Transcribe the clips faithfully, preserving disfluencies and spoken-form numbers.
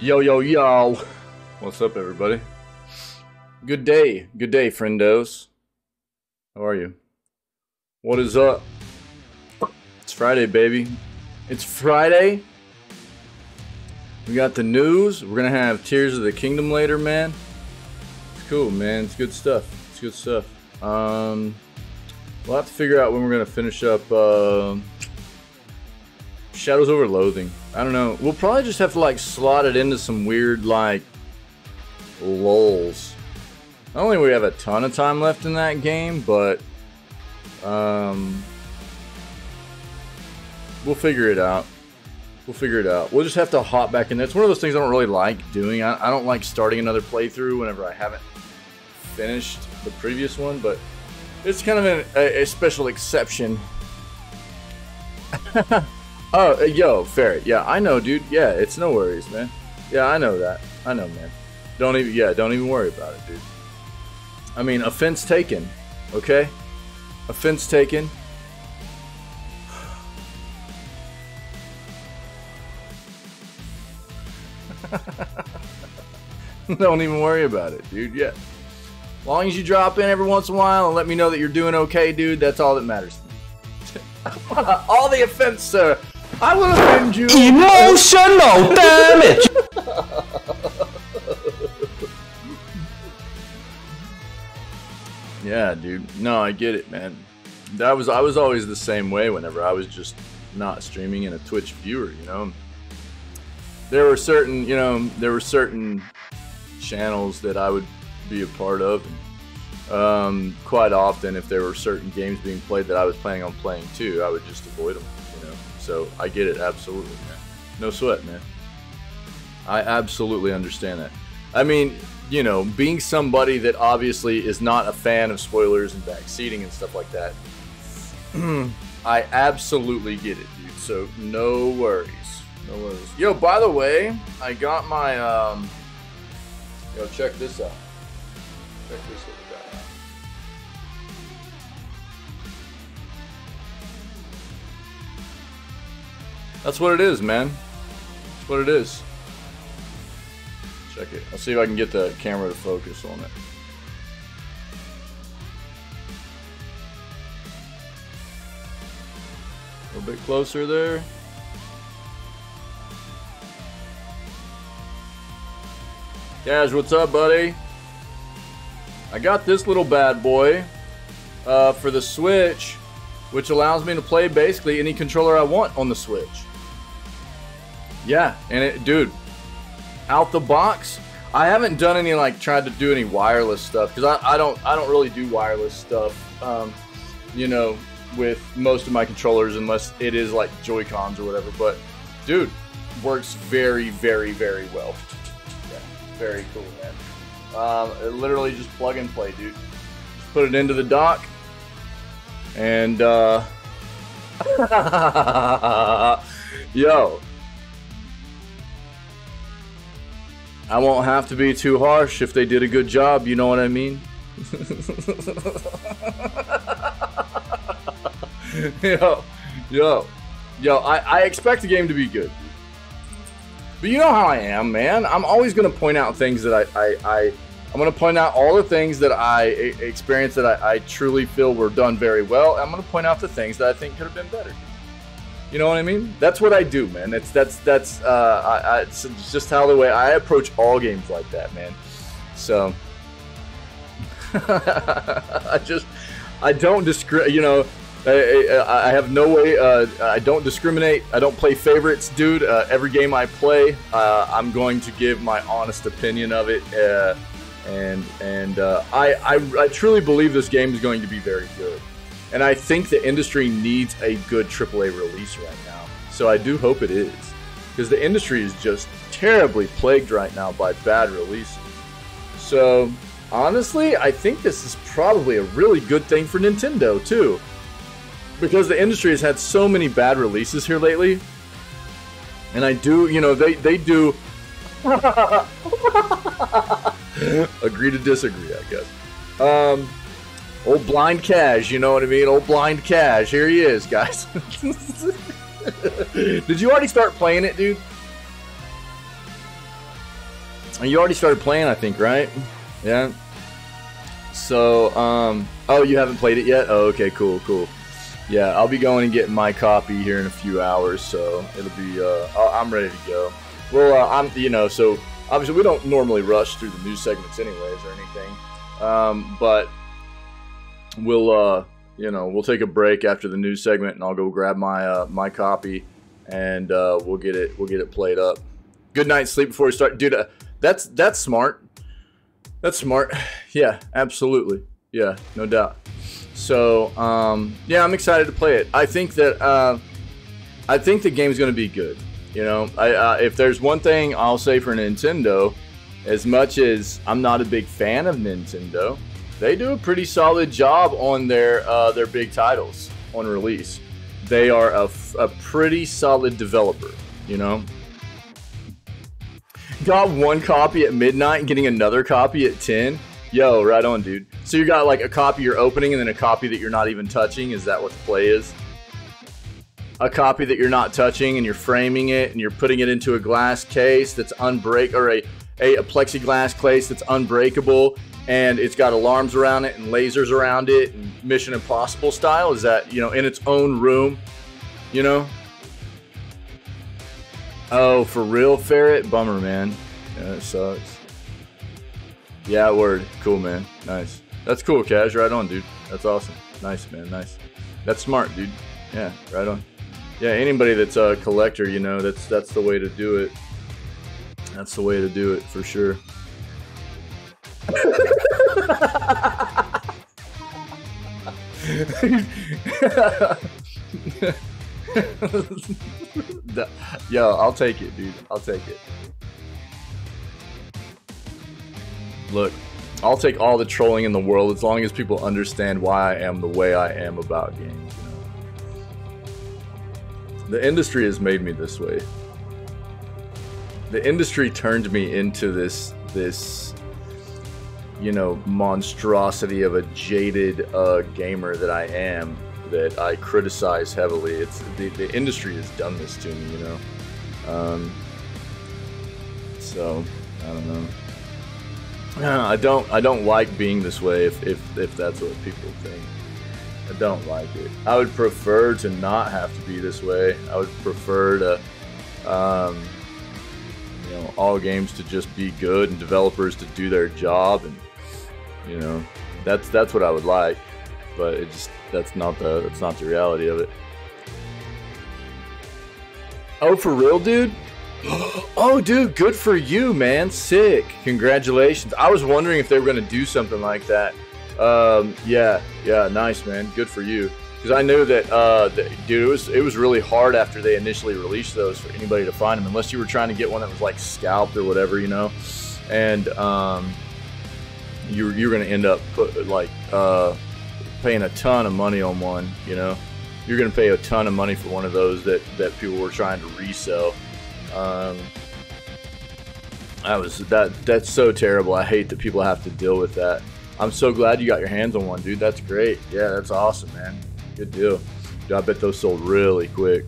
Yo, yo, yo. What's up, everybody? Good day. Good day, friendos. How are you? What is up? It's Friday, baby. It's Friday. We got the news. We're going to have Tears of the Kingdom later, man. It's cool, man. It's good stuff. It's good stuff. Um, we'll have to figure out when we're going to finish up uh, Shadows Over Loathing. I don't know. We'll probably just have to like slot it into some weird like lulls. I don't think we have a ton of time left in that game, but um, we'll figure it out. We'll figure it out. We'll just have to hop back in there. It's one of those things I don't really like doing. I, I don't like starting another playthrough whenever I haven't finished the previous one, but it's kind of an, a, a special exception. Oh, yo, Ferret. Yeah, I know, dude. Yeah, it's no worries, man. Yeah, I know that. I know, man. Don't even, yeah, don't even worry about it, dude. I mean, offense taken, okay? Offense taken. Don't even worry about it, dude. Yeah. As long as you drop in every once in a while and let me know that you're doing okay, dude, that's all that matters to me. All the offense, sir. I will offend you. Emotional damage. Yeah, dude. No, I get it, man. That was I was always the same way whenever I was just not streaming and a Twitch viewer, you know. There were certain, you know, there were certain channels that I would be a part of. And, um, quite often, if there were certain games being played that I was planning on playing too, I would just avoid them, you know. So I get it, absolutely, man. No sweat, man. I absolutely understand that. I mean, you know, being somebody that obviously is not a fan of spoilers and backseating and stuff like that, I absolutely get it, dude. So no worries. No worries. Yo, by the way, I got my, um, yo, check this out. Check this what we got out. That's what it is, man. That's what it is. Check it. I'll see if I can get the camera to focus on it. A little bit closer there. Cash, what's up, buddy? I got this little bad boy uh, for the Switch, which allows me to play basically any controller I want on the Switch. Yeah, and it, dude, out the box, I haven't done any like tried to do any wireless stuff because I, I don't I don't really do wireless stuff, um, you know, with most of my controllers unless it is like Joy-Cons or whatever. But dude, works very very very well. Yeah, very cool, man. Um, literally just plug and play, dude. Just put it into the dock, and uh, yo. I won't have to be too harsh if they did a good job, you know what I mean? yo, yo, yo, I, I expect the game to be good. But you know how I am, man. I'm always going to point out things that I, I, I, I'm going to point out all the things that I experienced that I, I truly feel were done very well. I'm going to point out the things that I think could have been better. You know what I mean? That's what I do, man. That's that's that's uh, I, I, it's just how the way I approach all games like that, man. So I just I don't discri you know I, I, I have no way. Uh, I don't discriminate. I don't play favorites, dude. Uh, every game I play, uh, I'm going to give my honest opinion of it, uh, and and uh, I, I I truly believe this game is going to be very good. And I think the industry needs a good triple A release right now. So I do hope it is. Because the industry is just terribly plagued right now by bad releases. So, honestly, I think this is probably a really good thing for Nintendo, too. Because the industry has had so many bad releases here lately. And I do, you know, they, they do... Agree to disagree, I guess. Um... Old Blind Cash, you know what I mean? Old Blind Cash. Here he is, guys. Did you already start playing it, dude? You already started playing, I think, right? Yeah. So, um, oh, you haven't played it yet? Oh, okay, cool, cool. Yeah, I'll be going and getting my copy here in a few hours, so it'll be, uh, I'm ready to go. Well, uh, I'm, you know, so obviously we don't normally rush through the news segments anyways or anything, um, but we'll, uh, you know, we'll take a break after the news segment, and I'll go grab my, uh, my copy, and uh, we'll get it, we'll get it played up. Good night's sleep before we start, dude. Uh, that's that's smart. That's smart. Yeah, absolutely. Yeah, no doubt. So, um, yeah, I'm excited to play it. I think that uh, I think the game's going to be good. You know, I, uh, if there's one thing I'll say for Nintendo, as much as I'm not a big fan of Nintendo, they do a pretty solid job on their uh, their big titles on release. They are a, a pretty solid developer. You know. Got one copy at midnight and getting another copy at ten. Yo, right on, dude. So you got like a copy you're opening and then a copy that you're not even touching. Is that what the play is? A copy that you're not touching and you're framing it and you're putting it into a glass case that's unbreak or a, a, a plexiglass case that's unbreakable, and it's got alarms around it and lasers around it and Mission Impossible style. Is that, you know, in its own room, you know? Oh, for real, Ferret? Bummer, man. Yeah, it sucks. Yeah, word. Cool, man. Nice. That's cool, Cash. Right on, dude. That's awesome. Nice, man. Nice. That's smart, dude. Yeah, right on. Yeah, anybody that's a collector, you know, that's that's the way to do it. That's the way to do it, for sure. Yo, I'll take it, dude. I'll take it. Look, I'll take all the trolling in the world as long as people understand why I am the way I am about games. You know? The industry has made me this way. The industry turned me into this, this, you know, monstrosity of a jaded uh, gamer that I am. That I criticize heavily. It's the, the industry has done this to me, you know. Um, so I don't know. I don't. I don't like being this way. If if if that's what people think, I don't like it. I would prefer to not have to be this way. I would prefer to, um, you know, all games to just be good and developers to do their job, and you know, that's that's what I would like. But it just that's not the that's not the reality of it. Oh, for real, dude? Oh, dude, good for you, man. Sick. Congratulations. I was wondering if they were going to do something like that. Um, yeah, yeah, nice, man. Good for you. Because I knew that, uh, that, dude, it was, it was really hard after they initially released those for anybody to find them, unless you were trying to get one that was, like, scalped or whatever, you know? And um, you, you were going to end up, put, like, uh, paying a ton of money on one, you know? You're going to pay a ton of money for one of those that, that people were trying to resell. Um, that was that. That's so terrible. I hate that people have to deal with that. I'm so glad you got your hands on one, dude. That's great. Yeah, that's awesome, man. Good deal. Dude, I bet those sold really quick.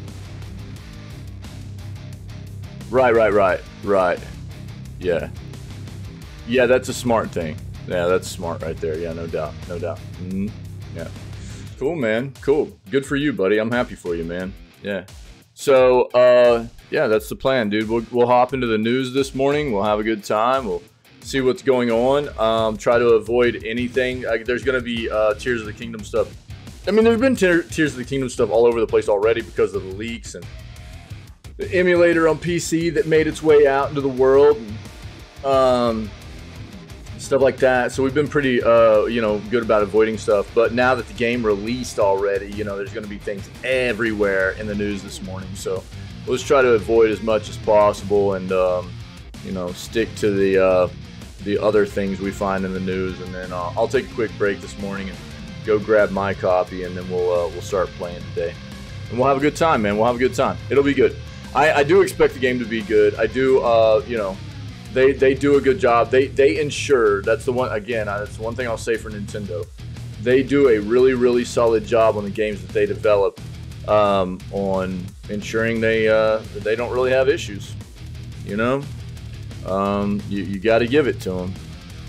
Right, right, right, right. Yeah, yeah. That's a smart thing. Yeah, that's smart right there. Yeah, no doubt, no doubt. Mm-hmm. Yeah. Cool, man. Cool. Good for you, buddy. I'm happy for you, man. Yeah. So, uh, yeah, that's the plan, dude. We'll, we'll hop into the news this morning. We'll have a good time. We'll see what's going on. Um, try to avoid anything. Like, there's going to be uh, Tears of the Kingdom stuff. I mean, there's been te Tears of the Kingdom stuff all over the place already because of the leaks and the emulator on P C that made its way out into the world. And, um... stuff like that. So we've been pretty, uh, you know, good about avoiding stuff. But now that the game released already, you know, there's going to be things everywhere in the news this morning. So let's try to avoid as much as possible, and um, you know, stick to the uh, the other things we find in the news. And then uh, I'll take a quick break this morning and go grab my copy, and then we'll uh, we'll start playing today. And we'll have a good time, man. We'll have a good time. It'll be good. I, I do expect the game to be good. I do, uh, you know. They, they do a good job. They they ensure, that's the one, again, that's the one thing I'll say for Nintendo. They do a really, really solid job on the games that they develop, um, on ensuring they uh, that they don't really have issues, you know? Um, you you got to give it to him.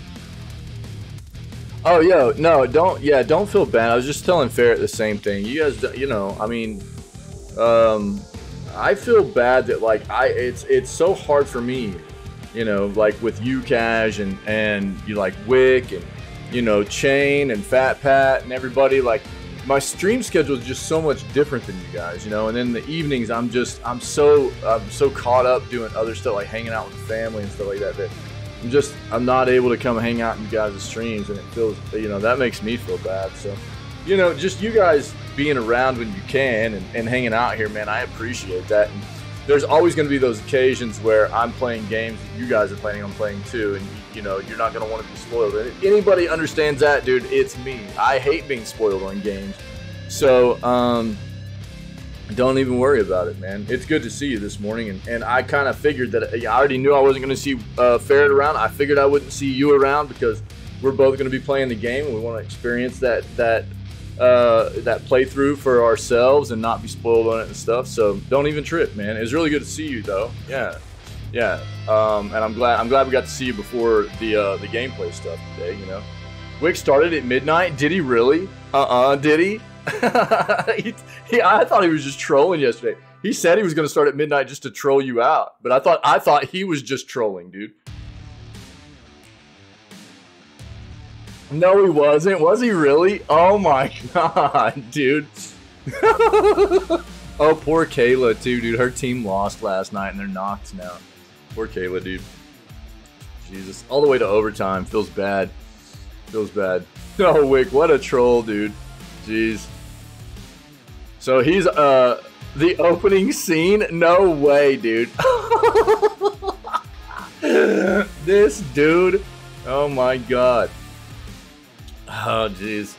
Oh, yo, no, don't, yeah, don't feel bad. I was just telling Ferret the same thing. You guys, you know, I mean, um, I feel bad that, like, I, it's, it's so hard for me, you know, like with you, Cash, and, and you like Wick, and, you know, Chain, and Fat Pat, and everybody, like, my stream schedule is just so much different than you guys, you know, and then the evenings, I'm just, I'm so, I'm so caught up doing other stuff, like hanging out with the family and stuff like that, that I'm just, I'm not able to come hang out in you guys' streams, and it feels, you know, that makes me feel bad. So, you know, just you guys being around when you can and, and hanging out here, man, I appreciate that. And there's always going to be those occasions where I'm playing games that you guys are planning on playing too, and, you know, you're not going to want to be spoiled. And if anybody understands that, dude, it's me. I hate being spoiled on games. So, um... don't even worry about it, man. It's good to see you this morning, and, and I kind of figured that I already knew I wasn't going to see uh, Ferret around. I figured I wouldn't see you around because we're both going to be playing the game, and we want to experience that that uh, that playthrough for ourselves and not be spoiled on it and stuff. So don't even trip, man. It was really good to see you, though. Yeah, yeah. Um, and I'm glad I'm glad we got to see you before the uh, the gameplay stuff today. You know, Wick started at midnight. Did he really? Uh-uh. Did he? he, he, I thought he was just trolling yesterday. He said he was going to start at midnight just to troll you out, but I thought I thought he was just trolling, dude. No, he wasn't. Was he really? Oh my god, dude. Oh, poor Kayla too, dude. Her team lost last night and they're knocked now. Poor Kayla, dude. Jesus, all the way to overtime. Feels bad. Feels bad. No, Wick, what a troll, dude. Jeez. So he's uh the opening scene? No way, dude. This dude. Oh my god. Oh jeez.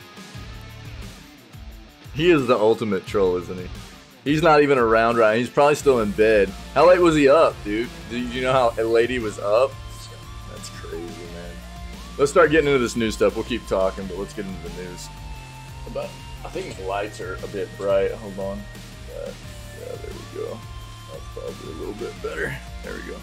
He is the ultimate troll, isn't he? He's not even around right now. He's probably still in bed. How late was he up, dude? Did you know how late he was up? That's crazy, man. Let's start getting into this news stuff. We'll keep talking, but let's get into the news. About I think the lights are a bit bright. Hold on. Uh, yeah, there we go. That's probably a little bit better. There we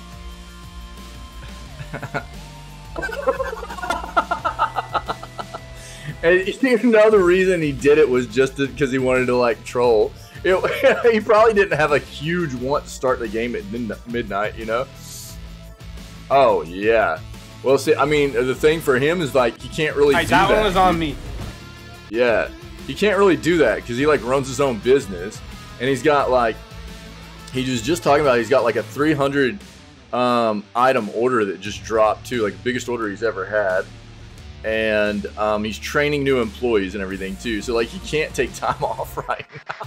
go. And you know the reason he did it was just because he wanted to like troll. It, he probably didn't have a huge want to start the game at midnight, you know? Oh, yeah. Well, see, I mean, the thing for him is like he can't really right, do that. That one was on me. Yeah. He can't really do that because he like runs his own business, and he's got like he was just talking about he's got like a three hundred um, item order that just dropped too, like the biggest order he's ever had, and um, he's training new employees and everything too. So like he can't take time off right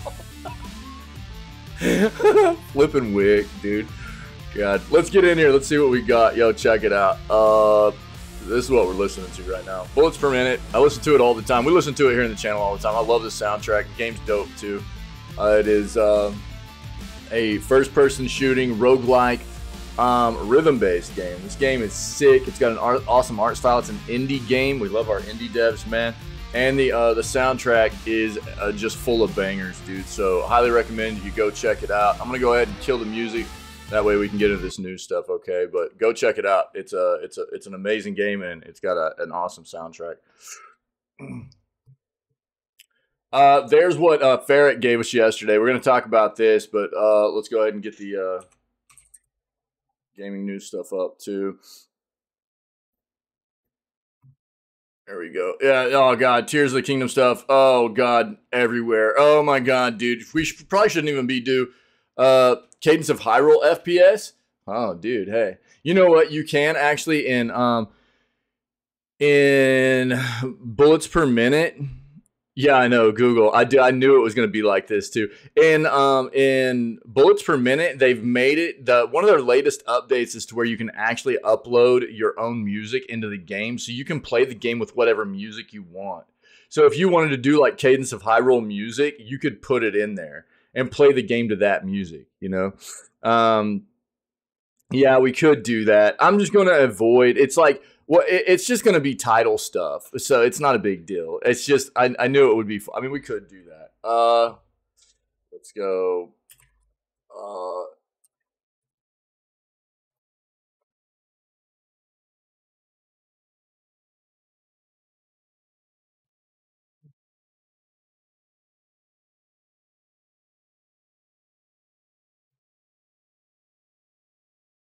now. Flipping Wick, dude. God, let's get in here. Let's see what we got. Yo, check it out. Uh. This is what we're listening to right now. Bullets per minute. I listen to it all the time. We listen to it here in the channel all the time. I love the soundtrack. The game's dope too. Uh, it is uh, a first-person shooting roguelike um, rhythm-based game. This game is sick. It's got an art, awesome art style. It's an indie game. We love our indie devs, man. And the uh, the soundtrack is uh, just full of bangers, dude. So highly recommend you go check it out. I'm gonna go ahead and kill the music. That way we can get into this new stuff, okay? But go check it out. It's a, it's a, it's an amazing game, and it's got a, an awesome soundtrack. Uh, there's what uh, Ferret gave us yesterday. We're gonna talk about this, but uh, let's go ahead and get the uh, gaming news stuff up too. There we go. Yeah. Oh god, Tears of the Kingdom stuff. Oh god, everywhere. Oh my god, dude. We should, probably shouldn't even be due. Uh. Cadence of Hyrule F P S. Oh, dude, hey. You know what? You can actually in um in bullets per minute. Yeah, I know, Google. I do I knew it was going to be like this too. In um in bullets per minute, they've made it the one of their latest updates is to where you can actually upload your own music into the game, so you can play the game with whatever music you want. So if you wanted to do like Cadence of Hyrule music, you could put it in there and play the game to that music, you know? Um, yeah, we could do that. I'm just going to avoid, it's like, well, it, it's just going to be title stuff. So it's not a big deal. It's just, I, I knew it would be, fun. I mean, we could do that. Uh, let's go. Uh,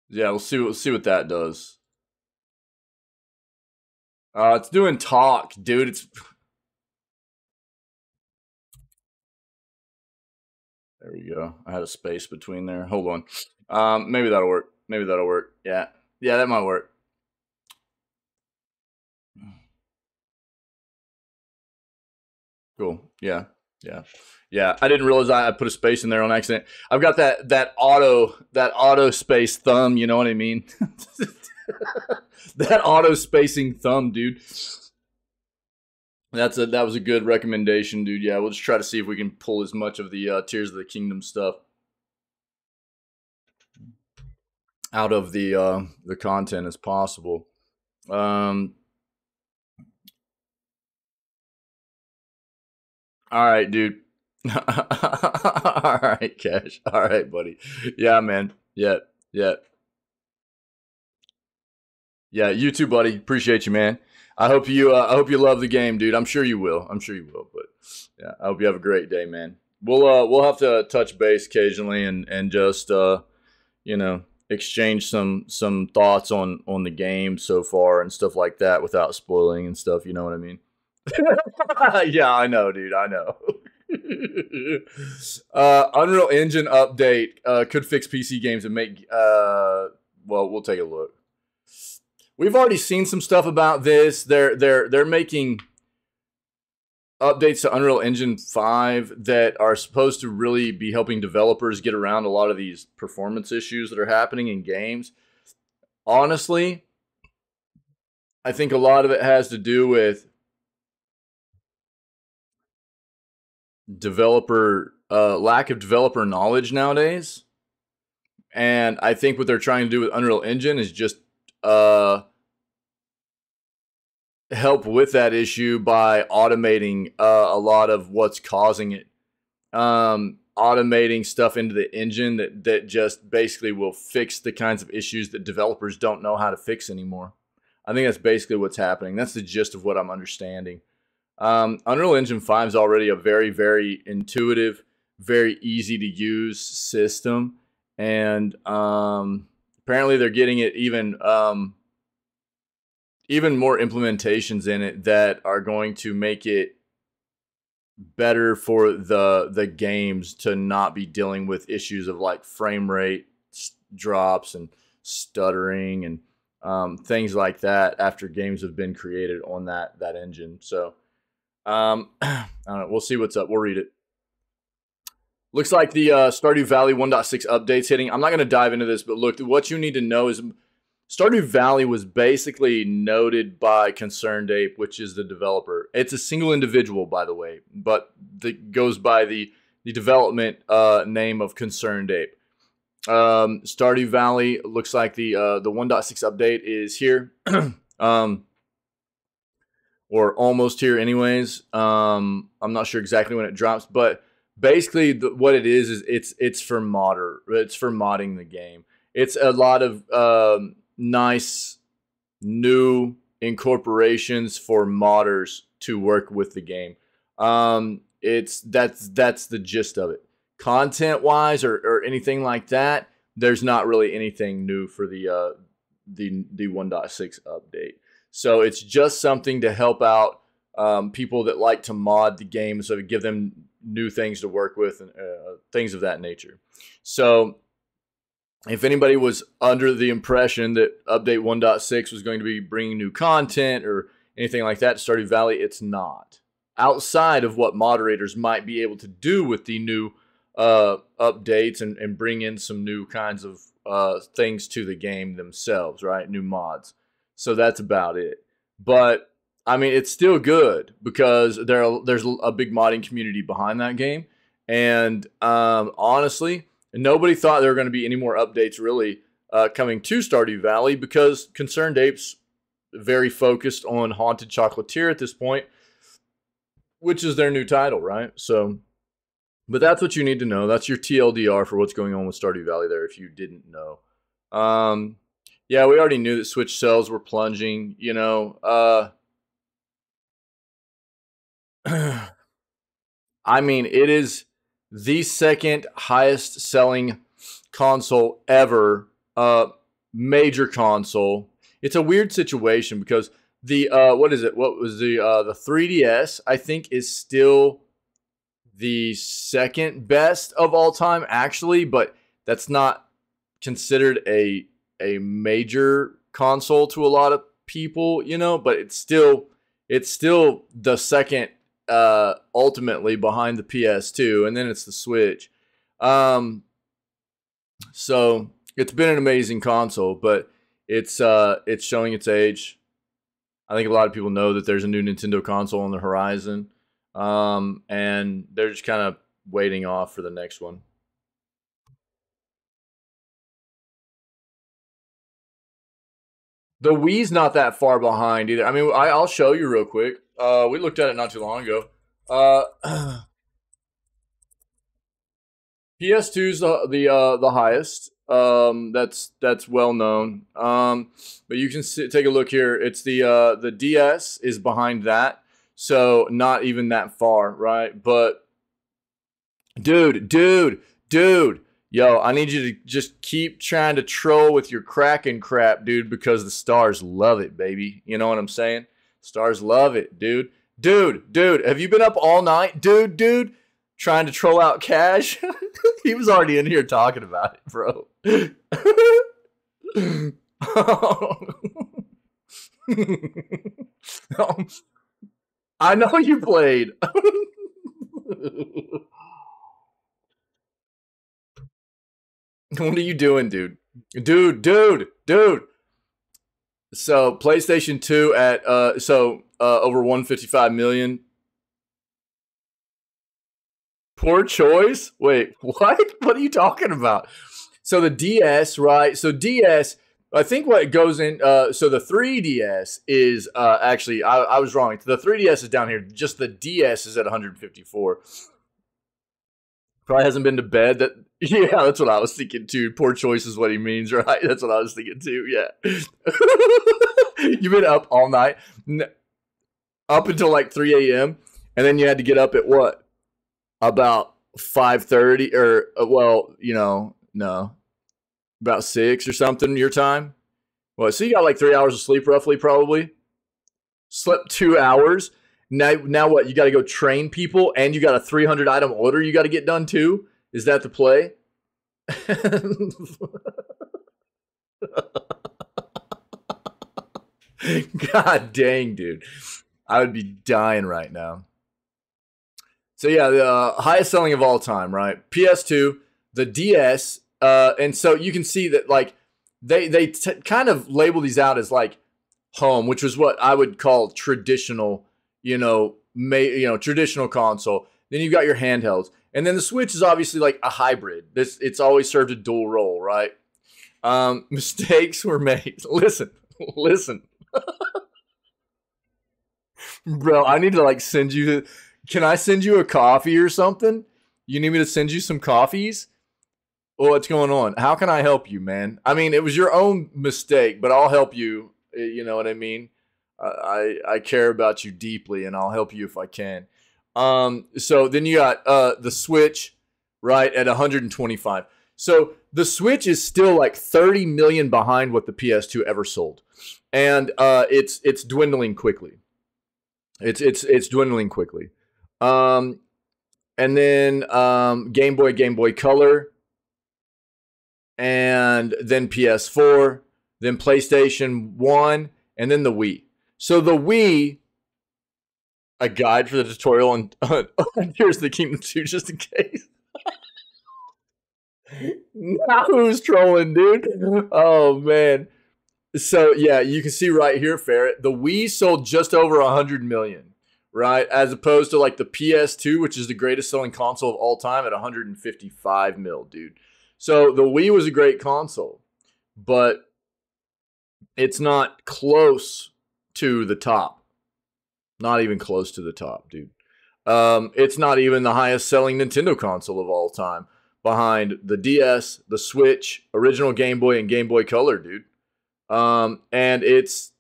Yeah, we'll see. We'll see what that does. Uh, it's doing talk, dude. It's there we go. I had a space between there. Hold on. Um, maybe that'll work. Maybe that'll work. Yeah, yeah, that might work. Cool. Yeah, yeah, yeah. I didn't realize I put a space in there on accident. I've got that that auto that auto space thumb. You know what I mean? That auto spacing thumb, dude. That's a that was a good recommendation, dude. Yeah, we'll just try to see if we can pull as much of the uh, Tears of the Kingdom stuff out of the uh, the content as possible. Um, all right, dude. All right, Cash. All right, buddy. Yeah, man. Yeah, yeah, yeah. You too, buddy. Appreciate you, man. I hope you. Uh, I hope you love the game, dude. I'm sure you will. I'm sure you will. But yeah, I hope you have a great day, man. We'll uh, we'll have to touch base occasionally and and just uh, you know, exchange some some thoughts on on the game so far and stuff like that without spoiling and stuff. You know what I mean? Yeah, I know, dude. I know. uh, Unreal Engine update uh, could fix P C games and make. Uh, well, we'll take a look. We've already seen some stuff about this. They're they're they're making updates to Unreal Engine five that are supposed to really be helping developers get around a lot of these performance issues that are happening in games. Honestly, I think a lot of it has to do with developer uh, lack of developer knowledge nowadays. And I think what they're trying to do with Unreal Engine is just uh, help with that issue by automating uh, a lot of what's causing it. Um, automating stuff into the engine that, that just basically will fix the kinds of issues that developers don't know how to fix anymore. I think that's basically what's happening. That's the gist of what I'm understanding. Um, Unreal Engine five is already a very, very intuitive, very easy to use system. And um, apparently they're getting it even um, even more implementations in it that are going to make it better for the the games to not be dealing with issues of like frame rate drops and stuttering and um, things like that after games have been created on that that engine. So um, I don't know. We'll see what's up. We'll read it. Looks like the uh, Stardew Valley one point six update's hitting. I'm not going to dive into this, but look, what you need to know is Stardew Valley was basically noted by Concerned Ape, which is the developer. It's a single individual, by the way, but that goes by the, the development uh, name of Concerned Ape. Um, Stardew Valley looks like the uh, the one point six update is here. um, or almost here anyways. Um, I'm not sure exactly when it drops, but basically the, what it is is it's it's for modder. It's for modding the game. It's a lot of um, nice new incorporations for modders to work with the game. Um, it's that's that's the gist of it. Content wise or, or anything like that, there's not really anything new for the uh, the the one point six update. So it's just something to help out um, people that like to mod the game, so to give them new things to work with and uh, things of that nature. So if anybody was under the impression that update one point six was going to be bringing new content or anything like that to Stardew Valley, it's not. Outside of what moderators might be able to do with the new uh, updates and, and bring in some new kinds of uh, things to the game themselves, right? New mods. So that's about it. But I mean, it's still good because there are, there's a big modding community behind that game. And um, honestly, nobody thought there were going to be any more updates really uh, coming to Stardew Valley because Concerned Ape's very focused on Haunted Chocolatier at this point, which is their new title, right? So, but that's what you need to know. That's your T L D R for what's going on with Stardew Valley there if you didn't know. Um, yeah, we already knew that Switch sales were plunging, you know. Uh, I mean, it is the second highest selling console ever uh, major console. It's a weird situation because the uh, what is it? What was the uh, the three D S? I think is still the second best of all time, actually, but that's not considered a a major console to a lot of people, you know. But it's still it's still the second, uh, ultimately behind the P S two, and then it's the Switch. Um, so it's been an amazing console, but it's uh, it's showing its age. I think a lot of people know that there's a new Nintendo console on the horizon, um, and they're just kind of waiting off for the next one. The Wii's not that far behind either. I mean, I, I'll show you real quick. Uh, we looked at it not too long ago. Uh, P S two's the the uh, the highest. Um, that's that's well known. Um, but you can see, take a look here. It's the uh, the D S is behind that, so not even that far, right? But dude, dude, dude, yo, I need you to just keep trying to troll with your Kraken crap, dude, because the stars love it, baby. You know what I'm saying? Stars love it, dude. Dude, dude, have you been up all night, dude, dude? Trying to troll out Cash? He was already in here talking about it, bro. I know you played. What are you doing, dude? Dude, dude, dude. So PlayStation two at uh so uh over one hundred fifty-five million. Poor choice? Wait, what? What are you talking about? So the D S, right? So D S, I think what goes in, uh, so the three D S is, uh, actually, I, I was wrong. The three D S is down here. Just the D S is at one hundred fifty-four. Probably hasn't been to bed. That Yeah, that's what I was thinking too. Poor choice is what he means, right? That's what I was thinking too, yeah. You've been up all night, up until like three a m, and then you had to get up at what? About five thirty, or uh, well, you know, no, about six or something your time. Well, so you got like three hours of sleep roughly, probably. Slept two hours. Now, now what? You got to go train people, and you got a three hundred item order you got to get done too. Is that the play? God dang, dude, I would be dying right now. So yeah, the uh, highest selling of all time, right? P S two, the D S, uh, and so you can see that like they they t- kind of label these out as like home, which was what I would call traditional, you know, may you know traditional console. Then you got your handhelds, and then the Switch is obviously like a hybrid. This it's always served a dual role, right? Um, mistakes were made. Listen, listen, bro. I need to like send you. Can I send you a coffee or something? You need me to send you some coffees? Well, what's going on? How can I help you, man? I mean, it was your own mistake, but I'll help you. You know what I mean? I I care about you deeply, and I'll help you if I can. Um, so then you got uh, the Switch, right, at one hundred twenty-five. So the Switch is still like thirty million behind what the P S two ever sold, and uh, it's it's dwindling quickly. It's it's it's dwindling quickly. Um, and then um, Game Boy, Game Boy Color, and then P S four, then PlayStation one, and then the Wii. So the Wii, a guide for the tutorial on, on, on Tears of the Kingdom two, just in case. Now who's trolling, dude? Oh, man. So, yeah, you can see right here, Ferret, the Wii sold just over one hundred million. Right, as opposed to like the P S two, which is the greatest selling console of all time at one hundred fifty-five mil, dude. So the Wii was a great console, but it's not close to the top. Not even close to the top, dude. Um, it's not even the highest selling Nintendo console of all time, behind the D S, the Switch, original Game Boy, and Game Boy Color, dude. Um, and it's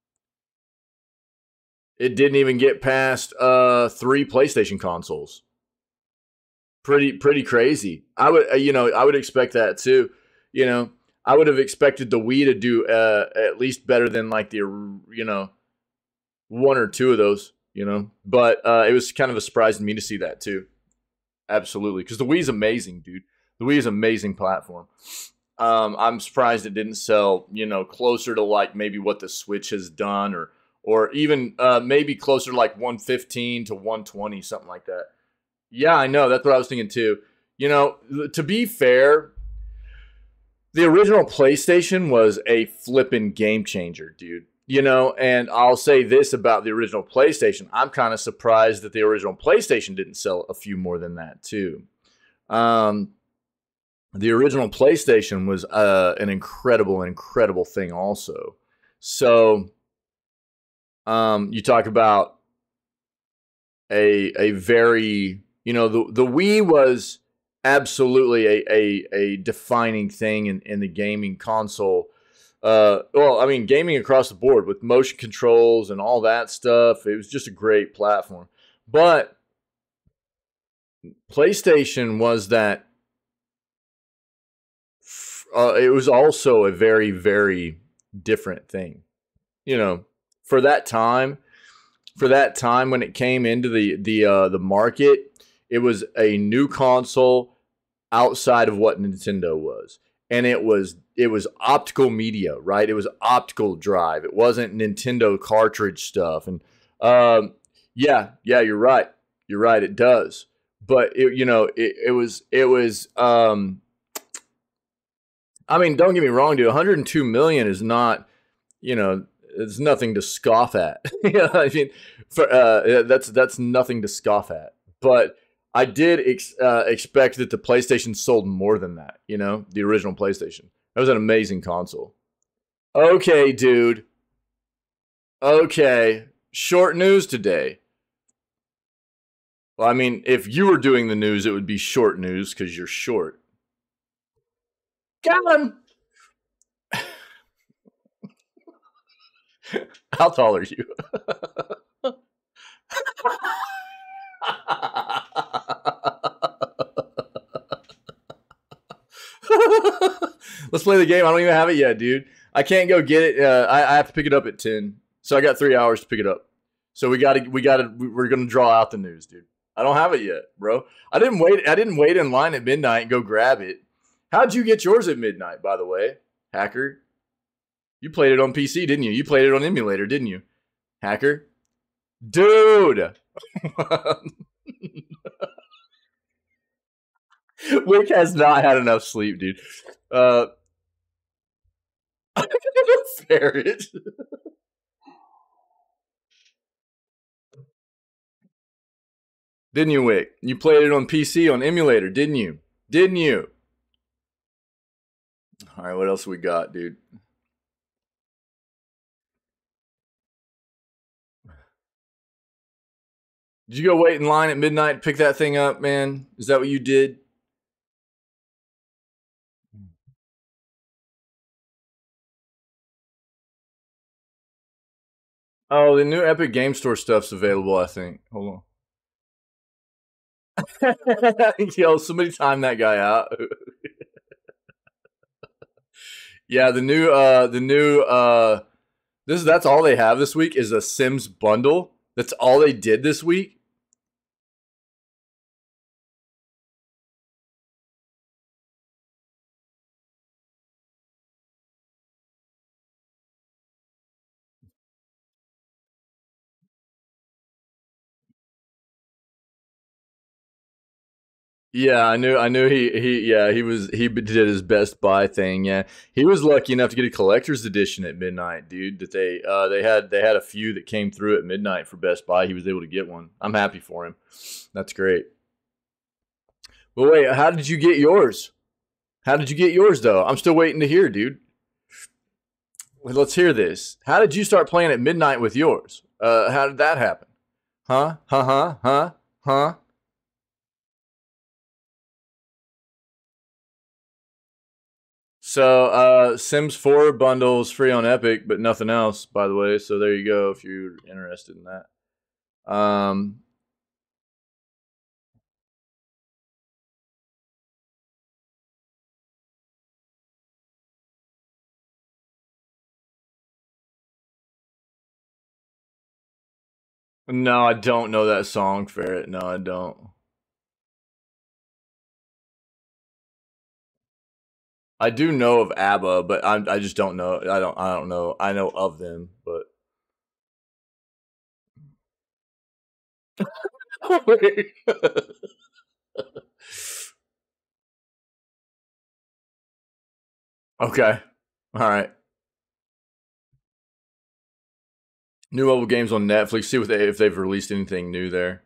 It didn't even get past uh, three PlayStation consoles. Pretty, pretty crazy. I would, you know, I would expect that too. You know, I would have expected the Wii to do uh, at least better than like the you know one or two of those, you know. But uh, it was kind of a surprise to me to see that too. Absolutely, because the Wii is amazing, dude. The Wii is an amazing platform. Um, I'm surprised it didn't sell, you know, closer to like maybe what the Switch has done, or or even uh, maybe closer to like one fifteen to one twenty, something like that. Yeah, I know. That's what I was thinking too. You know, to be fair, the original PlayStation was a flippin' game changer, dude. You know, and I'll say this about the original PlayStation. I'm kind of surprised that the original PlayStation didn't sell a few more than that, too. Um, the original PlayStation was uh, an incredible, incredible thing also. So, um, you talk about a a very, you know, the, the Wii was absolutely a, a, a defining thing in, in the gaming console. Uh, well, I mean, gaming across the board with motion controls and all that stuff. It was just a great platform. But PlayStation was that. Uh, it was also a very, very different thing. You know, for that time, for that time when it came into the the uh, the market, it was a new console outside of what Nintendo was. And it was it was optical media, right? It was optical drive. It wasn't Nintendo cartridge stuff. And um, yeah, yeah, you're right. You're right. It does. But it, you know, it, it was it was. Um, I mean, don't get me wrong, dude. one hundred two million is not, you know, it's nothing to scoff at. You know, I mean, for uh, that's that's nothing to scoff at. But I did ex- uh, expect that the PlayStation sold more than that, you know, the original PlayStation. That was an amazing console. Okay, dude. Okay. Short news today. Well, I mean, if you were doing the news, it would be short news because you're short. Got him. How tall are you? Let's play the game. I don't even have it yet, dude. I can't go get it. Uh, I, I have to pick it up at ten, so I got three hours to pick it up. So we got to, we got to, we're gonna draw out the news, dude. I don't have it yet, bro. I didn't wait. I didn't wait in line at midnight and go grab it. How'd you get yours at midnight, by the way, hacker? You played it on P C, didn't you? You played it on emulator, didn't you, hacker? Dude. Wick has not had enough sleep, dude. Uh, ferret. Didn't you, Wick? You played it on P C on emulator, didn't you? Didn't you? All right, what else we got, dude? Did you go wait in line at midnight to pick that thing up, man? Is that what you did? Oh, the new Epic Game Store stuff's available, I think. Hold on. Yo, somebody time that guy out. Yeah, the new uh the new uh this that's all they have this week is a Sims bundle. That's all they did this week. Yeah, I knew. I knew he. He. Yeah, he was. He did his Best Buy thing. Yeah, he was lucky enough to get a collector's edition at midnight, dude. That they. Uh, they had. They had a few that came through at midnight for Best Buy. He was able to get one. I'm happy for him. That's great. But wait, how did you get yours? How did you get yours though? I'm still waiting to hear, dude. Let's hear this. How did you start playing at midnight with yours? Uh, how did that happen? Huh? Huh? Huh? Huh? Huh? So, uh, Sims four bundles free on Epic, but nothing else, by the way. So there you go if you're interested in that. Um, No, I don't know that song, Ferret. No, I don't. I do know of ABBA, but I I just don't know. I don't I don't know. I know of them, but okay. All right. New mobile games on Netflix. See what they, if they've released anything new there.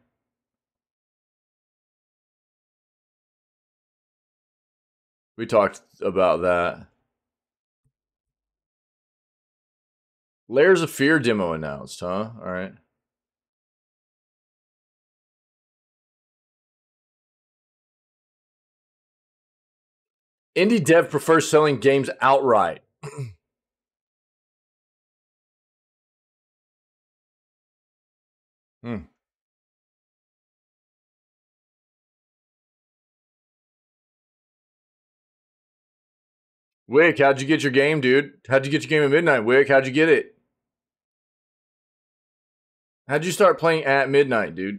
We talked about that. Layers of Fear demo announced, huh? All right. Indie dev prefers selling games outright. Hmm. Wick, how'd you get your game, dude? How'd you get your game at midnight, Wick? How'd you get it? How'd you start playing at midnight, dude?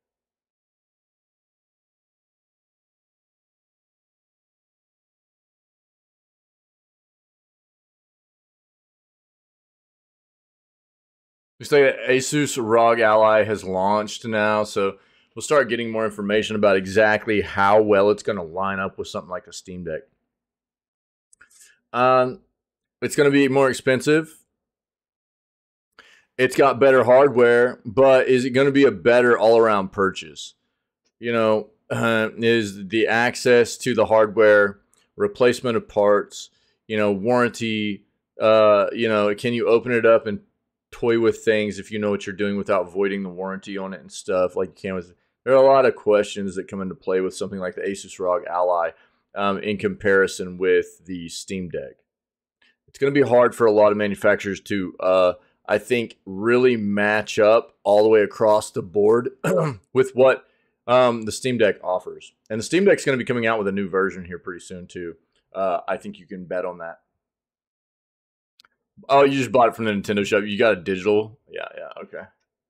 Looks like Asus R O G Ally has launched now, so we'll start getting more information about exactly how well it's going to line up with something like a Steam Deck. Um, it's going to be more expensive. It's got better hardware, but is it going to be a better all-around purchase? You know, uh, is the access to the hardware, replacement of parts, you know, warranty, uh, you know, can you open it up and toy with things if you know what you're doing without voiding the warranty on it and stuff like you can with. There are a lot of questions that come into play with something like the Asus R O G Ally um, in comparison with the Steam Deck. It's going to be hard for a lot of manufacturers to, uh, I think, really match up all the way across the board with what um, the Steam Deck offers. And the Steam Deck's going to be coming out with a new version here pretty soon too. Uh, I think you can bet on that. Oh, you just bought it from the Nintendo shop. You got a digital? Yeah, yeah, okay.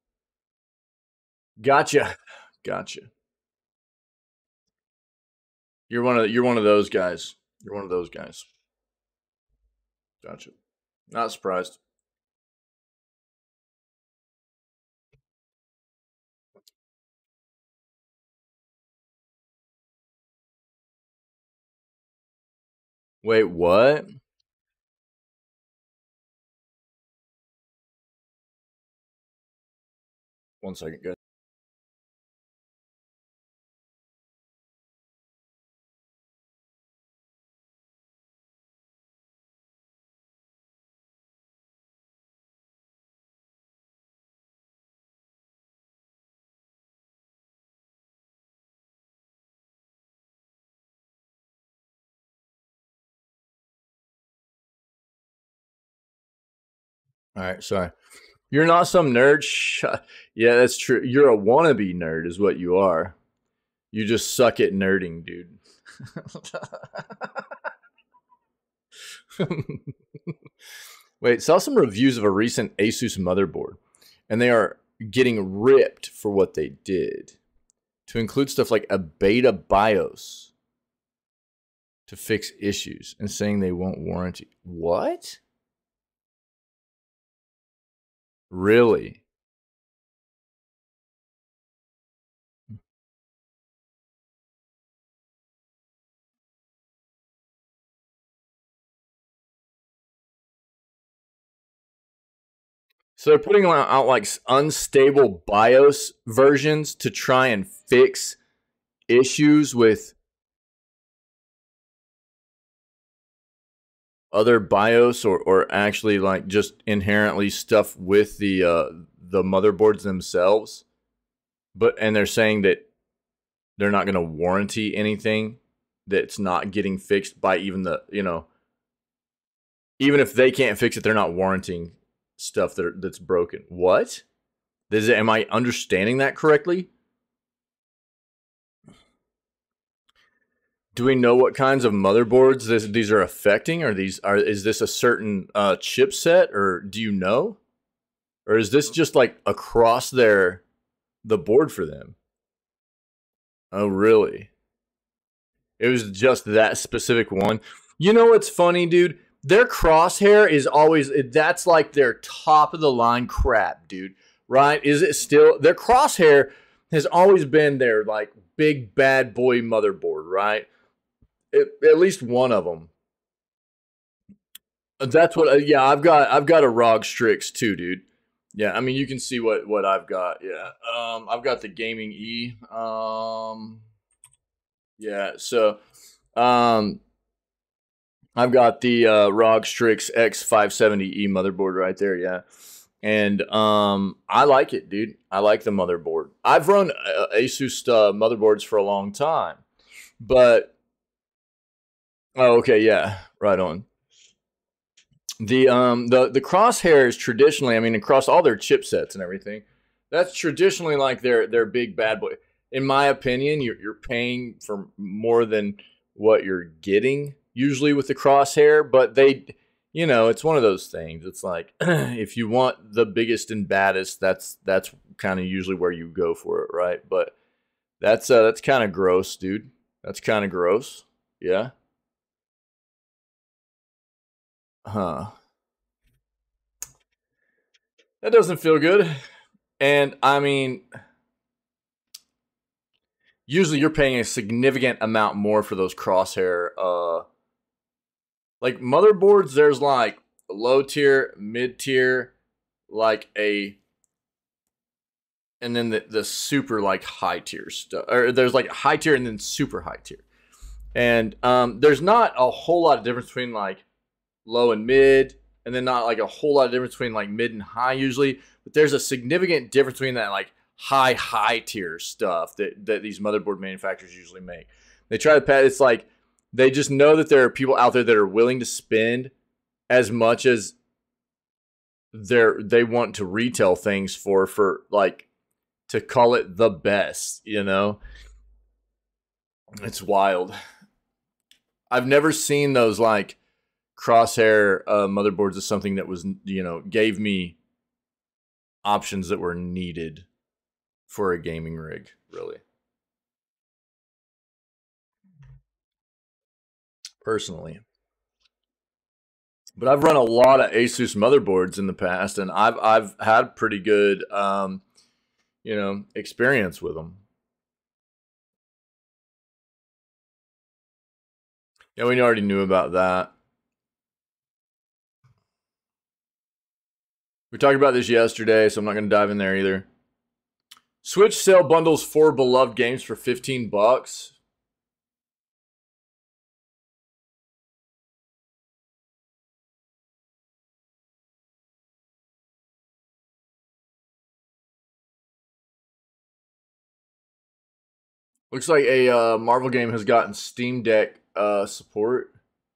Gotcha. Gotcha. You're one of you're one of those guys. You're one of those guys. Gotcha. Not surprised. Wait, what? One second, guys. All right, sorry. You're not some nerd. Yeah, that's true. You're a wannabe nerd, is what you are. You just suck at nerding, dude. Wait, saw some reviews of a recent Asus motherboard, and they are getting ripped for what they did. To include stuff like a beta BIOS to fix issues and saying they won't warranty. What? Really? So they're putting out like unstable BIOS versions to try and fix issues with other BIOS or, or actually like just inherently stuff with the uh, the motherboards themselves. But and they're saying that they're not going to warranty anything that's not getting fixed by even the, you know, even if they can't fix it, they're not warranting stuff that are, that's broken. What? Is it, am I understanding that correctly? Do we know what kinds of motherboards this, these are affecting? Are these are is this a certain uh, chipset, or do you know? Or is this just like across their the board for them? Oh, really? It was just that specific one. You know what's funny, dude? Their crosshair is always, that's like their top of the line crap, dude. Right? Is it still? Their crosshair has always been their like big bad boy motherboard, right? It, at least one of them. That's what. Uh, yeah, I've got. I've got a R O G Strix too, dude. Yeah, I mean you can see what what I've got. Yeah, um, I've got the Gaming E. Um, yeah, so um, I've got the uh, R O G Strix X five seventy E motherboard right there. Yeah. And um, I like it, dude. I like the motherboard. I've run uh, Asus uh, motherboards for a long time, but oh, okay, yeah, right on. The um the the crosshairs traditionally, I mean, across all their chipsets and everything, that's traditionally like their their big bad boy. In my opinion, you're you're paying for more than what you're getting usually with the crosshair, but they. You know, it's one of those things. It's like if you want the biggest and baddest, that's that's kind of usually where you go for it, right? But that's uh, that's kind of gross, dude. That's kind of gross. Yeah. Huh. That doesn't feel good. And I mean, usually you're paying a significant amount more for those crosshair. Uh, like motherboards, there's like low tier, mid tier, like a, and then the, the super like high tier stuff. Or there's like high tier and then super high tier. And um, there's not a whole lot of difference between like low and mid, and then not like a whole lot of difference between like mid and high usually. But there's a significant difference between that like high, high tier stuff that, that these motherboard manufacturers usually make. They try to pat, it's like they just know that there are people out there that are willing to spend as much as they're they want to retail things for, for like to call it the best, you know? It's wild. I've never seen those like crosshair uh, motherboards as something that was, you know, gave me options that were needed for a gaming rig, really. Personally. But I've run a lot of Asus motherboards in the past, and I've I've had pretty good, um, you know, experience with them. Yeah, we already knew about that. We talked about this yesterday, so I'm not going to dive in there either. Switch sale bundles four beloved games for fifteen bucks. Looks like a uh, Marvel game has gotten Steam Deck uh, support.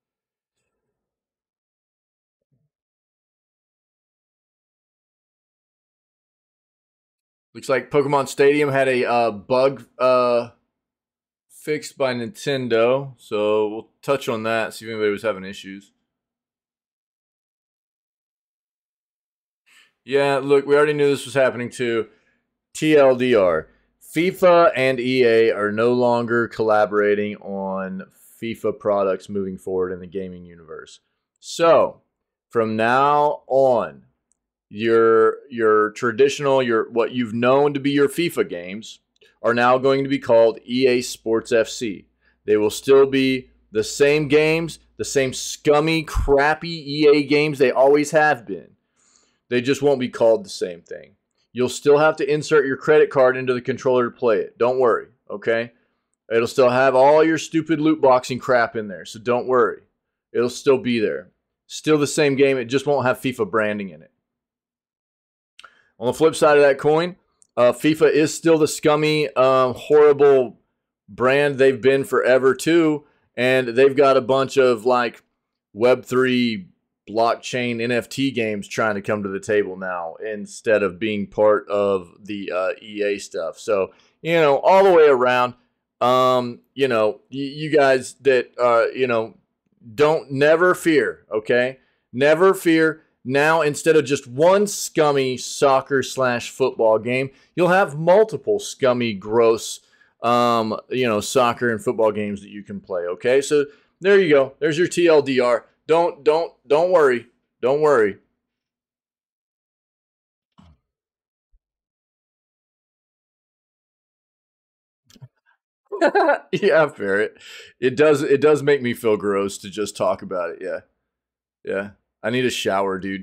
Looks like Pokemon Stadium had a uh, bug uh, fixed by Nintendo. So we'll touch on that, see if anybody was having issues. Yeah, look, we already knew this was happening too. T L D R. FIFA and E A are no longer collaborating on FIFA products moving forward in the gaming universe. So, from now on, your your traditional, your what you've known to be your FIFA games are now going to be called E A Sports F C. They will still be the same games, the same scummy, crappy E A games they always have been. They just won't be called the same thing. You'll still have to insert your credit card into the controller to play it. Don't worry, okay? It'll still have all your stupid loot boxing crap in there, so don't worry. It'll still be there. Still the same game, it just won't have FIFA branding in it. On the flip side of that coin, uh, FIFA is still the scummy, um, horrible brand they've been forever too, and they've got a bunch of like Web three blockchain N F T games trying to come to the table now instead of being part of the uh, E A stuff. So, you know, all the way around, um, you know, y- you guys that, uh, you know, don't never fear, okay? Never fear. Now, instead of just one scummy soccer slash football game, you'll have multiple scummy, gross, um, you know, soccer and football games that you can play. Okay, so there you go. There's your T L D R. Don't, don't, don't worry. Don't worry. Yeah, Ferret. It does. It does make me feel gross to just talk about it. Yeah, yeah. I need a shower, dude.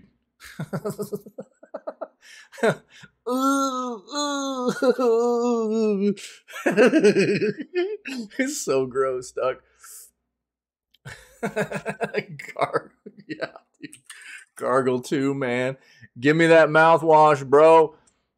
It's so gross, Doug. Gargle, yeah, dude. Gargle too, man. Give me that mouthwash, bro.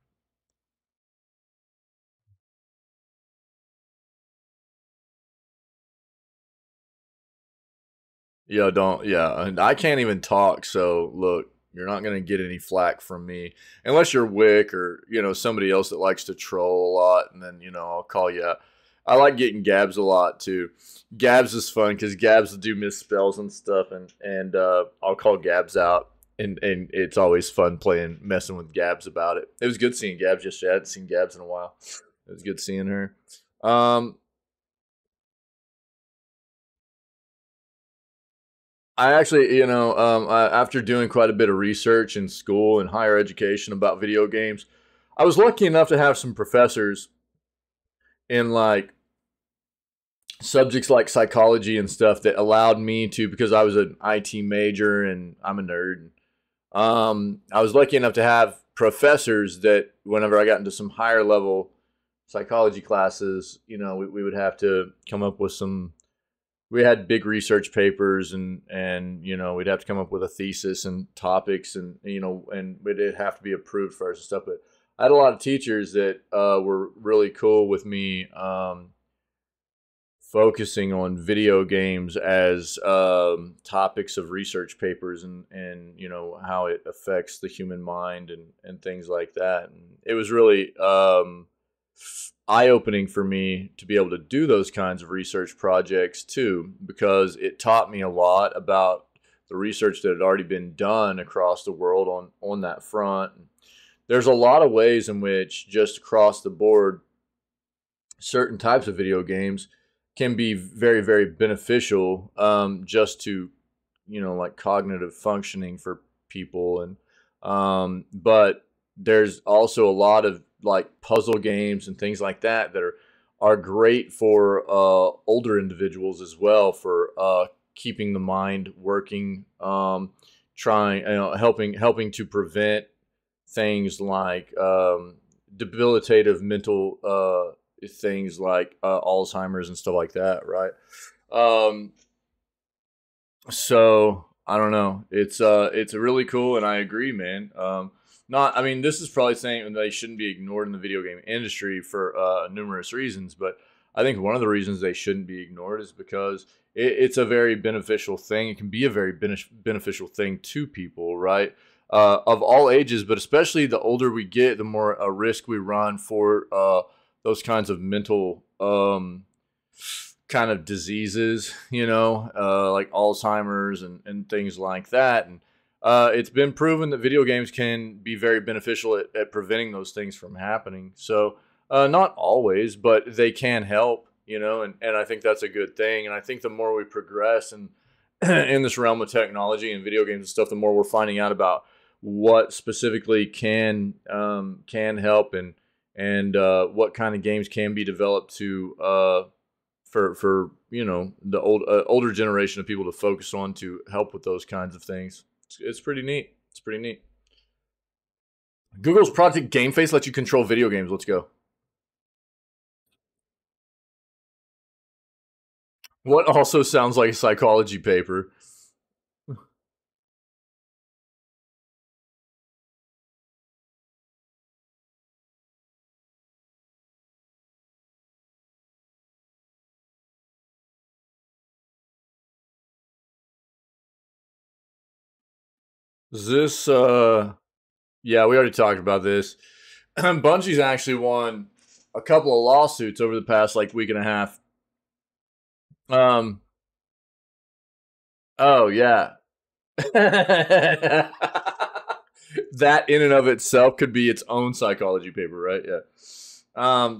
Yeah, don't. Yeah, and I can't even talk. So look, you're not gonna get any flack from me unless you're Wick or you know somebody else that likes to troll a lot, and then you know I'll call you out. I like getting Gabs a lot too. Gabs is fun because Gabs will do misspells and stuff, and and uh, I'll call Gabs out, and and it's always fun playing messing with Gabs about it. It was good seeing Gabs yesterday. I hadn't seen Gabs in a while. It was good seeing her. Um, I actually, you know, um, I, after doing quite a bit of research in school and higher education about video games, I was lucky enough to have some professors in like subjects like psychology and stuff that allowed me to, because I was an I T major and I'm a nerd. Um, I was lucky enough to have professors that whenever I got into some higher level psychology classes, you know, we, we would have to come up with some we had big research papers and and you know we'd have to come up with a thesis and topics and you know and it'd have to be approved first and stuff. But I had a lot of teachers that uh, were really cool with me um, focusing on video games as um, topics of research papers and and you know how it affects the human mind and and things like that. And it was really um, eye-opening for me to be able to do those kinds of research projects too, because it taught me a lot about the research that had already been done across the world on on that front. There's a lot of ways in which just across the board certain types of video games can be very very beneficial, um, just to you know like cognitive functioning for people. And um, but there's also a lot of like puzzle games and things like that that are are great for uh, older individuals as well, for uh, keeping the mind working, um, trying you know helping helping to prevent things like um, debilitative mental uh, things like uh, Alzheimer's and stuff like that, right? Um, so I don't know. It's uh, it's really cool, and I agree, man. Um, not, I mean, this is probably saying they shouldn't be ignored in the video game industry for uh, numerous reasons, but I think one of the reasons they shouldn't be ignored is because it, it's a very beneficial thing. It can be a very benef- beneficial thing to people, right? Uh, of all ages, but especially the older we get, the more a risk we run for uh, those kinds of mental um, kind of diseases, you know, uh, like Alzheimer's and, and things like that. And uh, it's been proven that video games can be very beneficial at, at preventing those things from happening. So uh, not always, but they can help, you know, and, and I think that's a good thing. And I think the more we progress and in this realm of technology and video games and stuff, the more we're finding out about what specifically can um, can help and and uh, what kind of games can be developed to uh, for for you know the old uh, older generation of people to focus on to help with those kinds of things. It's, it's pretty neat. It's pretty neat. Google's Project Game Face lets you control video games. Let's go. What also sounds like a psychology paper. Is this uh yeah, we already talked about this. Bungie's actually won a couple of lawsuits over the past like week and a half. Um oh yeah. that in and of itself could be its own psychology paper, right? Yeah. Um.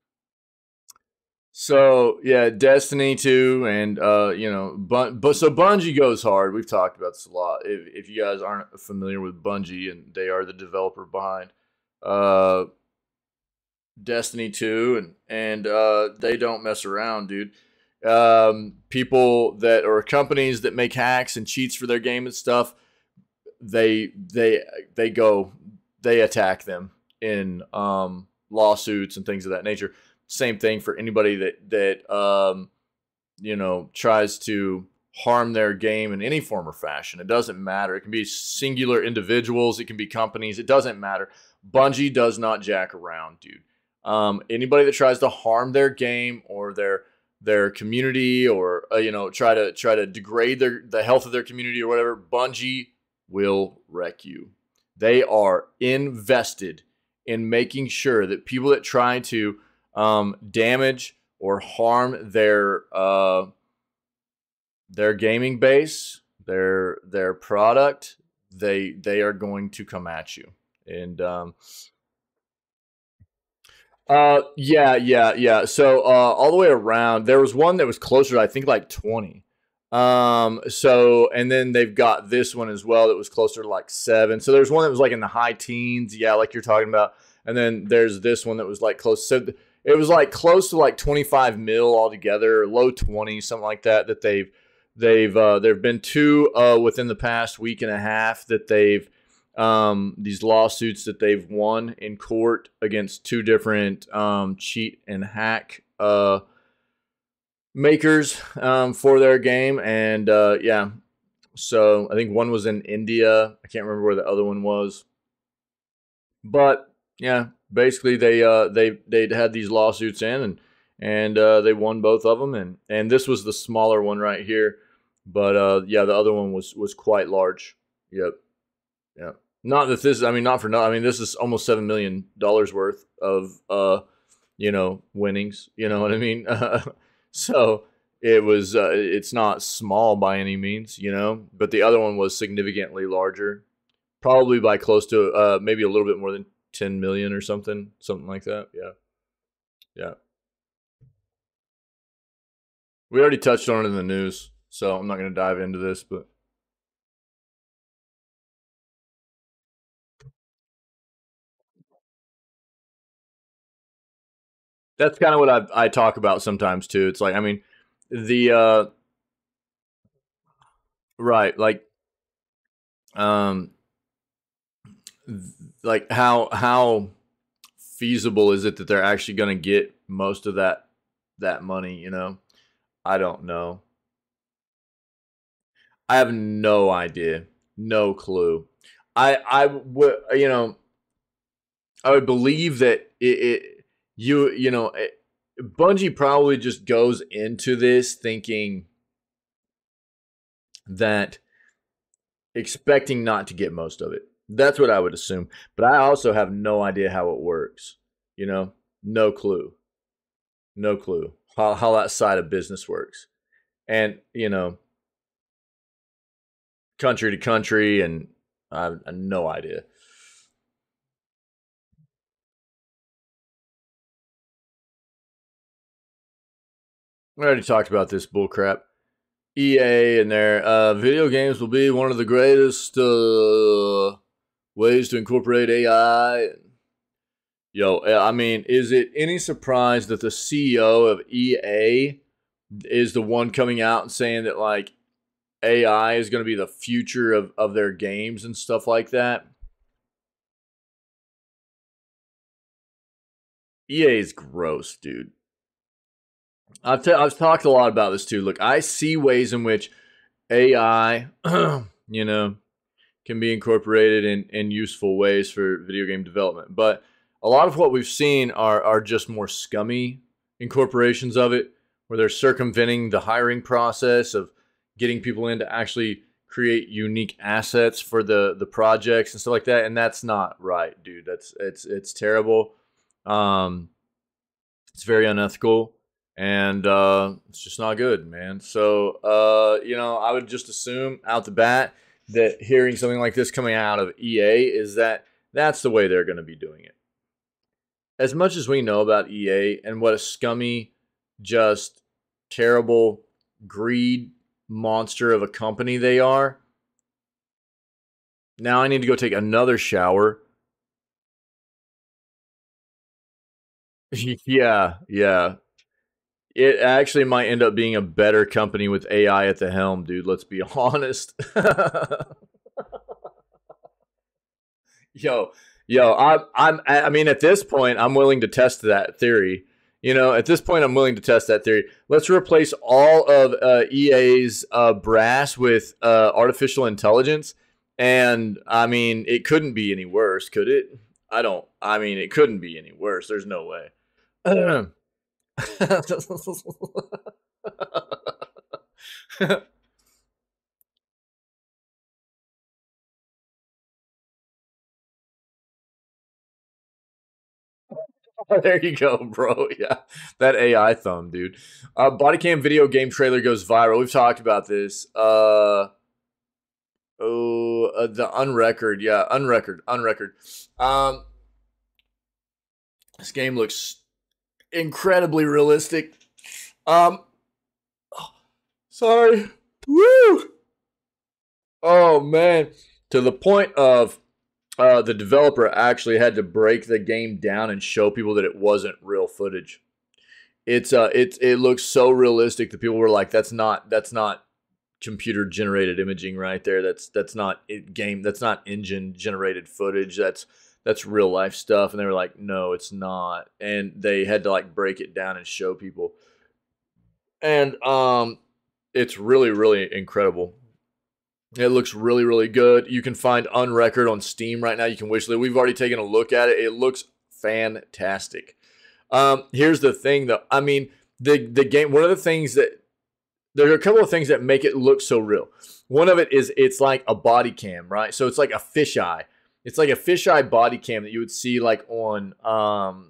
So yeah, Destiny two, and uh, you know, Bun- but so Bungie goes hard. We've talked about this a lot. If, if you guys aren't familiar with Bungie, and they are the developer behind uh, Destiny two, and and uh, they don't mess around, dude. Um, people that or companies that make hacks and cheats for their game and stuff, they they they go they attack them in um, lawsuits and things of that nature. Same thing for anybody that that um, you know tries to harm their game in any form or fashion. It doesn't matter. It can be singular individuals. It can be companies. It doesn't matter. Bungie does not jack around, dude. Um, anybody that tries to harm their game or their their community, or uh, you know try to try to degrade their the health of their community or whatever, Bungie will wreck you. They are invested in making sure that people that try to um, damage or harm their uh, their gaming base, their their product, they they are going to come at you. And um, uh, yeah, yeah, yeah. So uh, all the way around, there was one that was closer to, I think, like twenty. Um, so and then they've got this one as well that was closer to like seven. So there's one that was like in the high teens, yeah, like you're talking about. And then there's this one that was like close. So it was like close to like twenty-five mil altogether, low twenty, something like that. That they've they've uh, there've been two uh, within the past week and a half that they've um, these lawsuits that they've won in court against two different um, cheat and hack uh, makers um, for their game. And uh, yeah, so I think one was in India. I can't remember where the other one was, but yeah, basically they uh, they they had these lawsuits in, and and uh, they won both of them. And and this was the smaller one right here, but uh, yeah, the other one was was quite large. Yep. Yeah. Not that this, I mean, not for no, I mean, this is almost seven million dollars worth of, uh, you know, winnings. You know what I mean? Uh, so it was, uh, it's not small by any means, you know, but the other one was significantly larger, probably by close to, uh, maybe a little bit more than ten million or something, something like that. Yeah. Yeah. We already touched on it in the news, so I'm not going to dive into this, but. That's kind of what I I talk about sometimes too. It's like, I mean, the uh right, like um like how how feasible is it that they're actually going to get most of that that money, you know? I don't know. I have no idea. No clue. I I would, you know, I would believe that it, it you you know, it, Bungie probably just goes into this thinking that expecting not to get most of it. That's what I would assume. But I also have no idea how it works. You know, no clue. No clue how, how that side of business works. And, you know, country to country, and I have, I have no idea. We already talked about this bullcrap. E A and their uh, video games will be one of the greatest uh, ways to incorporate A I. Yo, I mean, is it any surprise that the C E O of E A is the one coming out and saying that, like, A I is going to be the future of, of their games and stuff like that? E A is gross, dude. I've, t- I've talked a lot about this too. Look, I see ways in which A I, you know, can be incorporated in, in useful ways for video game development. But a lot of what we've seen are, are just more scummy incorporations of it, where they're circumventing the hiring process of getting people in to actually create unique assets for the, the projects and stuff like that. And that's not right, dude. That's it's it's terrible. Um, it's very unethical, and uh, it's just not good, man. So, uh, you know, I would just assume out the bat that hearing something like this coming out of E A is that that's the way they're going to be doing it. As much as we know about E A and what a scummy, just terrible greed monster of a company they are, now I need to go take another shower. Yeah, yeah. It actually might end up being a better company with A I at the helm, dude. Let's be honest. yo, yo, I'm, I'm, I mean, at this point, I'm willing to test that theory. You know, at this point, I'm willing to test that theory. Let's replace all of uh, E A's uh, brass with uh, artificial intelligence, and I mean, it couldn't be any worse, could it? I don't. I mean, it couldn't be any worse. There's no way. There you go, bro. Yeah, that A I thumb, dude. Uh, body cam video game trailer goes viral. We've talked about this. Uh, oh, uh, the unrecord. Yeah, unrecord, unrecord. Um, this game looks incredibly realistic. Um, oh, sorry. Woo. Oh man, to the point of uh, the developer actually had to break the game down and show people that it wasn't real footage. It's uh, it it looks so realistic that people were like, "That's not that's not computer generated imaging right there. That's that's not it game. That's not engine generated footage. That's that's real life stuff." And they were like, "No, it's not." And they had to like break it down and show people. And um, it's really really incredible. It looks really, really good. You can find Unrecord on Steam right now. You can wish it. We've already taken a look at it. It looks fantastic. Um, here's the thing, though. I mean, the the game. One of the things that there are a couple of things that make it look so real. One of it is it's like a body cam, right? So it's like a fisheye. It's like a fisheye body cam that you would see like on, um,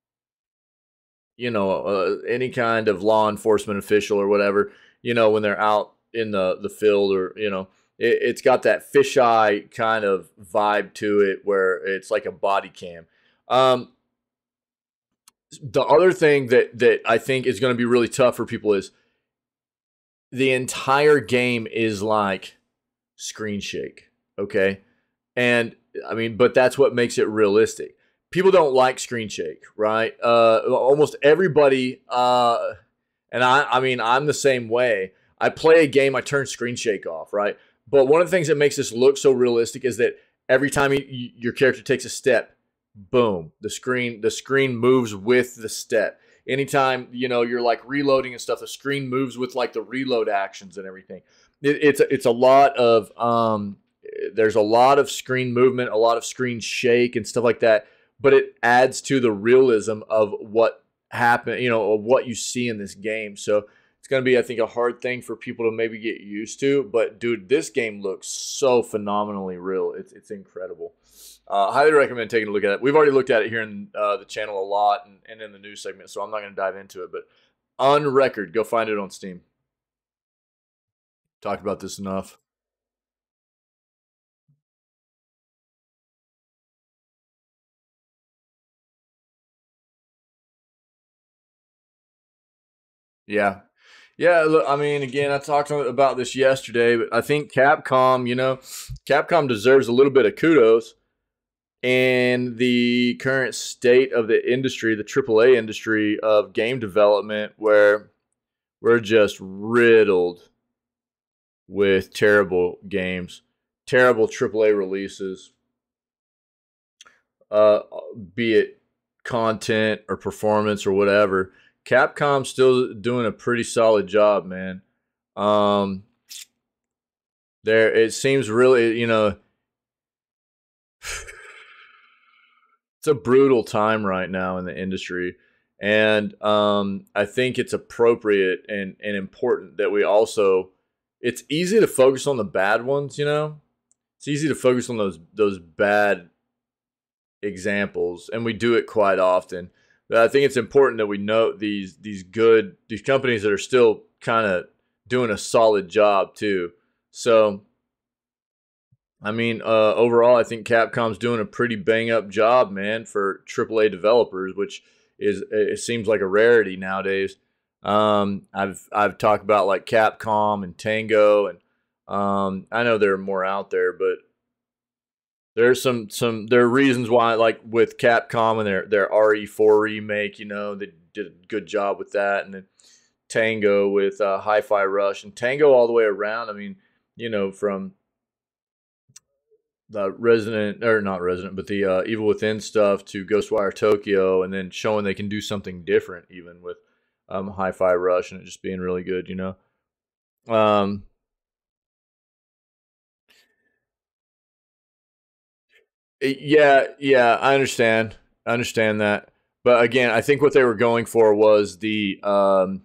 you know, uh, any kind of law enforcement official or whatever. You know, when they're out in the the field, or you know. It's got that fisheye kind of vibe to it where it's like a body cam. Um, the other thing that, that I think is going to be really tough for people is the entire game is like screen shake, okay? And, I mean, but that's what makes it realistic. People don't like screen shake, right? Uh, almost everybody, uh, and I, I mean, I'm the same way. I play a game, I turn screen shake off, right? But one of the things that makes this look so realistic is that every time you, you, your character takes a step, boom, the screen the screen moves with the step. Anytime you know you're like reloading and stuff, the screen moves with like the reload actions and everything. It, it's it's a lot of um, there's a lot of screen movement, a lot of screen shake and stuff like that. But it adds to the realism of what happened, you know, of what you see in this game. So. It's going to be, I think, a hard thing for people to maybe get used to. But, dude, this game looks so phenomenally real. It's it's incredible. Uh, highly recommend taking a look at it. We've already looked at it here in uh, the channel a lot and, and in the news segment, so I'm not going to dive into it. But on record, go find it on Steam. Talked about this enough. Yeah. Yeah, look, I mean, again, I talked about this yesterday, but I think Capcom, you know, Capcom deserves a little bit of kudos in the current state of the industry, the triple A industry of game development, where we're just riddled with terrible games, terrible triple A releases, uh, be it content or performance or whatever. Capcom's still doing a pretty solid job, man. Um, there, it seems really, you know, it's a brutal time right now in the industry, and um, I think it's appropriate and and important that we also. It's easy to focus on the bad ones, you know. It's easy to focus on those those bad examples, and we do it quite often. But I think it's important that we note these these good these companies that are still kind of doing a solid job too. So I mean, uh, overall, I think Capcom's doing a pretty bang up job, man, for triple A developers, which is it seems like a rarity nowadays. Um, I've I've talked about like Capcom and Tango, and um, I know there are more out there, but there's some some there are reasons why, like with Capcom and their their R E four remake, you know, they did a good job with that, and then Tango with uh, Hi-Fi Rush and Tango all the way around. I mean, you know, from the Resident or not Resident, but the uh, Evil Within stuff to Ghostwire Tokyo, and then showing they can do something different, even with um, Hi-Fi Rush, and it just being really good, you know. Um, yeah, yeah, I understand, I understand that, but again, I think what they were going for was the um,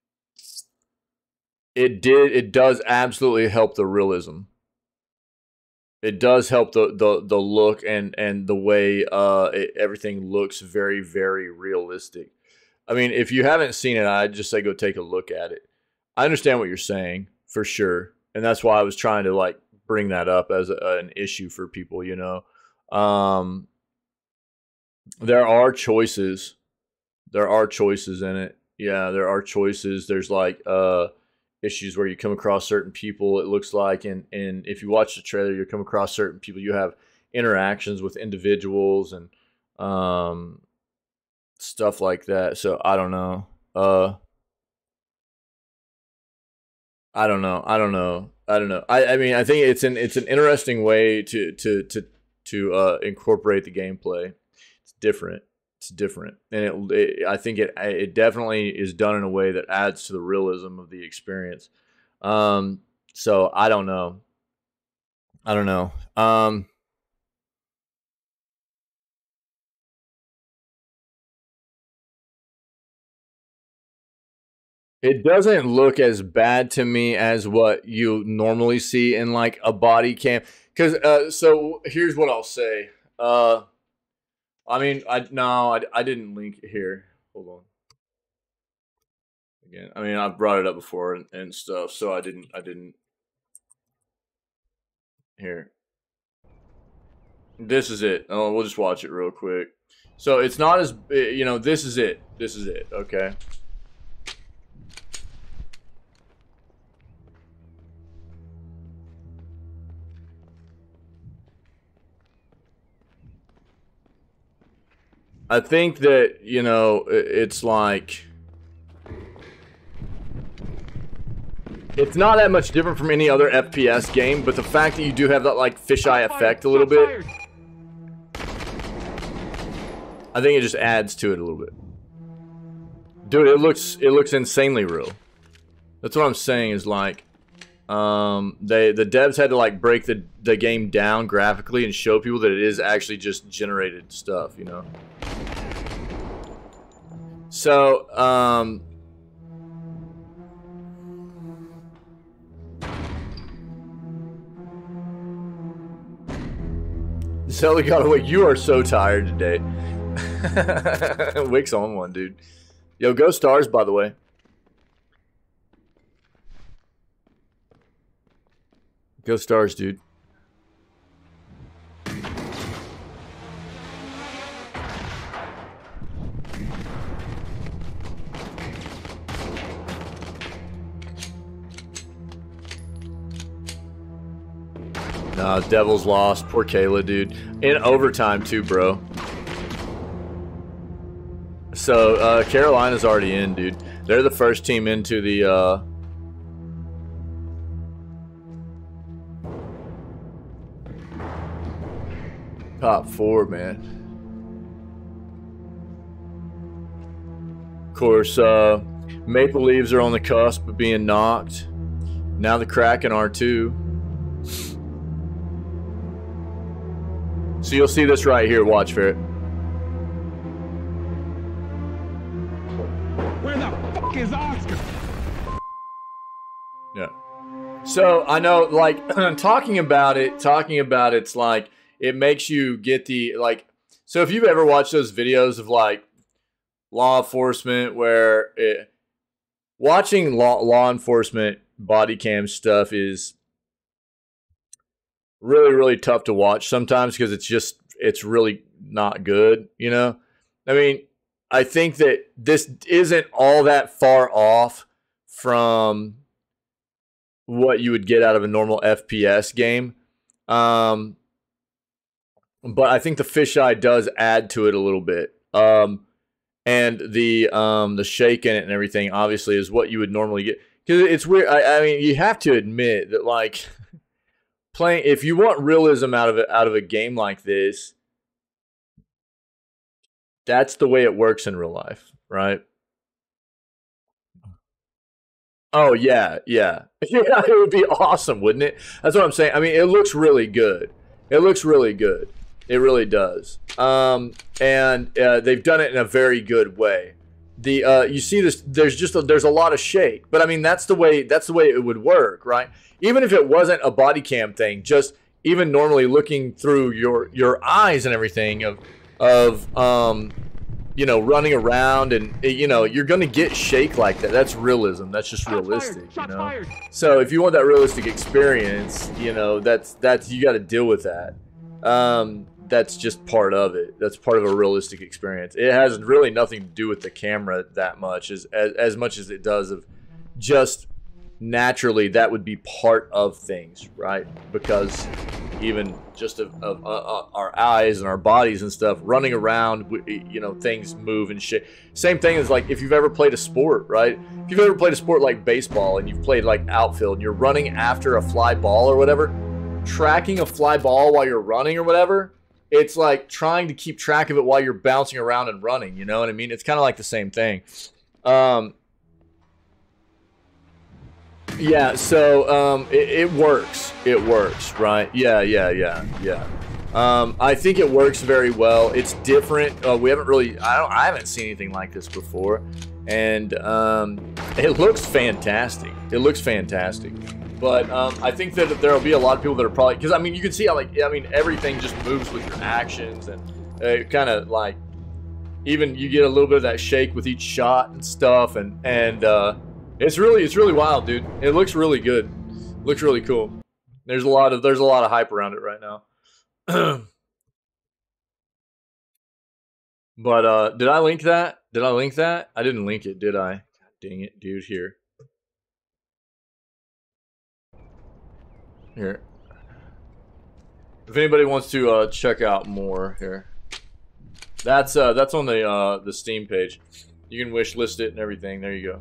it did it does absolutely help the realism. It does help the the the look and and the way uh it, everything looks very very realistic. I mean, if you haven't seen it, I'd just say go take a look at it. I understand what you're saying for sure, and that's why I was trying to like bring that up as a, an issue for people. You know, um, there are choices. There are choices in it. Yeah, there are choices. There's like uh issues where you come across certain people, it looks like, and and if you watch the trailer, you come across certain people, you have interactions with individuals and um stuff like that. So I don't know. Uh I don't know. I don't know. I don't know. I, I mean I think it's an it's an interesting way to to to to uh incorporate the gameplay. It's different. It's different. And it, it I think it it definitely is done in a way that adds to the realism of the experience. Um so I don't know. I don't know. Um It doesn't look as bad to me as what you normally see in like a body cam. Cause uh, so here's what I'll say. Uh, I mean, I no, I, I didn't link it here. Hold on. Again, I mean, I've brought it up before and, and stuff, so I didn't. I didn't. Here, this is it. Oh, we'll just watch it real quick. So it's not as you know. This is it. This is it. Okay. I think that, you know, it's like it's not that much different from any other F P S game, but the fact that you do have that like fisheye effect a little bit, I think it just adds to it a little bit. Dude, it looks it looks insanely real. That's what I'm saying is like um they the devs had to like break the the game down graphically and show people that it is actually just generated stuff, you know. So, um Zelda got away. You are so tired today. Wick's on one, dude. Yo, go Stars, by the way. Go Stars, dude. Nah, Devils lost. Poor Kayla, dude. In overtime, too, bro. So, uh, Carolina's already in, dude. They're the first team into the, uh... top four, man. Of course, uh, Maple Leafs are on the cusp of being knocked. Now the Kraken are, too. So you'll see this right here. Watch for it. Where the fuck is Oscar? Yeah. So I know, like, talking about it, talking about it's like it makes you get the like. So if you've ever watched those videos of like law enforcement, where it, watching law law enforcement body cam stuff is really, really tough to watch sometimes because it's just it's really not good. You know, I mean, I think that this isn't all that far off from what you would get out of a normal F P S game. Um, but I think the fisheye does add to it a little bit. Um, and the um, the shake in it and everything obviously is what you would normally get. Because it's weird. I, I mean, you have to admit that, like, playing, if you want realism out of it, out of a game like this, that's the way it works in real life, right? Oh yeah, yeah, yeah. It would be awesome, wouldn't it? That's what I'm saying. I mean, it looks really good. It looks really good. It really does. Um, and uh, they've done it in a very good way. The uh, you see this. There's just a, there's a lot of shake, but I mean that's the way that's the way it would work, right? Even if it wasn't a body cam thing, just even normally looking through your your eyes and everything of of um, you know, running around and, you know, you're going to get shake like that. That's realism. That's just realistic, you know? So if you want that realistic experience, you know, that's, that's, you got to deal with that. Um, that's just part of it. That's part of a realistic experience. It has really nothing to do with the camera that much as, as, as much as it does of just naturally that would be part of things, right? Because even just of, of uh, our eyes and our bodies and stuff running around, you know, things move and shit. Same thing as like if you've ever played a sport, right? If you've ever played a sport like baseball and you've played like outfield and you're running after a fly ball or whatever, tracking a fly ball while you're running or whatever, it's like trying to keep track of it while you're bouncing around and running, you know what I mean? It's kind of like the same thing. Um, Yeah, so um, it, it works. It works, right? Yeah, yeah, yeah, yeah. Um, I think it works very well. It's different. Uh, we haven't really. I don't. I haven't seen anything like this before, and um, it looks fantastic. It looks fantastic. But um, I think that there will be a lot of people that are probably because I mean you can see how like I mean everything just moves with your actions and it kind of like even you get a little bit of that shake with each shot and stuff and and. Uh, It's really, it's really wild, dude. It looks really good. It looks really cool. There's a lot of, there's a lot of hype around it right now. But uh, did I link that? Did I link that? I didn't link it, did I? God dang it, dude. Here, here. If anybody wants to uh, check out more, here. That's uh, that's on the uh, the Steam page. You can wish list it and everything. There you go.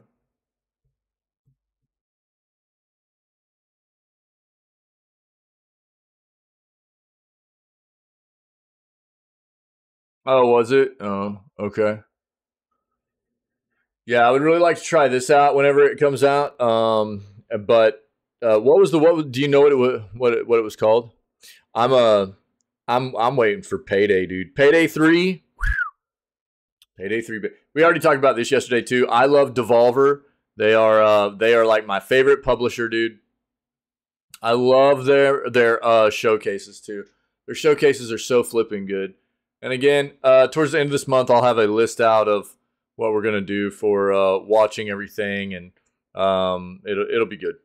Oh, was it? Oh, okay. Yeah, I would really like to try this out whenever it comes out. Um, but uh, what was the what? Do you know what it was? What it, what it was called? I'm a, I'm I'm waiting for Payday, dude. Payday three. Payday three. We already talked about this yesterday too. I love Devolver. They are uh, they are like my favorite publisher, dude. I love their their uh, showcases too. Their showcases are so flipping good. And again, uh, towards the end of this month, I'll have a list out of what we're gonna do for uh, watching everything, and um, it'll it'll be good.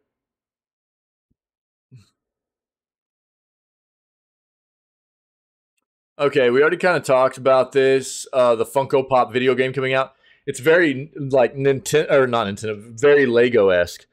Okay, we already kind of talked about this. Uh, the Funko Pop video game coming out. It's very like Nintendo or not Nintendo, very Lego-esque.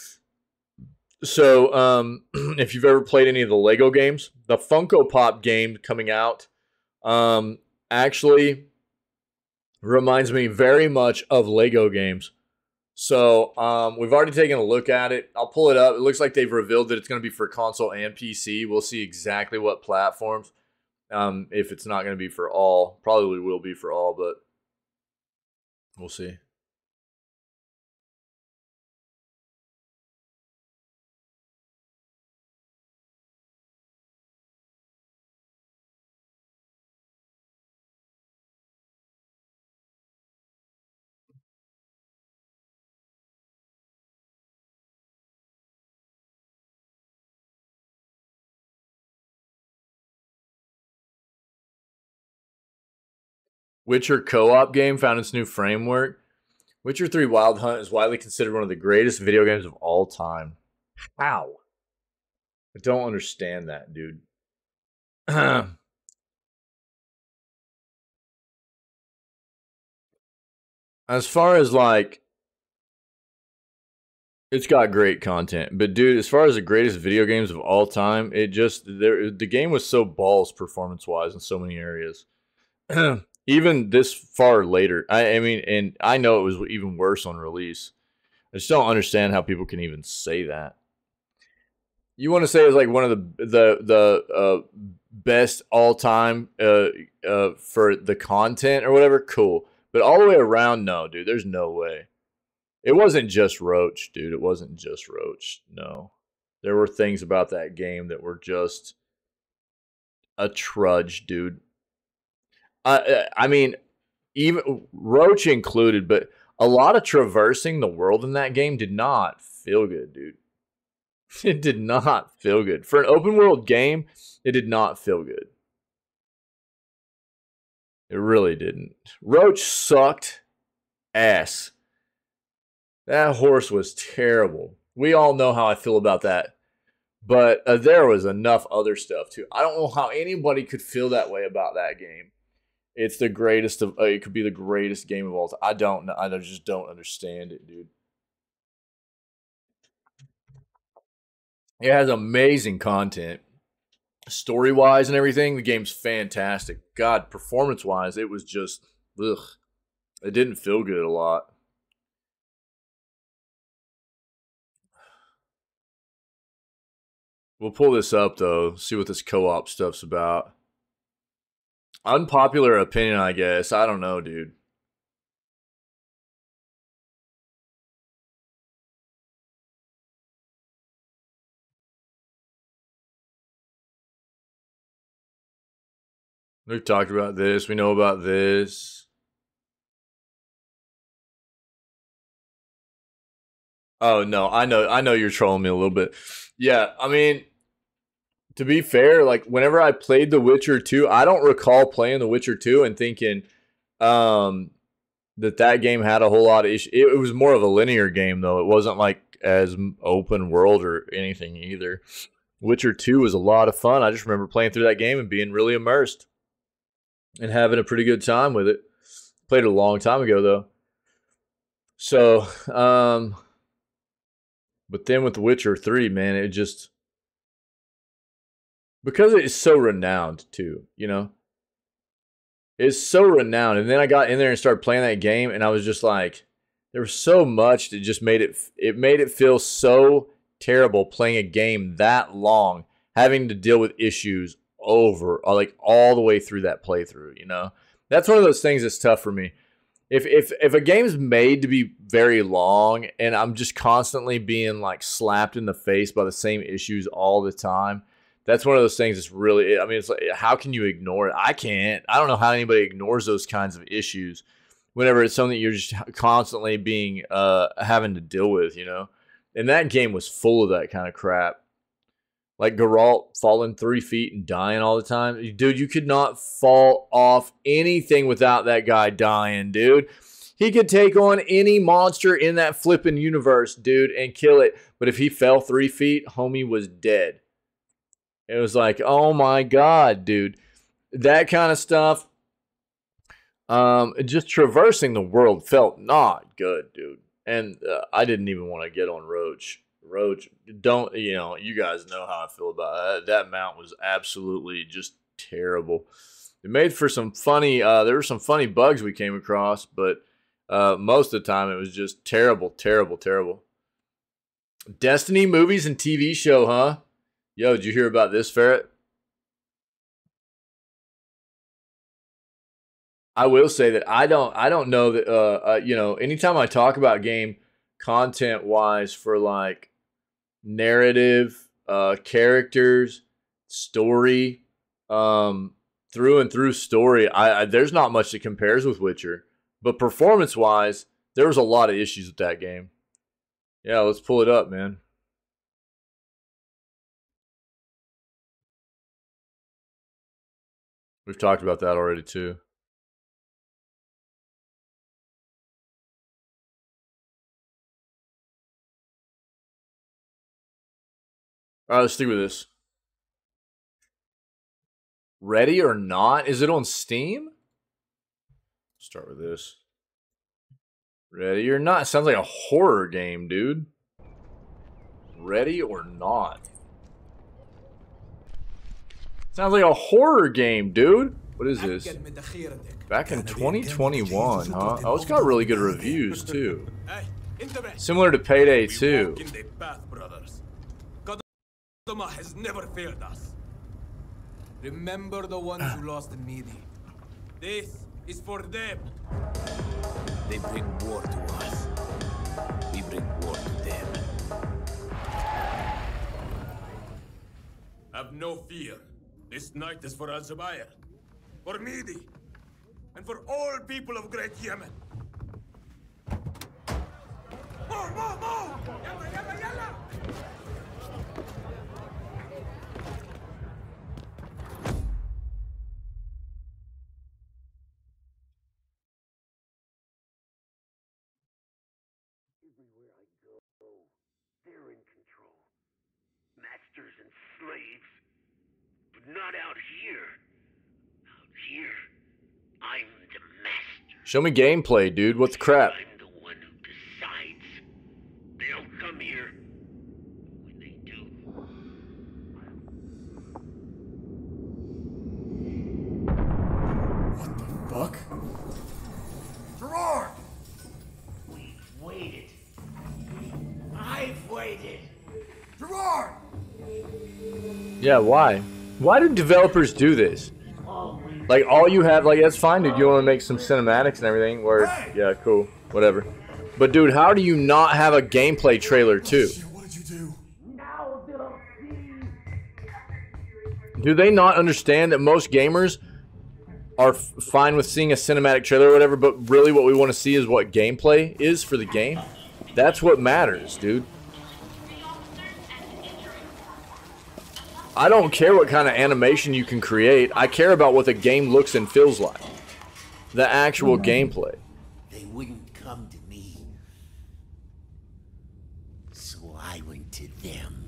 So, um, if you've ever played any of the Lego games, the Funko Pop game coming out um, actually reminds me very much of Lego games. So, um, we've already taken a look at it. I'll pull it up. It looks like they've revealed that it's going to be for console and P C. We'll see exactly what platforms. Um, if it's not going to be for all, probably will be for all, but we'll see. Witcher co-op game found its new framework. Witcher three Wild Hunt is widely considered one of the greatest video games of all time. How? I don't understand that, dude. As far as like, it's got great content, but dude, as far as the greatest video games of all time, it just there the game was so balls performance wise in so many areas. Even this far later, I, I mean, and I know it was even worse on release. I just don't understand how people can even say that. You want to say it's like one of the the the uh, best all time uh, uh, for the content or whatever? Cool, but all the way around, no, dude. There's no way. It wasn't just Roach, dude. It wasn't just Roach. No, there were things about that game that were just a trudge, dude. I I mean, even Roach included, but a lot of traversing the world in that game did not feel good, dude. It did not feel good. For an open world game, it did not feel good. It really didn't. Roach sucked ass. That horse was terrible. We all know how I feel about that. But uh, there was enough other stuff too. I don't know how anybody could feel that way about that game. It's the greatest of. Uh, it could be the greatest game of all time. I don't know. I just don't understand it, dude. It has amazing content, story wise and everything. The game's fantastic. God, performance wise, it was just ugh. It didn't feel good a lot. We'll pull this up though. See what this co-op stuff's about. Unpopular opinion, I guess. I don't know, dude. We've talked about this. We know about this. Oh no, I know, I know you're trolling me a little bit. Yeah, I mean, to be fair, like whenever I played The Witcher two, I don't recall playing The Witcher two and thinking um, that that game had a whole lot of issues. It, it was more of a linear game though. It wasn't like as open world or anything either. Witcher two was a lot of fun. I just remember playing through that game and being really immersed and having a pretty good time with it. Played it a long time ago though. So, um, but then with The Witcher three, man, it just because it is so renowned too, you know. It's so renowned, and then I got in there and started playing that game, and I was just like, there was so much that just made it. It made it feel so terrible playing a game that long, having to deal with issues over, like all the way through that playthrough. You know, that's one of those things that's tough for me. If if if a game's made to be very long, and I'm just constantly being like slapped in the face by the same issues all the time, that's one of those things that's really, I mean, it's like, how can you ignore it? I can't. I don't know how anybody ignores those kinds of issues whenever it's something you're just constantly being, uh, having to deal with, you know? And that game was full of that kind of crap. Like Geralt falling three feet and dying all the time. Dude, you could not fall off anything without that guy dying, dude. He could take on any monster in that flipping universe, dude, and kill it. But if he fell three feet, homie was dead. It was like, oh my God, dude. That kind of stuff. Um, just traversing the world felt not good, dude. And uh, I didn't even want to get on Roach. Roach, don't, you know, you guys know how I feel about that. That mount was absolutely just terrible. It made for some funny, uh, there were some funny bugs we came across, but uh, most of the time it was just terrible, terrible, terrible. Destiny movies and T V show, huh? Yo, did you hear about this, Ferret? I will say that I don't I don't know that uh, uh you know, anytime I talk about game content wise for like narrative, uh characters, story, um through and through story, I, I there's not much that compares with Witcher. But performance wise, there was a lot of issues with that game. Yeah, let's pull it up, man. We've talked about that already too. All right, let's stick with this. Ready or Not? Is it on Steam? Start with this. Ready or Not? Sounds like a horror game, dude. Ready or Not? Sounds like a horror game, dude. What is this? Back in twenty twenty-one, huh? Oh, it's got really good reviews, too. Similar to Payday two. Has never failed us. Remember the ones who lost in Midi. This is for them. They bring war to us. We bring war to them. Have no fear. This night is for Al-Zubayr, for Midi, and for all people of Great Yemen. More, more, more! Yalla, yalla, yalla! Everywhere I go, they're in control. Masters and slaves. But not out here. Out here, I'm the master. Show me gameplay, dude. What the crap? I'm the one who decides. They'll come here. When they do, What the fuck? Gerard! we've waited. I've waited. Gerard! Yeah, why? Why do developers do this? Like, all you have, like, that's fine, dude. You want to make some cinematics and everything. Where, yeah, cool. Whatever. But, dude, how do you not have a gameplay trailer, too? What did you do? Now they'll see. Do they not understand that most gamers are f fine with seeing a cinematic trailer or whatever, but really what we want to see is what gameplay is for the game? That's what matters, dude. I don't care what kind of animation you can create. I care about what the game looks and feels like. The actual gameplay. They wouldn't come to me. So I went to them.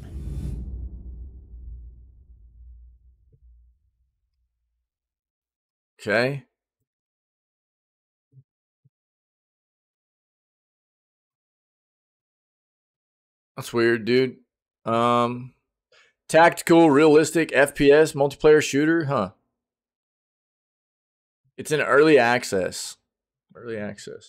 Okay. That's weird, dude. Um, tactical, realistic, F P S, multiplayer shooter, huh? It's in early access. Early access.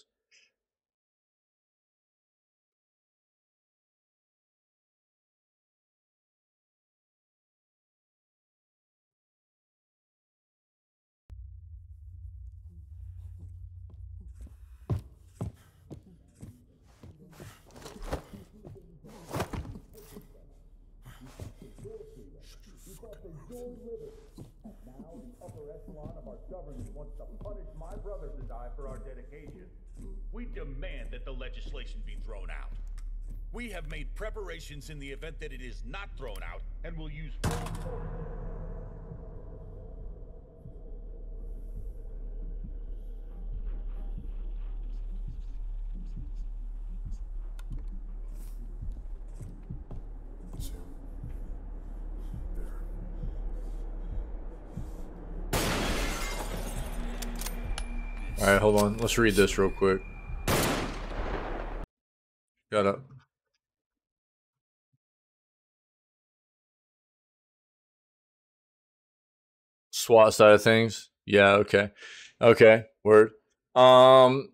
Now the upper echelon of our government wants to punish my brothers and I for our dedication. We demand that the legislation be thrown out. We have made preparations in the event that it is not thrown out, and will use full force. All right, hold on. Let's read this real quick. Got up. SWAT side of things. Yeah, okay. Okay, word. Um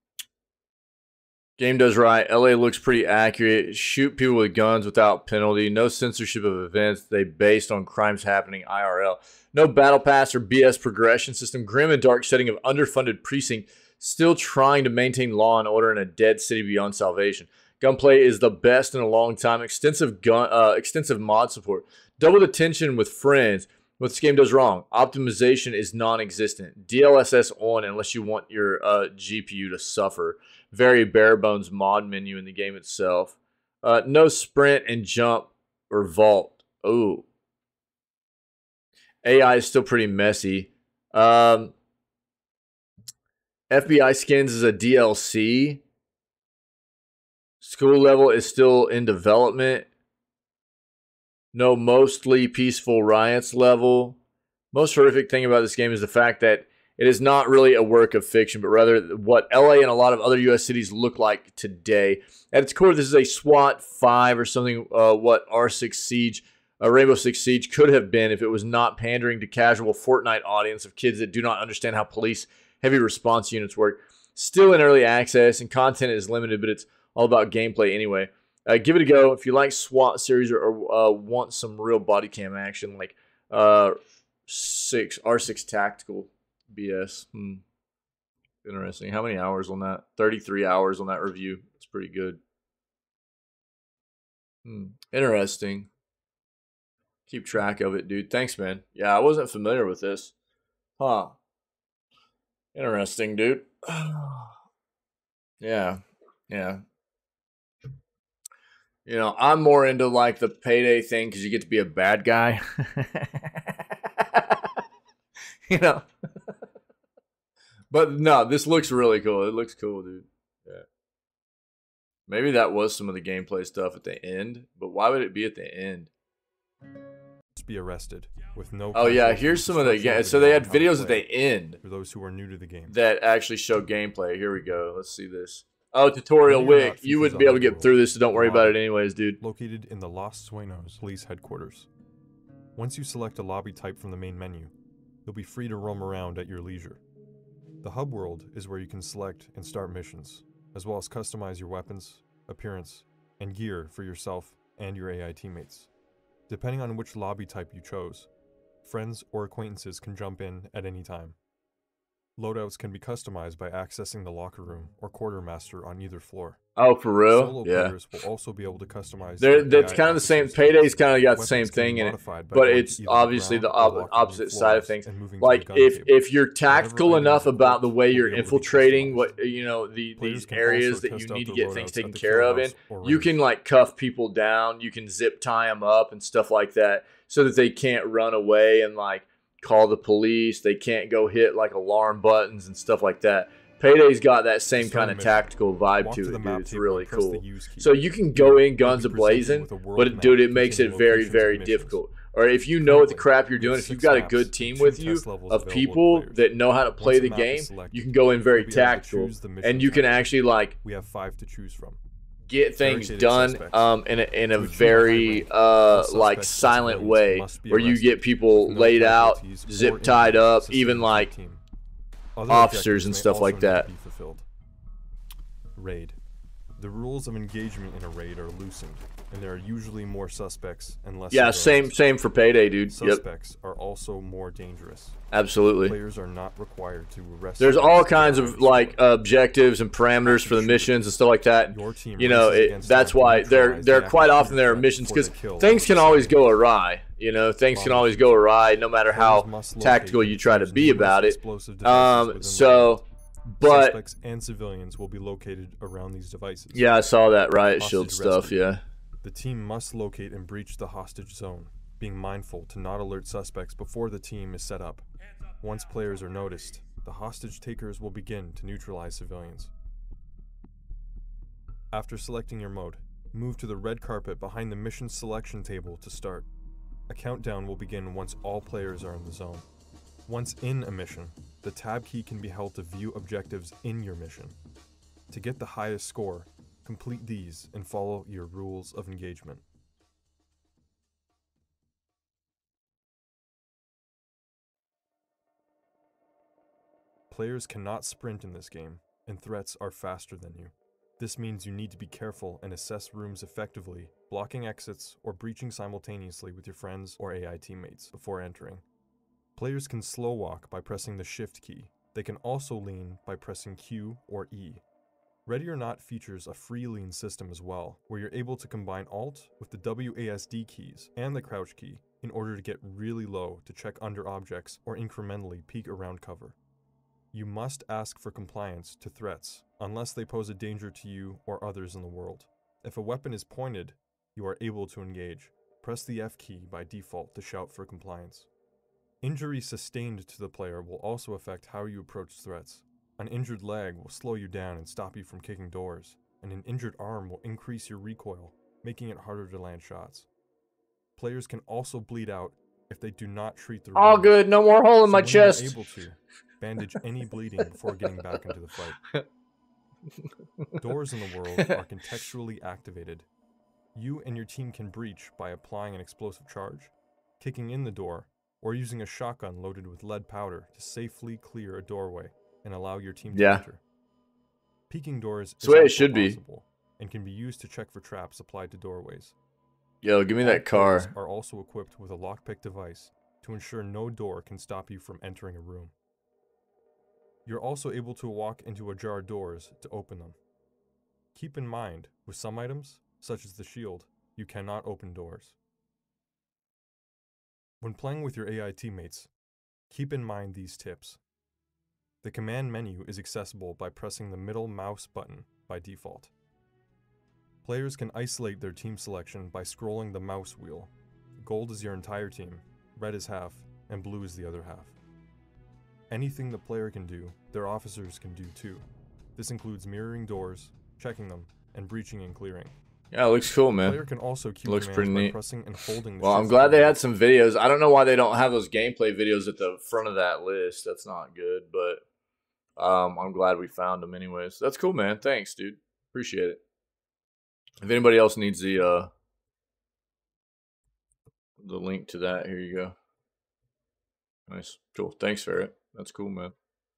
Game does right. L A looks pretty accurate. Shoot people with guns without penalty. No censorship of events. They based on crimes happening I R L. No battle pass or B S progression system. Grim and dark setting of underfunded precinct. Still trying to maintain law and order in a dead city beyond salvation. Gunplay is the best in a long time. Extensive gun, uh, extensive mod support. Double the tension with friends. What this game does wrong. Optimization is non-existent. D L S S on unless you want your uh, G P U to suffer. Very bare bones mod menu in the game itself. Uh, no sprint and jump or vault. Oh. A I is still pretty messy. Um, F B I skins is a D L C. School level is still in development. no mostly peaceful riots level. Most horrific thing about this game is the fact that it is not really a work of fiction, but rather what L A and a lot of other U S cities look like today. At its core, this is a SWAT five or something, uh, what R six Siege, uh, Rainbow Six Siege could have been if it was not pandering to casual Fortnite audience of kids that do not understand how police heavy response units work. Still in early access, and content is limited, but it's all about gameplay anyway. Uh, give it a go if you like SWAT series or, or uh, want some real body cam action like uh, six R six Tactical. B S. Hmm. Interesting. How many hours on that? thirty-three hours on that review. It's pretty good. Hmm. Interesting. Keep track of it, dude. Thanks, man. Yeah, I wasn't familiar with this. Huh. Interesting, dude. Yeah. Yeah. You know, I'm more into like the payday thing because you get to be a bad guy. You know. But no, this looks really cool. It looks cool, dude. Yeah. Maybe that was some of the gameplay stuff at the end, but why would it be at the end? Be arrested with no. Oh yeah, here's some of the yeah. So they had videos at the end for those who are new to the game that actually show gameplay. Here we go. Let's see this. Oh, tutorial Wick. You wouldn't be able to get through this, so don't worry about it anyways, dude. Located in the Los Sueños police headquarters. Once you select a lobby type from the main menu, you'll be free to roam around at your leisure. The hub world is where you can select and start missions, as well as customize your weapons, appearance, and gear for yourself and your A I teammates. Depending on which lobby type you chose, friends or acquaintances can jump in at any time. Loadouts can be customized by accessing the locker room or quartermaster on either floor. Oh, for real? Solo yeah. players will also be able to customize. They're, that's kind of the same. Payday's kind of got the same thing in it, but it's obviously the op opposite side of things. Like if table. if you're tactical enough about the way you're infiltrating, what you know, the these areas that you need to get things taken care of in, you can like cuff people down, you can zip tie them up and stuff like that, so that they can't run away and like call the police. They can't go hit like alarm buttons and stuff like that. Payday's got that same kind of tactical vibe to it, dude. It's really cool. So you can go in guns a-blazing, but dude, it makes it very, very difficult. Or if you know what the crap you're doing, if you've got a good team with you of people that know how to play the game, you can go in very tactical, and you can actually like we have five to choose from. Get things done um, in a, in a very uh, like silent way, where you get people laid out, zip tied up, even like officers and stuff like that. Raid. The rules of engagement in a raid are loosened, and there are usually more suspects and less. Yeah, same same for Payday, dude. Suspects yep. are also more dangerous. Absolutely. Players are not required to arrest. There's all kinds of like objectives and parameters for the missions and stuff like that. Your team you know, it, that's why they're they're quite often there are missions because things can always go awry. You know, things can always go awry no matter how tactical you try to be about it. Um, so. But suspects and civilians will be located around these devices. Yeah, I saw that riot shield stuff, yeah. The team must locate and breach the hostage zone, being mindful to not alert suspects before the team is set up. Once players are noticed, the hostage takers will begin to neutralize civilians. After selecting your mode, move to the red carpet behind the mission selection table to start. A countdown will begin once all players are in the zone. Once in a mission, the tab key can be held to view objectives in your mission. To get the highest score, complete these and follow your rules of engagement. Players cannot sprint in this game, and threats are faster than you. This means you need to be careful and assess rooms effectively, blocking exits or breaching simultaneously with your friends or A I teammates before entering. Players can slow walk by pressing the shift key. They can also lean by pressing Q or E. Ready or Not features a free lean system as well, where you're able to combine Alt with the W A S D keys and the crouch key in order to get really low to check under objects or incrementally peek around cover. You must ask for compliance to threats unless they pose a danger to you or others in the world. If a weapon is pointed, you are able to engage. Press the F key by default to shout for compliance. Injury sustained to the player will also affect how you approach threats. An injured leg will slow you down and stop you from kicking doors, and an injured arm will increase your recoil, making it harder to land shots. Players can also bleed out if they do not treat their All wounds. good. No more hole in So my when you're chest. able to, bandage any bleeding before getting back into the fight. Doors in the world are contextually activated. You and your team can breach by applying an explosive charge, kicking in the door, or using a shotgun loaded with lead powder to safely clear a doorway and allow your team to Yeah. enter. Peeking doors That's is the way it also should be. possible and can be used to check for traps applied to doorways. Yo, give me All that players car. are also equipped with a lockpick device to ensure no door can stop you from entering a room. You're also able to walk into ajar doors to open them. Keep in mind, with some items, such as the shield, you cannot open doors. When playing with your A I teammates, keep in mind these tips. The command menu is accessible by pressing the middle mouse button by default. Players can isolate their team selection by scrolling the mouse wheel. Gold is your entire team, red is half, and blue is the other half. Anything the player can do, their officers can do too. This includes mirroring doors, checking them, and breaching and clearing. Yeah, it looks cool, man. Player can also cue Looks commands pretty by neat. pressing and holding the Well, I'm shift glad they key. had some videos. I don't know why they don't have those gameplay videos at the front of that list. That's not good, but um, I'm glad we found them anyways. That's cool, man. Thanks, dude. Appreciate it. If anybody else needs the uh, the link to that, here you go. Nice. Cool. Thanks, Ferret. That's cool, man.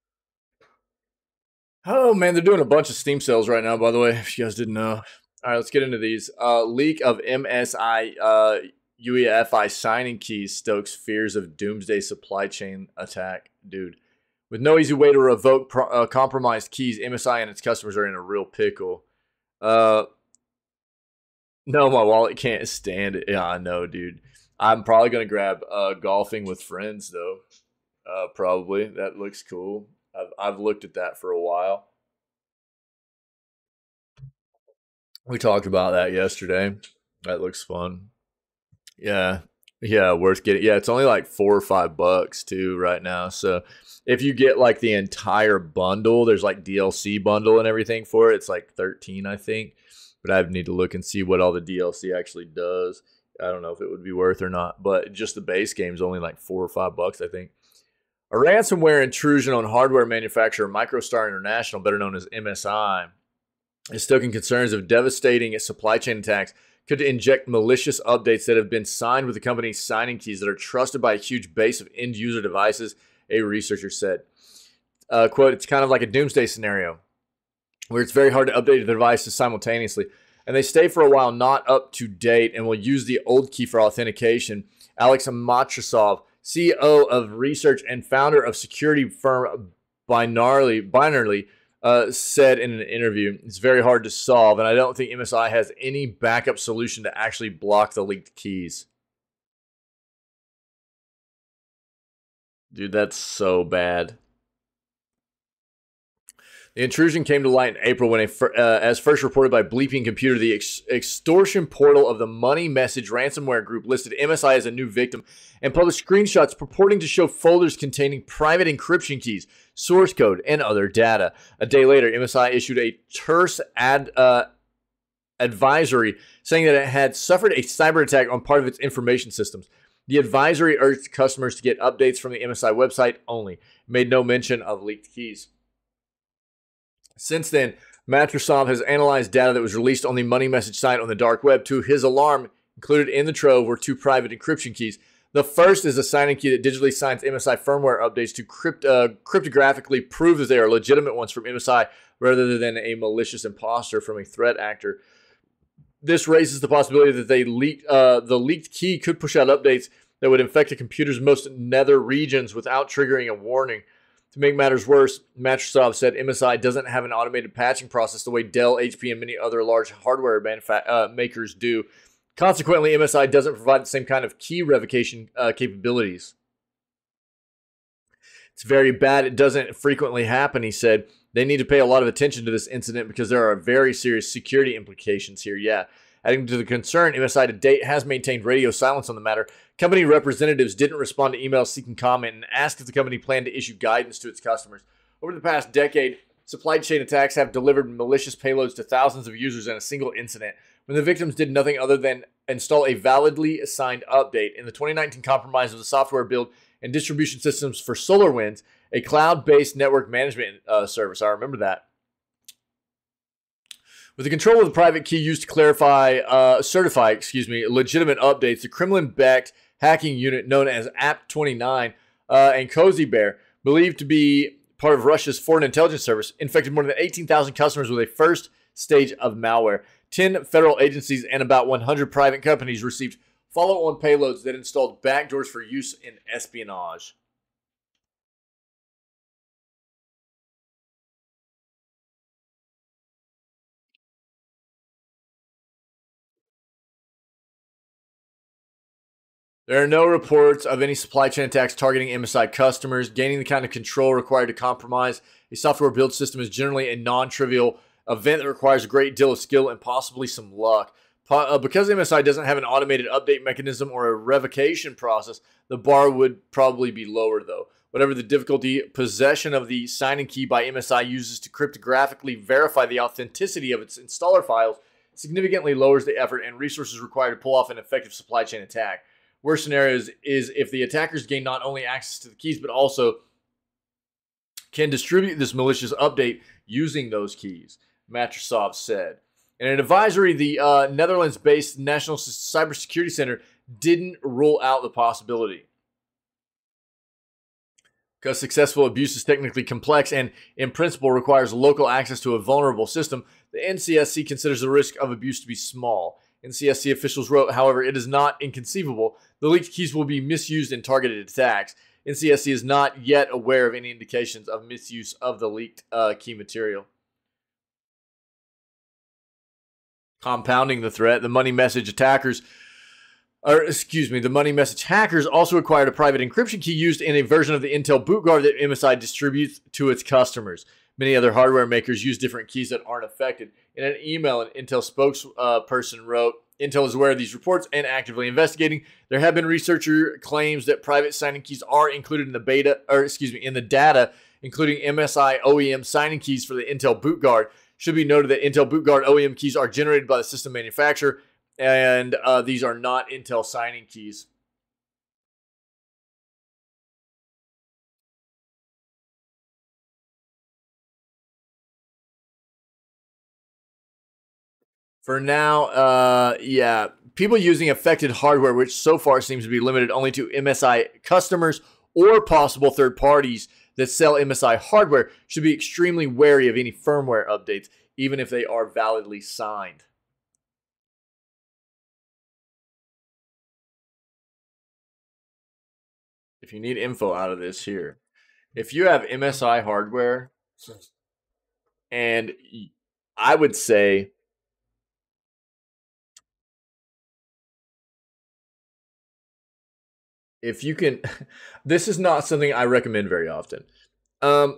Oh, man, they're doing a bunch of Steam sales right now, by the way, if you guys didn't know. All right, let's get into these. Uh, leak of M S I uh, U E F I signing keys stokes fears of doomsday supply chain attack. Dude, with no easy way to revoke pro uh, compromised keys, M S I and its customers are in a real pickle. Uh, no, my wallet can't stand it. Yeah, I know, dude. I'm probably going to grab uh, golfing with friends, though. Uh, probably. That looks cool. I've, I've looked at that for a while. We talked about that yesterday. That looks fun. Yeah. Yeah, worth getting. Yeah, it's only like four or five bucks too right now. So if you get like the entire bundle, there's like D L C bundle and everything for it. It's like thirteen, I think. But I need to look and see what all the D L C actually does. I don't know if it would be worth or not. But just the base game is only like four or five bucks, I think. A ransomware intrusion on hardware manufacturer MicroStar International, better known as M S I, is stoking concerns of devastating supply chain attacks could inject malicious updates that have been signed with the company's signing keys that are trusted by a huge base of end-user devices, a researcher said. Uh, quote, it's kind of like a doomsday scenario where it's very hard to update the devices simultaneously, and they stay for a while not up to date and will use the old key for authentication. Alex Matrasov, C E O of research and founder of security firm Binarly, Binarly uh, said in an interview, it's very hard to solve, and I don't think M S I has any backup solution to actually block the leaked keys. Dude, that's so bad. The intrusion came to light in April when, a, uh, as first reported by Bleeping Computer, the ex extortion portal of the Money Message ransomware group listed M S I as a new victim and published screenshots purporting to show folders containing private encryption keys, source code, and other data. A day later, M S I issued a terse ad, uh, advisory saying that it had suffered a cyber attack on part of its information systems. The advisory urged customers to get updates from the M S I website only, made no mention of leaked keys. Since then, Matrasov has analyzed data that was released on the Money Message site on the dark web. To his alarm, included in the trove were two private encryption keys. The first is a signing key that digitally signs M S I firmware updates to crypt uh, cryptographically prove that they are legitimate ones from M S I rather than a malicious imposter from a threat actor. This raises the possibility that they leak, uh, the leaked key could push out updates that would infect a computer's most nether regions without triggering a warning. To make matters worse, Matrasov said M S I doesn't have an automated patching process the way Dell, H P, and many other large hardware uh, makers do. Consequently, M S I doesn't provide the same kind of key revocation uh, capabilities. It's very bad. It doesn't frequently happen, he said. They need to pay a lot of attention to this incident because there are very serious security implications here. Yeah. Adding to the concern, M S I to date has maintained radio silence on the matter. Company representatives didn't respond to emails seeking comment and asked if the company planned to issue guidance to its customers. Over the past decade, supply chain attacks have delivered malicious payloads to thousands of users in a single incident when the victims did nothing other than install a validly assigned update. In the twenty nineteen compromise of the software build and distribution systems for SolarWinds, a cloud-based network management uh, service. I remember that. With the control of the private key used to clarify, uh, certify, excuse me, legitimate updates, the Kremlin-backed hacking unit known as App twenty-nine uh, and Cozy Bear, believed to be part of Russia's foreign intelligence service, infected more than eighteen thousand customers with a first stage of malware. ten federal agencies and about one hundred private companies received follow-on payloads that installed backdoors for use in espionage. There are no reports of any supply chain attacks targeting M S I customers. Gaining the kind of control required to compromise a software build system is generally a non-trivial event that requires a great deal of skill and possibly some luck. Uh, because M S I doesn't have an automated update mechanism or a revocation process, the bar would probably be lower, though. Whatever the difficulty, possession of the signing key by M S I uses to cryptographically verify the authenticity of its installer files significantly lowers the effort and resources required to pull off an effective supply chain attack. Worst scenarios is if the attackers gain not only access to the keys, but also can distribute this malicious update using those keys, Matrasov said. In an advisory, the uh, Netherlands-based National Cybersecurity Center didn't rule out the possibility. Because successful abuse is technically complex and, in principle, requires local access to a vulnerable system, the N C S C considers the risk of abuse to be small. N C S C officials wrote, however, it is not inconceivable the leaked keys will be misused in targeted attacks. N C S C is not yet aware of any indications of misuse of the leaked uh, key material. Compounding the threat, the money message attackers, or excuse me, the money message hackers also acquired a private encryption key used in a version of the Intel boot guard that M S I distributes to its customers. Many other hardware makers use different keys that aren't affected. In an email, an Intel spokesperson uh, wrote, Intel is aware of these reports and actively investigating. There have been researcher claims that private signing keys are included in the beta, or excuse me, in the data, including M S I O E M signing keys for the Intel boot guard. Should be noted that Intel boot guard O E M keys are generated by the system manufacturer, and uh, these are not Intel signing keys. For now, uh, yeah, people using affected hardware, which so far seems to be limited only to M S I customers or possible third parties that sell M S I hardware, should be extremely wary of any firmware updates, even if they are validly signed. If you need info out of this here, if you have M S I hardware, and I would say if you can, this is not something I recommend very often. Um,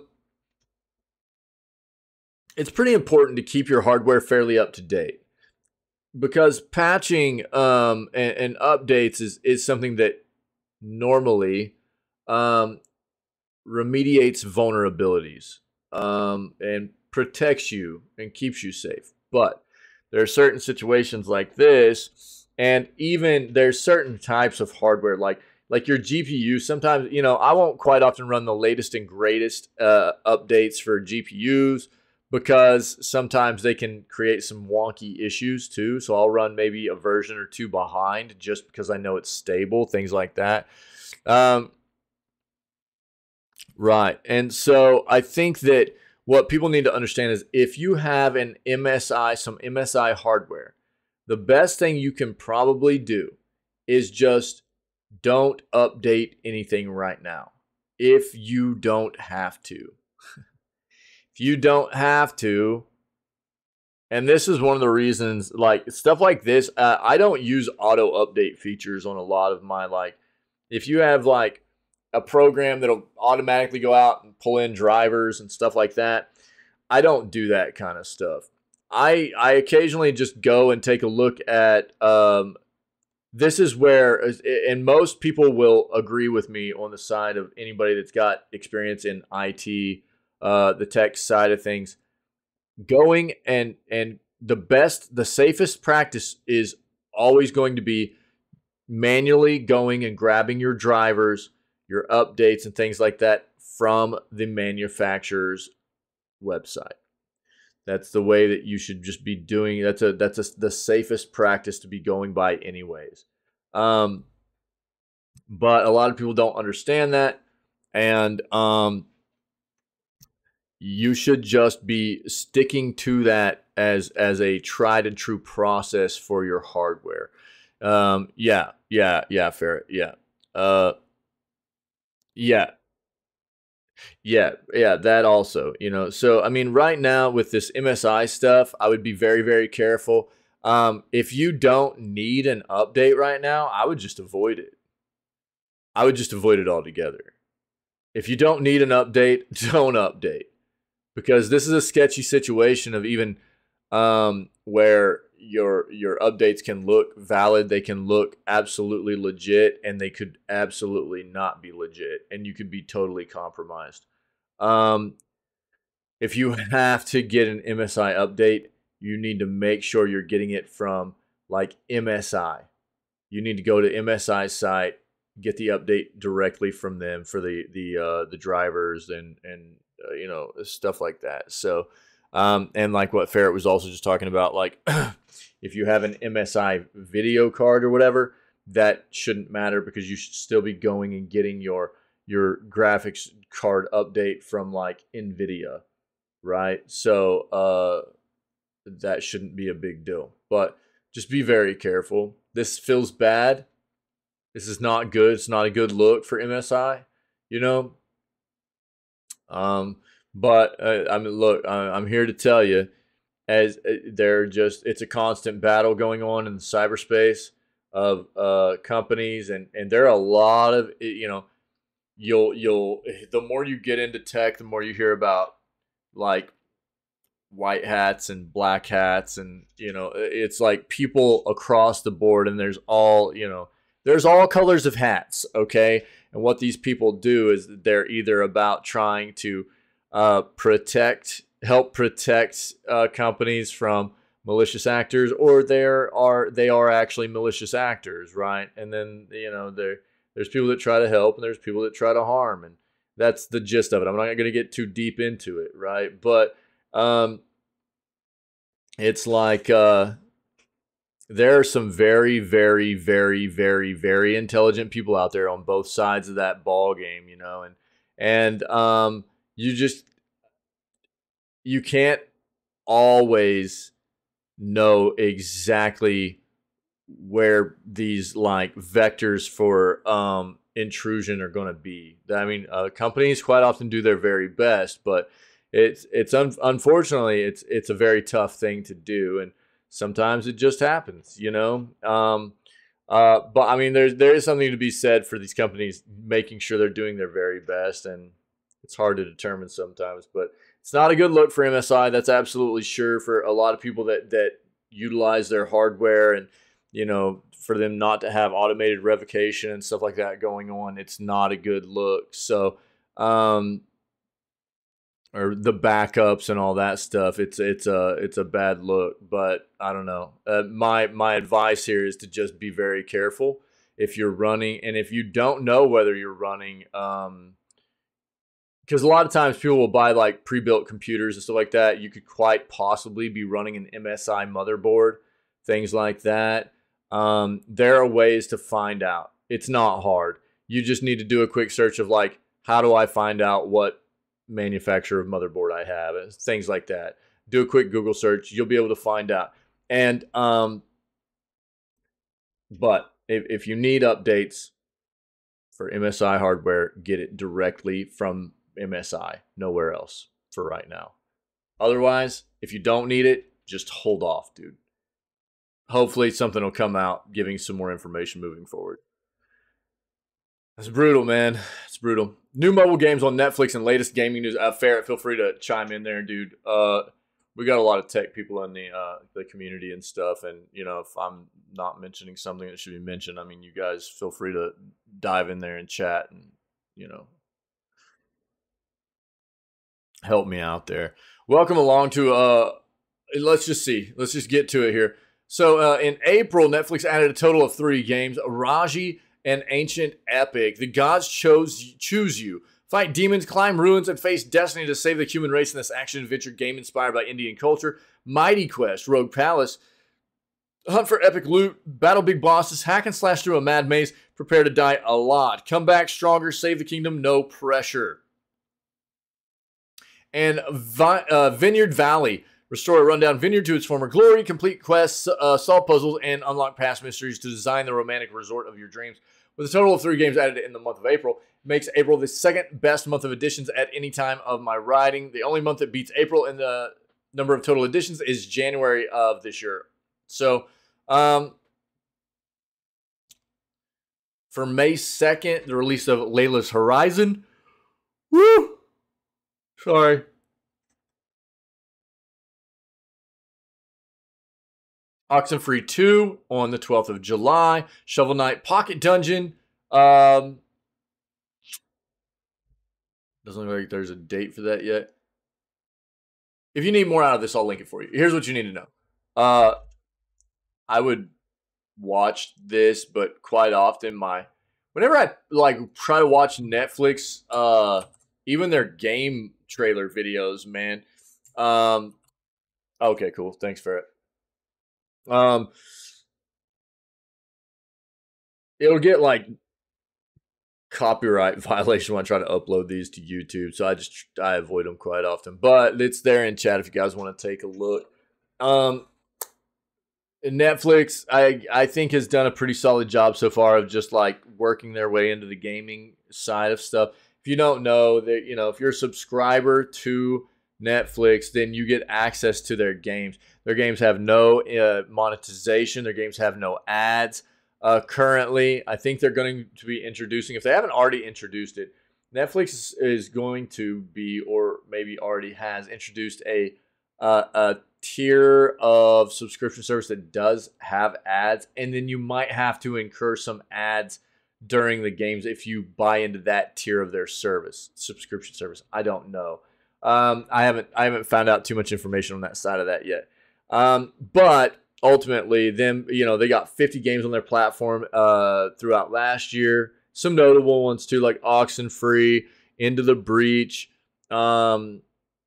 it's pretty important to keep your hardware fairly up to date, because patching um, and, and updates is, is something that normally um, remediates vulnerabilities um, and protects you and keeps you safe. But there are certain situations like this, and even there's certain types of hardware like Like your G P U, sometimes, you know, I won't quite often run the latest and greatest uh, updates for G P Us, because sometimes they can create some wonky issues too. So I'll run maybe a version or two behind just because I know it's stable, things like that. Um, right. And so I think that what people need to understand is if you have an M S I, some M S I hardware, the best thing you can probably do is just don't update anything right now if you don't have to. If you don't have to, and this is one of the reasons, like stuff like this, uh, I don't use auto update features on a lot of my, like, if you have like a program that'll automatically go out and pull in drivers and stuff like that, I don't do that kind of stuff. I I occasionally just go and take a look at um, this is where, and most people will agree with me on the side of anybody that's got experience in I T, uh, the tech side of things, going and and the best, the safest practice is always going to be manually going and grabbing your drivers, your updates, and things like that from the manufacturer's website. That's the way that you should just be doing. That's a that's a, the safest practice to be going by, anyways. Um, but a lot of people don't understand that, and um, you should just be sticking to that as as a tried and true process for your hardware. Um, yeah, yeah, yeah, Ferret, yeah, uh, yeah. Yeah, yeah, that also, you know. So, I mean, right now with this M S I stuff, I would be very, very careful. Um, if you don't need an update right now, I would just avoid it. I would just avoid it altogether. If you don't need an update, don't update. Because this is a sketchy situation of even um, where your your updates can look valid, they can look absolutely legit, and they could absolutely not be legit, and you could be totally compromised. Um, if you have to get an M S I update, you need to make sure you're getting it from like M S I. You need to go to M S I's site, get the update directly from them for the the uh, the drivers and and uh, you know, stuff like that. So, um, and like what Ferret was also just talking about, like if you have an M S I video card or whatever, that shouldn't matter because you should still be going and getting your your graphics card update from like NVIDIA, right? So uh, that shouldn't be a big deal. But just be very careful. This feels bad. This is not good. It's not a good look for M S I, you know. Um, but uh, I mean, look, I, I'm here to tell you, as uh, they're just, it's a constant battle going on in the cyberspace of uh, companies, and and there are a lot of, you know, you'll you'll the more you get into tech, the more you hear about like white hats and black hats, and you know, it's like people across the board, and there's all, you know, there's all colors of hats, okay? And what these people do is they're either about trying to uh, protect, help protect uh, companies from malicious actors, or there are they are actually malicious actors, right? And then, you know, there there's people that try to help, and there's people that try to harm, and that's the gist of it. I'm not going to get too deep into it, right? But um, it's like uh, there are some very, very, very, very, very intelligent people out there on both sides of that ball game, you know, and and um, you just you can't always know exactly where these like vectors for um, intrusion are going to be. I mean, uh, companies quite often do their very best, but it's it's un unfortunately it's it's a very tough thing to do, and sometimes it just happens, you know. Um, uh, but I mean, there's there is something to be said for these companies making sure they're doing their very best, and it's hard to determine sometimes. But it's not a good look for M S I. That's absolutely sure for a lot of people that that utilize their hardware, and you know, for them not to have automated revocation and stuff like that going on, it's not a good look. So, um, or the backups and all that stuff, it's it's a it's a bad look. But I don't know. Uh, my my advice here is to just be very careful if you're running, and if you don't know whether you're running, um, because a lot of times people will buy like pre-built computers and stuff like that. You could quite possibly be running an M S I motherboard, things like that. Um, there are ways to find out. It's not hard. You just need to do a quick search of like, how do I find out what manufacturer of motherboard I have, and things like that. Do a quick Google search. You'll be able to find out. And um, but if, if you need updates for M S I hardware, get it directly from M S I, nowhere else for right now. Otherwise, if you don't need it, just hold off, dude. Hopefully something will come out giving some more information moving forward. It's brutal, man. It's brutal. New mobile games on Netflix and latest gaming news. Uh, Ferret, feel free to chime in there, dude. Uh, we got a lot of tech people in the uh, the community and stuff, and you know, if I'm not mentioning something that should be mentioned, I mean, you guys feel free to dive in there and chat, and you know, help me out there. Welcome along to uh, let's just see. Let's just get to it here. So uh, in April, Netflix added a total of three games: Raji and Ancient Epic. The gods chose choose you. Fight demons, climb ruins, and face destiny to save the human race in this action-adventure game inspired by Indian culture. Mighty Quest, Rogue Palace. Hunt for epic loot, battle big bosses, hack and slash through a mad maze, prepare to die a lot. Come back stronger, save the kingdom, no pressure. And Vi uh, Vineyard Valley. Restore a rundown vineyard to its former glory, complete quests, uh, solve puzzles, and unlock past mysteries to design the romantic resort of your dreams. With a total of three games added in the month of April, it makes April the second best month of additions at any time of my writing. The only month that beats April in the number of total additions is January of this year. So, um, for May second, the release of Layla's Horizon. Woo! Sorry. Oxenfree two on the twelfth of July. Shovel Knight Pocket Dungeon. Um, doesn't look like there's a date for that yet. If you need more out of this, I'll link it for you. Here's what you need to know. Uh, I would watch this, but quite often my... Whenever I like try to watch Netflix, uh, even their game trailer videos, man. Um, okay, cool. Thanks for it. Um, it'll get like copyright violation when I try to upload these to YouTube, so I just I avoid them quite often. But it's there in chat if you guys want to take a look. Um, Netflix, I I think has done a pretty solid job so far of just like working their way into the gaming side of stuff. If you don't know that, you know, if you're a subscriber to Netflix, then you get access to their games. Their games have no uh, monetization. Their games have no ads. Uh, currently, I think they're going to be introducing, if they haven't already introduced it, Netflix is, is going to be, or maybe already has introduced a uh, a tier of subscription service that does have ads, and then you might have to incur some ads during the games if you buy into that tier of their service, subscription service. I don't know. Um, I haven't I haven't found out too much information on that side of that yet. Um, but ultimately, them, you know, they got fifty games on their platform uh, throughout last year. Some notable ones too, like Oxenfree, Into the Breach. Um,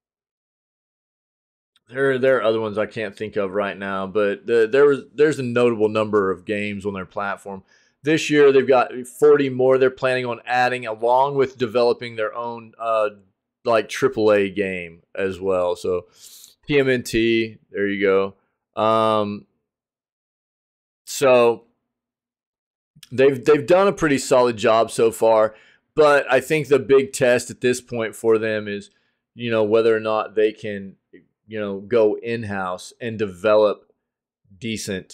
there, there are other ones I can't think of right now, but the, there was there's a notable number of games on their platform. This year, they've got forty more they're planning on adding, along with developing their own uh, like triple A game as well. So T M N T, there you go. Um, so they've they've done a pretty solid job so far, but I think the big test at this point for them is, you know, whether or not they can, you know, go in-house and develop decent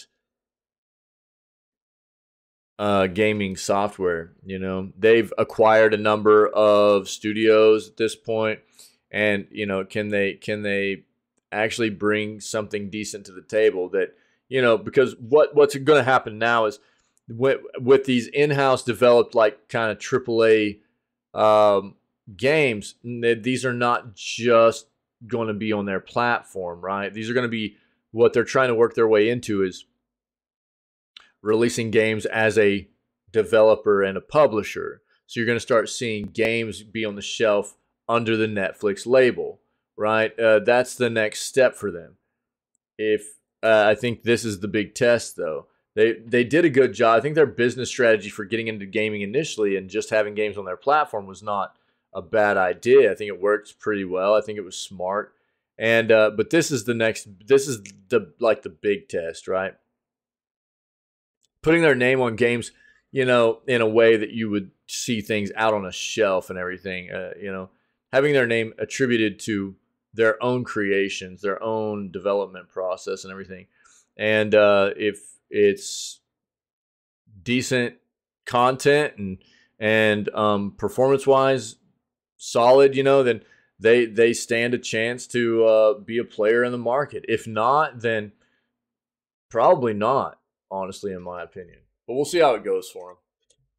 uh, gaming software. You know, they've acquired a number of studios at this point, and you know, can they can they actually bring something decent to the table that, you know, because what what's going to happen now is with, with these in-house developed like kind of triple A um, games, these are not just going to be on their platform, right? These are going to be, what they're trying to work their way into is releasing games as a developer and a publisher. So you're going to start seeing games be on the shelf under the Netflix label, right? Uh, that's the next step for them. If uh, I think this is the big test, though. They they did a good job. I think their business strategy for getting into gaming initially and just having games on their platform was not a bad idea. I think it worked pretty well. I think it was smart. And uh, but this is the next. This is the like the big test, right? Putting their name on games, you know, in a way that you would see things out on a shelf and everything. Uh, you know, having their name attributed to their own creations, their own development process and everything. And uh, if it's decent content and and um, performance-wise solid, you know, then they they stand a chance to uh, be a player in the market. If not, then probably not, honestly, in my opinion. But we'll see how it goes for them.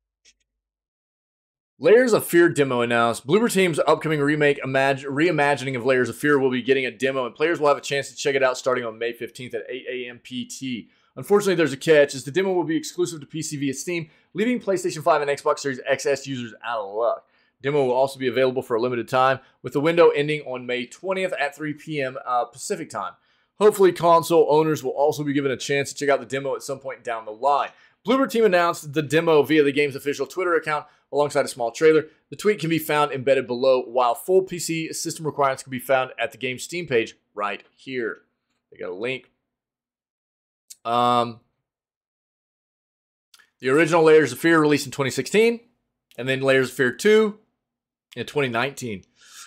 Layers of Fear demo announced. Bloober Team's upcoming remake, reimagining of Layers of Fear will be getting a demo, and players will have a chance to check it out starting on May fifteenth at eight A M P T. Unfortunately, there's a catch, as the demo will be exclusive to P C via Steam, leaving PlayStation five and Xbox Series X S users out of luck. Demo will also be available for a limited time, with the window ending on May twentieth at three p m Uh, Pacific time. Hopefully, console owners will also be given a chance to check out the demo at some point down the line. Bloober Team announced the demo via the game's official Twitter account alongside a small trailer. The tweet can be found embedded below, while full P C system requirements can be found at the game's Steam page right here. They got a link. Um, the original Layers of Fear released in twenty sixteen, and then Layers of Fear two in twenty nineteen.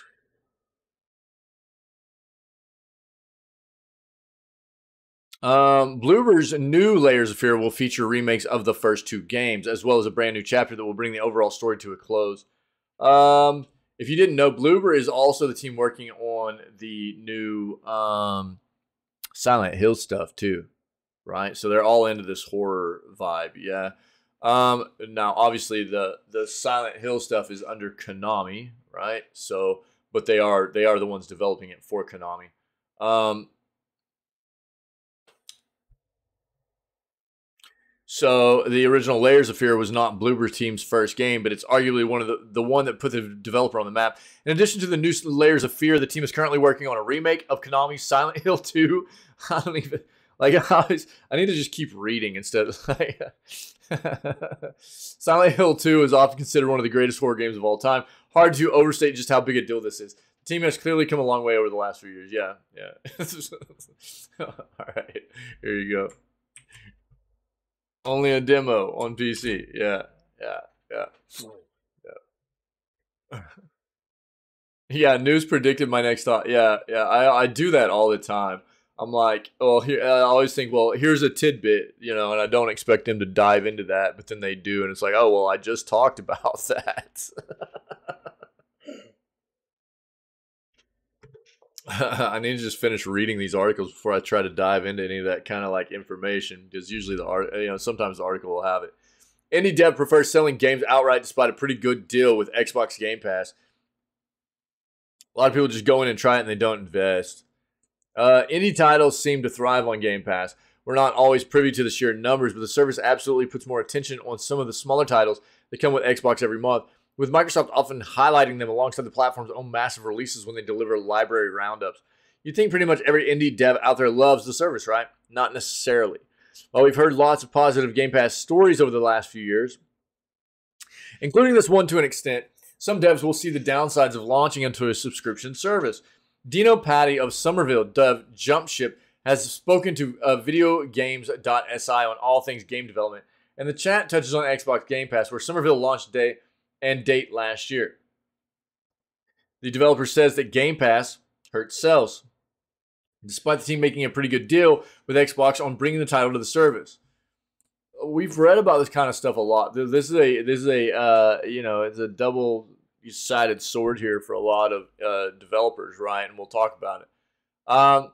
Um, Bloober's new Layers of Fear will feature remakes of the first two games, as well as a brand new chapter that will bring the overall story to a close. Um, if you didn't know, Bloober is also the team working on the new um, Silent Hill stuff too, right? So they're all into this horror vibe, yeah. Um, now, obviously, the the Silent Hill stuff is under Konami, right? So, but they are they are the ones developing it for Konami. Um, So the original Layers of Fear was not Bloober Team's first game, but it's arguably one of the, the one that put the developer on the map. In addition to the new Layers of Fear, the team is currently working on a remake of Konami's Silent Hill two. I don't even, like, I, always, I need to just keep reading instead of, like, Silent Hill two is often considered one of the greatest horror games of all time. Hard to overstate just how big a deal this is. The team has clearly come a long way over the last few years. Yeah, yeah. All right, here you go. Only a demo on P C. Yeah, yeah, yeah. Yeah, yeah, news predicted my next thought. Yeah, yeah, I, I do that all the time. I'm like, well, here, I always think, well, here's a tidbit, you know, and I don't expect them to dive into that, but then they do, and it's like, oh, well, I just talked about that. I need to just finish reading these articles before I try to dive into any of that kind of like information, because usually the art, you know, sometimes the article will have it. Indie dev prefers selling games outright despite a pretty good deal with Xbox Game Pass. A lot of people just go in and try it and they don't invest. Uh, indie titles seem to thrive on Game Pass. We're not always privy to the sheer numbers, but the service absolutely puts more attention on some of the smaller titles that come with Xbox every month, with Microsoft often highlighting them alongside the platform's own massive releases when they deliver library roundups. You'd think pretty much every indie dev out there loves the service, right? Not necessarily. While we've heard lots of positive Game Pass stories over the last few years, including this one to an extent, some devs will see the downsides of launching into a subscription service. Dino Patty of Somerville, dev Jumpship, has spoken to uh, videogames dot S I on all things game development, and the chat touches on Xbox Game Pass, where Somerville launched day and date last year. The developer says that Game Pass hurts sales, despite the team making a pretty good deal with Xbox on bringing the title to the service. We've read about this kind of stuff a lot. This is a this is a uh, you know, it's a double-sided sword here for a lot of uh, developers, right? And we'll talk about it. Um,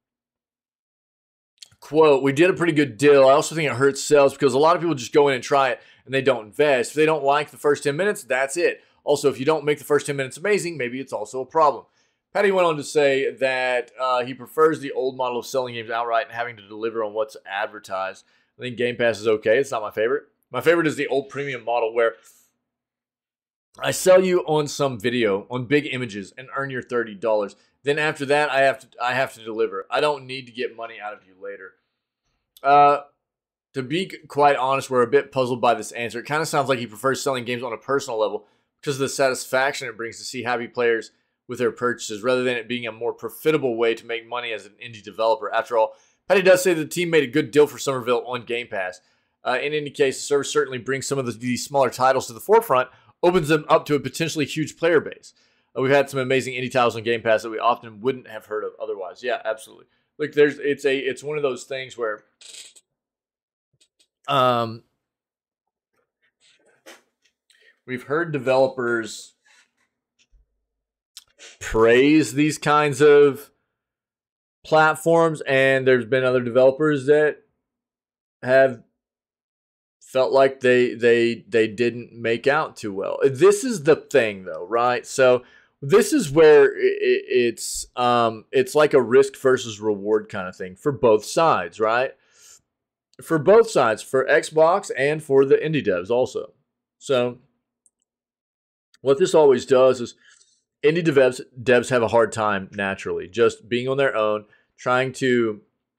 quote, we did a pretty good deal. I also think it hurts sales because a lot of people just go in and try it and they don't invest. If they don't like the first ten minutes, that's it. Also, if you don't make the first ten minutes amazing, maybe it's also a problem. Patty went on to say that uh, he prefers the old model of selling games outright and having to deliver on what's advertised. I think Game Pass is okay. It's not my favorite. My favorite is the old premium model where I sell you on some video, on big images, and earn your thirty dollars. Then after that, I have to I have to deliver. I don't need to get money out of you later. Uh, to be quite honest, we're a bit puzzled by this answer. It kind of sounds like he prefers selling games on a personal level because of the satisfaction it brings to see happy players with their purchases, rather than it being a more profitable way to make money as an indie developer. After all, Patty does say the team made a good deal for Somerville on Game Pass. Uh, in any case, the service certainly brings some of the, these smaller titles to the forefront, opens them up to a potentially huge player base. Uh, we've had some amazing indie titles on Game Pass that we often wouldn't have heard of otherwise. Yeah, absolutely. Look, there's it's a it's one of those things where um we've heard developers praise these kinds of platforms, and there's been other developers that have felt like they they they didn't make out too well. This is the thing, though, right? So this is where it, it's um it's like a risk versus reward kind of thing for both sides, right? for both sides, for Xbox and for the indie devs also. So what this always does is indie devs devs have a hard time naturally just being on their own, trying to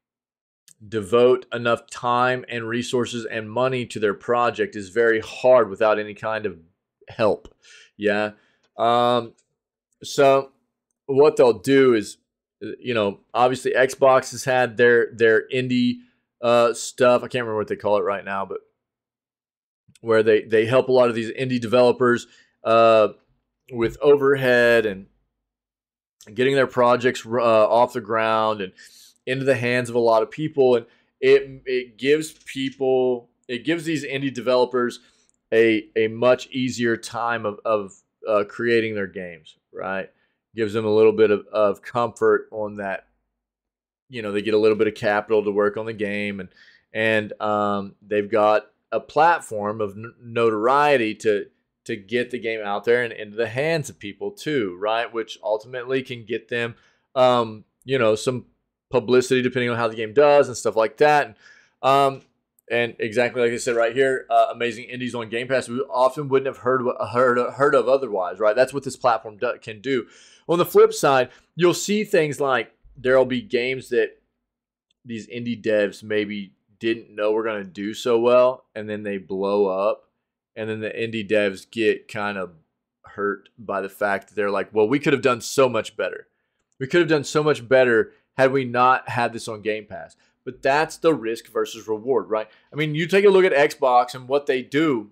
devote enough time and resources and money to their project is very hard without any kind of help. Yeah. Um, so what they'll do is, you know, obviously Xbox has had their their indie uh, stuff. I can't remember what they call it right now, but where they they help a lot of these indie developers uh, with overhead and getting their projects uh, off the ground and into the hands of a lot of people, and it it gives people it gives these indie developers a a much easier time of of uh, creating their games, right? Gives them a little bit of, of comfort on that. You know, they get a little bit of capital to work on the game, and and um, they've got a platform of notoriety to to get the game out there and into the hands of people too, right? Which ultimately can get them, um, you know, some publicity depending on how the game does and stuff like that. And, um, and exactly like I said right here, uh, amazing indies on Game Pass we often wouldn't have heard heard heard of otherwise, right? That's what this platform do, can do. On the flip side, you'll see things like there'll be games that these indie devs maybe didn't know were going to do so well, and then they blow up, and then the indie devs get kind of hurt by the fact that they're like, well, we could have done so much better. We could have done so much better had we not had this on Game Pass. But that's the risk versus reward, right? I mean, you take a look at Xbox and what they do.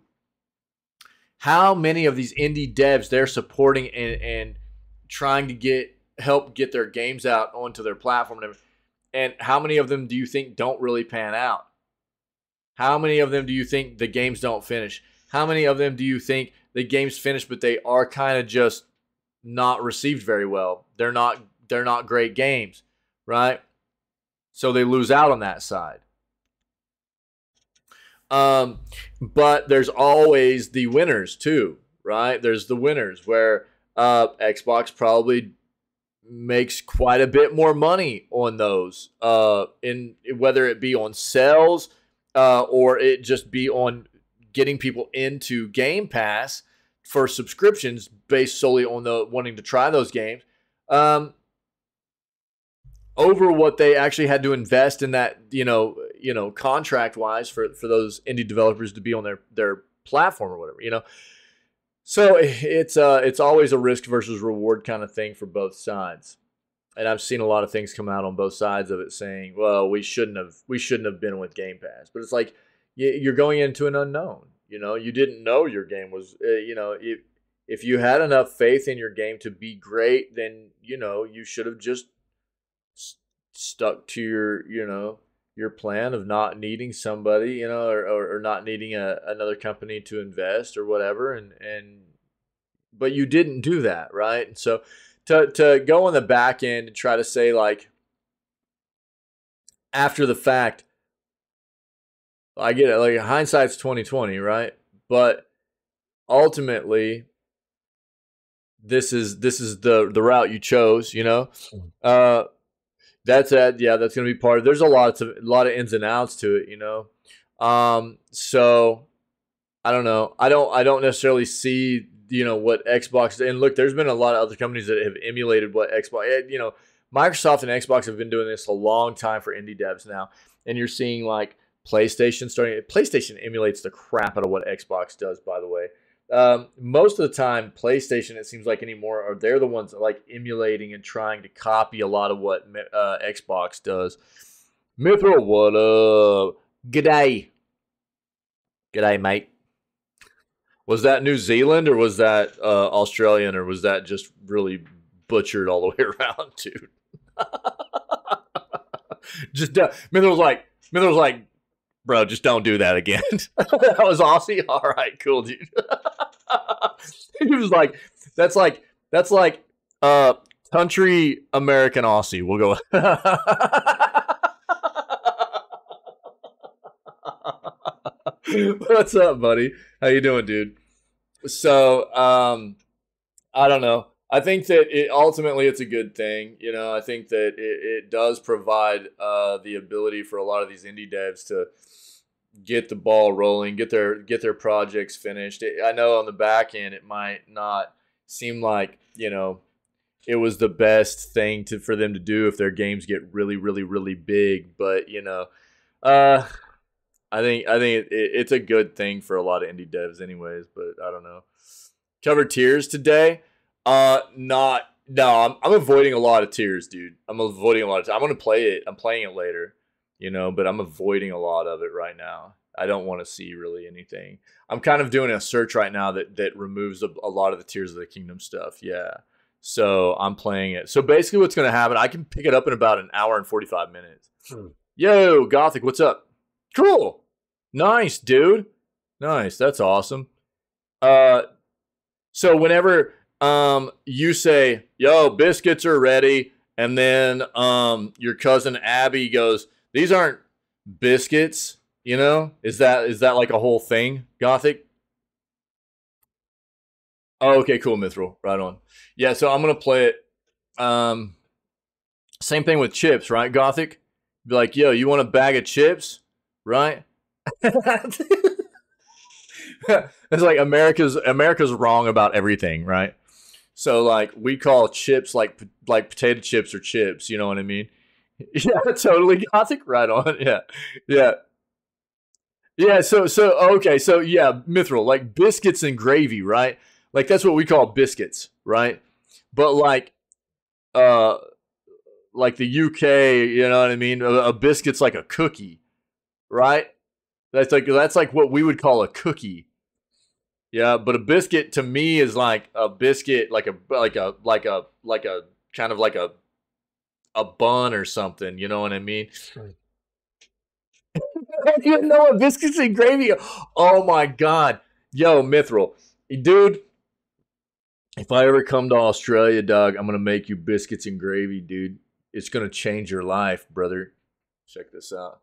How many of these indie devs they're supporting and, and trying to get help get their games out onto their platform, and, and how many of them do you think don't really pan out? How many of them do you think the games don't finish? How many of them do you think the games finish, but they are kind of just not received very well? They're not they're not great games, right? So they lose out on that side. Um, but there's always the winners too, right? There's the winners where uh, Xbox probably makes quite a bit more money on those, uh, in whether it be on sales uh, or it just be on getting people into Game Pass for subscriptions based solely on the wanting to try those games. Um, over what they actually had to invest in that, you know, you know, contract wise for, for those indie developers to be on their, their platform or whatever, you know. So it's uh it's always a risk versus reward kind of thing for both sides. And I've seen a lot of things come out on both sides of it saying, well, we shouldn't have we shouldn't have been with Game Pass. But it's like you're going into an unknown. You know, you didn't know your game was, uh, you know, if if you had enough faith in your game to be great, then, you know, you should have just stuck to your, you know, your plan of not needing somebody, you know, or, or, or not needing a, another company to invest or whatever. And, and, but you didn't do that. Right. And so to, to go on the back end and try to say like, after the fact, I get it. Like hindsight's twenty twenty. Right. But ultimately this is, this is the, the route you chose, you know, uh, That's it. Yeah, that's gonna be part of. There's a lot of a lot of ins and outs to it, you know. Um, so I don't know. I don't. I don't necessarily see, you know, what Xbox. And look, there's been a lot of other companies that have emulated what Xbox. You know, Microsoft and Xbox have been doing this a long time for indie devs now, and you're seeing like PlayStation starting. PlayStation emulates the crap out of what Xbox does. By the way. Um, most of the time, PlayStation, it seems like anymore, are they're the ones that like emulating and trying to copy a lot of what uh, Xbox does. Mithra, what up? G'day. G'day, mate. Was that New Zealand or was that uh, Australian or was that just really butchered all the way around, dude? just uh, Mithra was like, Mithra was like, bro, just don't do that again. That was Aussie? All right, cool, dude. He was like, that's like, that's like uh, country American Aussie. We'll go. What's up, buddy? How you doing, dude? So, um, I don't know. I think that it ultimately it's a good thing. You know, I think that it, it does provide uh, the ability for a lot of these indie devs to get the ball rolling, get their get their projects finished. It, I know on the back end it might not seem like, you know, it was the best thing to for them to do if their games get really, really, really big. But you know, uh, I think I think it, it, it's a good thing for a lot of indie devs, anyways. But I don't know. Cover tiers today? Uh, not no. I'm I'm avoiding a lot of tiers, dude. I'm avoiding a lot of. I'm gonna play it. I'm playing it later, you know. But I'm avoiding a lot of it right now. I don't want to see really anything. I'm kind of doing a search right now that that removes a, a lot of the Tears of the Kingdom stuff. Yeah. So I'm playing it. So basically what's going to happen, I can pick it up in about an hour and forty-five minutes. Hmm. Yo, Gothic, what's up? Cool. Nice, dude. Nice. That's awesome. Uh, so whenever um you say, yo, biscuits are ready, and then um your cousin Abby goes, these aren't biscuits, you know? Is that is that like a whole thing, Gothic? Oh, okay, cool, Mithril. Right on. Yeah, so I'm going to play it. Um, same thing with chips, right, Gothic? Be like, yo, you want a bag of chips? Right? It's like America's America's wrong about everything, right? So, like, we call chips like like potato chips or chips, you know what I mean? Yeah, totally, Gothic. Right on. Yeah, yeah. Yeah, so, so okay, so, yeah, Mithril, like biscuits and gravy, right? Like, that's what we call biscuits, right? But, like, uh, like the U K, you know what I mean? A, a biscuit's like a cookie, right? That's like that's like what we would call a cookie. Yeah, but a biscuit to me is like a biscuit, like a like a like a like a kind of like a a bun or something. You know what I mean? You know what biscuits and gravy? Oh my god, yo, Mithril, dude. If I ever come to Australia, dog, I'm gonna make you biscuits and gravy, dude. It's gonna change your life, brother. Check this out.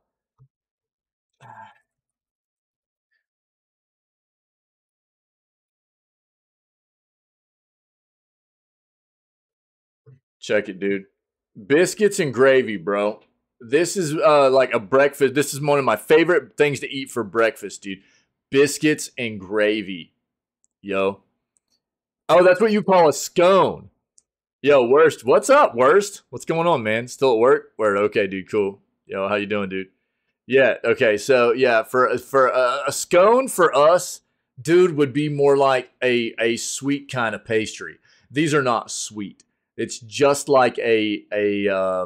Check it, dude. Biscuits and gravy, bro. This is uh, like a breakfast. This is one of my favorite things to eat for breakfast, dude. Biscuits and gravy. Yo. Oh, that's what you call a scone. Yo, Worst. What's up, Worst? What's going on, man? Still at work? Word. Okay, dude. Cool. Yo, how you doing, dude? Yeah. Okay. So yeah, for for a, a scone for us, dude, would be more like a a sweet kind of pastry. These are not sweet. It's just like a a. Uh,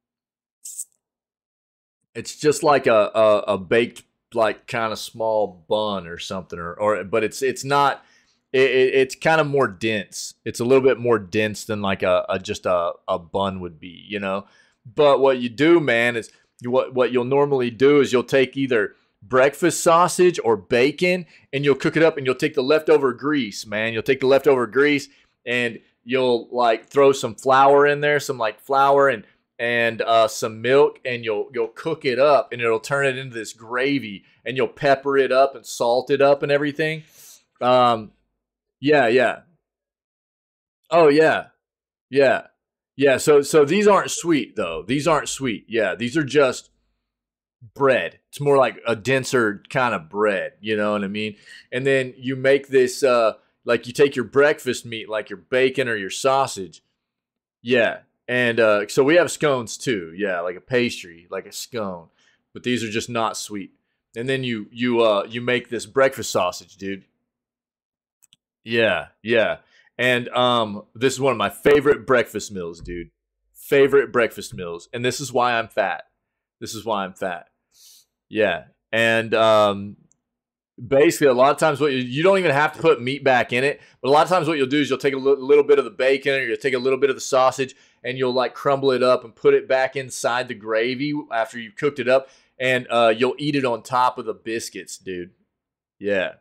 it's just like a a, a baked like kind of small bun or something, or or but it's it's not. It, it, it's kind of more dense. It's a little bit more dense than like a, a just a, a bun would be, you know. But what you do, man, is you, what what you'll normally do is you'll take either breakfast sausage or bacon, and you'll cook it up, and you'll take the leftover grease, man. You'll take the leftover grease, and you'll like throw some flour in there, some like flour and and uh, some milk, and you'll you'll cook it up, and it'll turn it into this gravy, and you'll pepper it up and salt it up and everything. Um, yeah, yeah. Oh yeah, yeah, yeah. So so these aren't sweet though. These aren't sweet. Yeah, these are just bread. It's more like a denser kind of bread. You know what I mean? And then you make this. Uh, Like you take your breakfast meat, like your bacon or your sausage. Yeah. And uh, so we have scones too. Yeah, like a pastry, like a scone. But these are just not sweet. And then you you uh you make this breakfast sausage, dude. Yeah, yeah. And um this is one of my favorite breakfast meals, dude. Favorite breakfast meals. And this is why I'm fat. This is why I'm fat. Yeah. And um basically, a lot of times, what you, you don't even have to put meat back in it. But a lot of times, what you'll do is you'll take a li- little bit of the bacon, or you'll take a little bit of the sausage, and you'll like crumble it up and put it back inside the gravy after you've cooked it up, and uh, you'll eat it on top of the biscuits, dude. Yeah.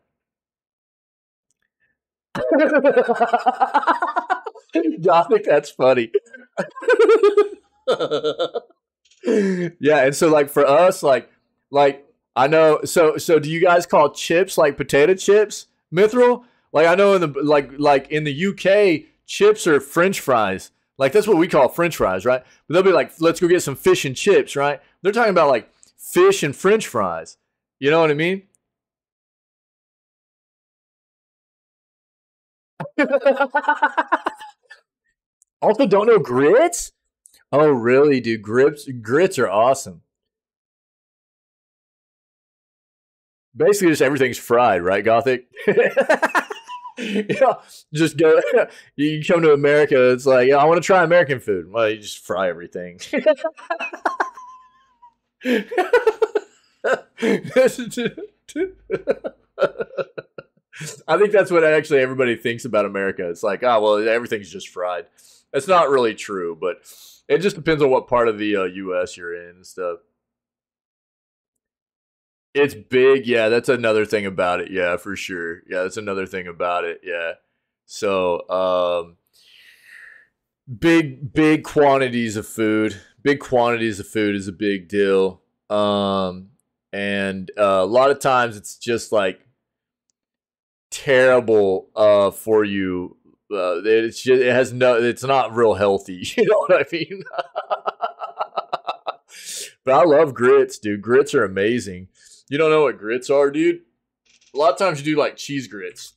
I think that's funny. Yeah, and so like for us, like like. I know. So, so do you guys call chips like potato chips, Mithril? Like I know in the like like in the U K, chips or French fries. Like, that's what we call French fries, right? But they'll be like, let's go get some fish and chips, right? They're talking about, like, fish and French fries. You know what I mean? Also, don't know grits? Oh, really, dude? Grits, grits are awesome. Basically, just everything's fried, right, Gothic? Yeah, just go. You come to America, it's like, yeah, I want to try American food. Well, you just fry everything. I think that's what actually everybody thinks about America. It's like, oh, well, everything's just fried. That's not really true, but it just depends on what part of the uh, U S you're in and stuff. It's big, yeah. That's another thing about it, yeah, for sure. Yeah, that's another thing about it, yeah. So, um, big, big quantities of food. Big quantities of food is a big deal. Um, and uh, a lot of times it's just like terrible uh, for you. Uh, it's just, it has no. It's not real healthy. You know what I mean? But I love grits, dude. Grits are amazing. You don't know what grits are, dude? A lot of times you do like cheese grits.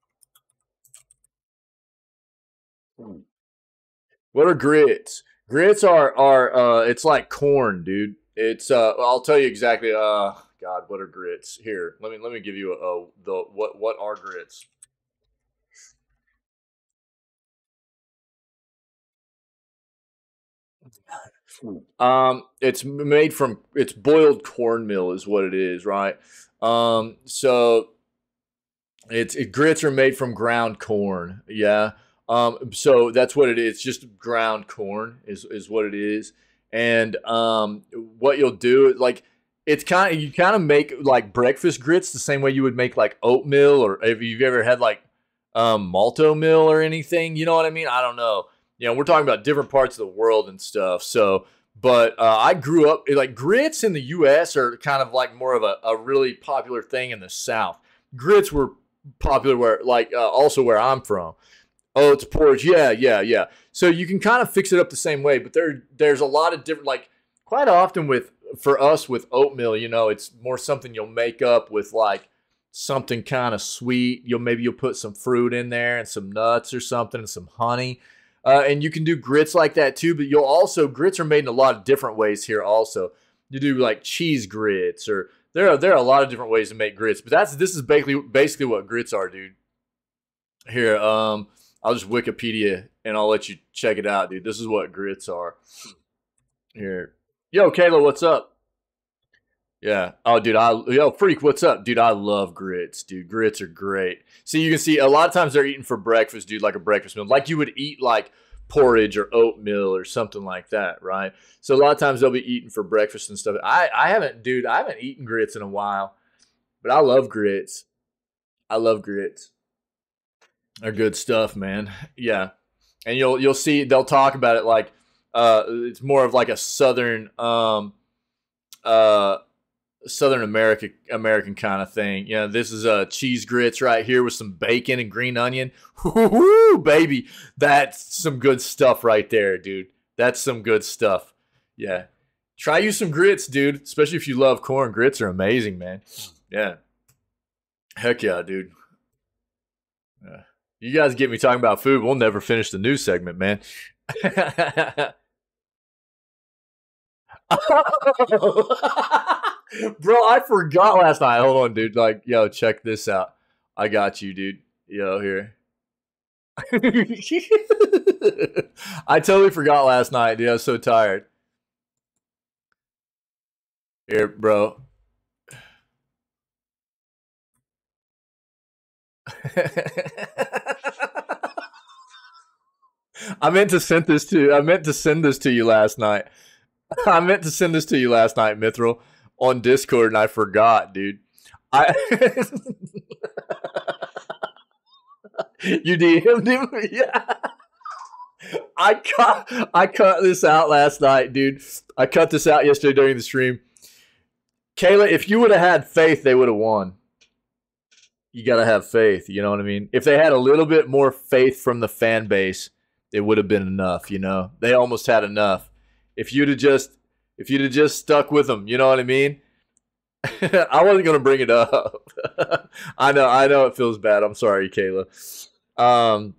What are grits? Grits are are uh it's like corn, dude. It's uh I'll tell you exactly uh God, what are grits? Here, let me let me give you a, a the what what are grits? Um, it's made from it's boiled cornmeal is what it is, right? Um, so it's it, grits are made from ground corn, yeah. Um, so that's what it is. It's just ground corn is is what it is. And um, what you'll do, like, it's kind of you kind of make like breakfast grits the same way you would make like oatmeal, or if you've ever had like um, malto meal or anything, you know what I mean? I don't know. You know, we're talking about different parts of the world and stuff. So, but uh, I grew up like grits in the U S are kind of like more of a, a really popular thing in the South. Grits were popular where, like, uh, also where I'm from. Oh, it's porridge. Yeah, yeah, yeah. So you can kind of fix it up the same way, but there, there's a lot of different, like, quite often with, for us with oatmeal, you know, it's more something you'll make up with like something kind of sweet. You'll maybe you'll put some fruit in there and some nuts or something and some honey. Uh, and you can do grits like that too, but you'll also, grits are made in a lot of different ways here also. You do like cheese grits, or there are, there are a lot of different ways to make grits, but that's, this is basically, basically what grits are, dude. Here, um, I'll just Wikipedia and I'll let you check it out, dude. This is what grits are. Here. Yo, Kayla, what's up? Yeah. Oh, dude, I, yo, Freak, what's up? Dude, I love grits, dude. Grits are great. See, you can see a lot of times they're eating for breakfast, dude, like a breakfast meal. Like you would eat like porridge or oatmeal or something like that, right? So a lot of times they'll be eating for breakfast and stuff. I, I haven't, dude, I haven't eaten grits in a while, but I love grits. I love grits. They're good stuff, man. Yeah. And you'll, you'll see, they'll talk about it like, uh, it's more of like a Southern, um, uh, Southern America, American kind of thing. You know, this is uh, cheese grits right here with some bacon and green onion. Woo, baby. That's some good stuff right there, dude. That's some good stuff. Yeah. Try you some grits, dude. Especially if you love corn. Grits are amazing, man. Yeah. Heck yeah, dude. Yeah. You guys get me talking about food. We'll never finish the news segment, man. Bro, I forgot last night. Hold on, dude. Like, yo, check this out. I got you, dude. Yo, here. I totally forgot last night, dude. I was so tired. Here, bro. I meant to send this to I meant to send this to you last night. I meant to send this to you last night, Mithril, on Discord, and I forgot, dude. I You D M'd him? Yeah. I cut I cut this out last night, dude. I cut this out yesterday during the stream. Kayla, if you would have had faith, they would have won. you got to have faith. You know what I mean? If they had a little bit more faith from the fan base, it would have been enough. You know, they almost had enough. If you'd have just, if you'd have just stuck with them, you know what I mean? I wasn't gonna bring it up. I know, I know it feels bad. I'm sorry, Kayla. Um,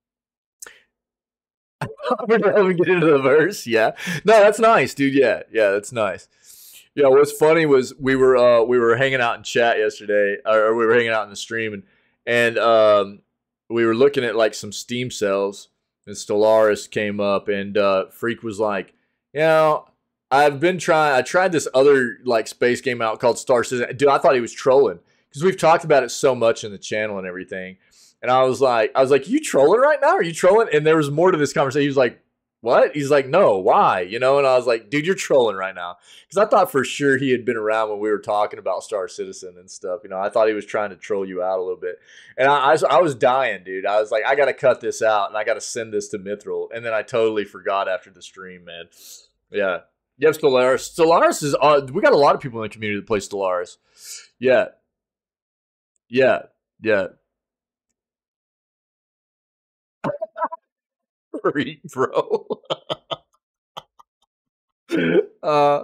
we're not even get into the verse. Yeah, no, that's nice, dude. Yeah, yeah, that's nice. Yeah, what's funny was we were uh, we were hanging out in chat yesterday, or we were hanging out in the stream, and and um, we were looking at like some Steam sales, and Stellaris came up, and uh, Freak was like, you know, I've been trying. I tried this other like space game out called Star Citizen. Dude, I thought he was trolling because we've talked about it so much in the channel and everything. And I was like, I was like, you trolling right now? Are you trolling? And there was more to this conversation. He was like, what? He's like, no, why? You know? And I was like, dude, you're trolling right now because I thought for sure he had been around when we were talking about Star Citizen and stuff. You know, I thought he was trying to troll you out a little bit. And I, I, was, I was dying, dude. I was like, I got to cut this out and I got to send this to Mithril. And then I totally forgot after the stream, man. Yeah. Yep, Stellaris. Stellaris is, uh, we got a lot of people in the community that play Stellaris. Yeah. Yeah. Yeah. Freak, bro. uh,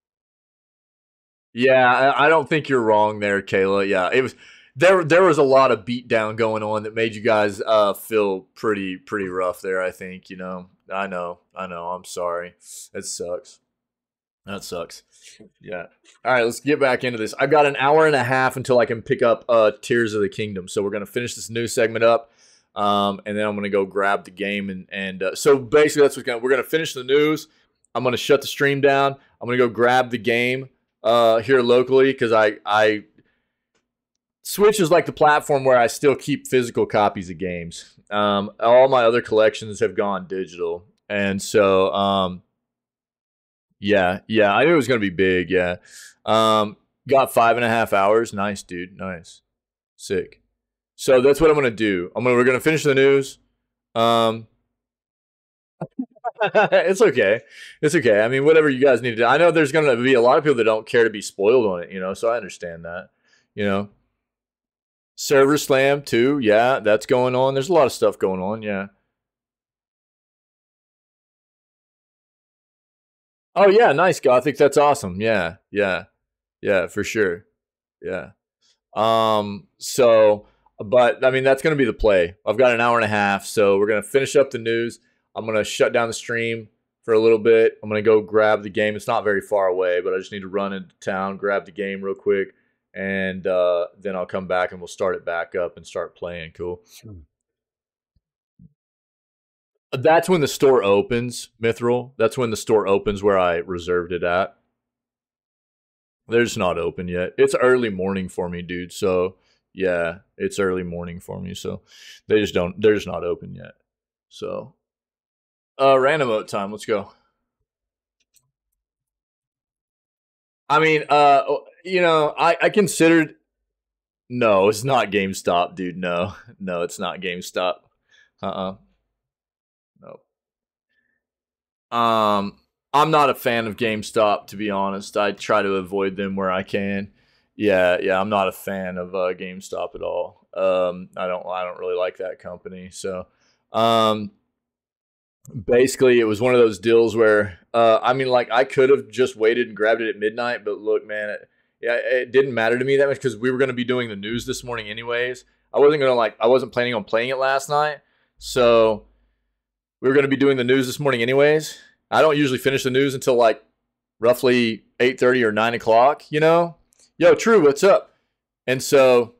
yeah, I, I don't think you're wrong there, Kayla. Yeah, it was there. There was a lot of beatdown going on that made you guys uh, feel pretty, pretty rough there. I think you know. I know. I know. I'm sorry. It sucks. That sucks. Yeah. All right, let's get back into this. I've got an hour and a half until I can pick up uh, Tears of the Kingdom. So we're gonna finish this news segment up. Um, and then I'm gonna go grab the game and and uh, so basically that's what's gonna we're gonna finish the news. I'm gonna shut the stream down. I'm gonna go grab the game uh, here locally because I I Switch is like the platform where I still keep physical copies of games. Um, all my other collections have gone digital, and so um, yeah, yeah, I knew it was gonna be big. Yeah, um, got five and a half hours. Nice, dude. Nice, sick. So that's what I'm gonna do. I'm gonna we're gonna finish the news. Um, it's okay. It's okay. I mean, whatever you guys need to do. I know there's gonna be a lot of people that don't care to be spoiled on it, you know. So I understand that. You know, server slam too. Yeah, that's going on. There's a lot of stuff going on. Yeah. Oh yeah, nice Gothic. That's awesome. Yeah, yeah, yeah, for sure. Yeah. Um. So. But, I mean, that's going to be the play. I've got an hour and a half, so we're going to finish up the news. I'm going to shut down the stream for a little bit. I'm going to go grab the game. It's not very far away, but I just need to run into town, grab the game real quick, and uh, then I'll come back and we'll start it back up and start playing. Cool. That's when the store opens, Mithril. That's when the store opens where I reserved it at. They're just not open yet. It's early morning for me, dude, so... Yeah, it's early morning for me, so they just don't. They're just not open yet. So, uh, random vote time. Let's go. I mean, uh, you know, I I considered. No, it's not GameStop, dude. No, no, it's not GameStop. Uh, uh no. Um, I'm not a fan of GameStop, to be honest. I try to avoid them where I can. Yeah, yeah, I'm not a fan of uh, GameStop at all. Um, I don't, I don't really like that company. So, um, basically, it was one of those deals where, uh, I mean, like I could have just waited and grabbed it at midnight, but look, man, it, yeah, it didn't matter to me that much because we were going to be doing the news this morning anyways. I wasn't gonna like, I wasn't planning on playing it last night, so we were going to be doing the news this morning anyways. I don't usually finish the news until like roughly eight thirty or nine o'clock, you know. Yo, True, what's up? And so,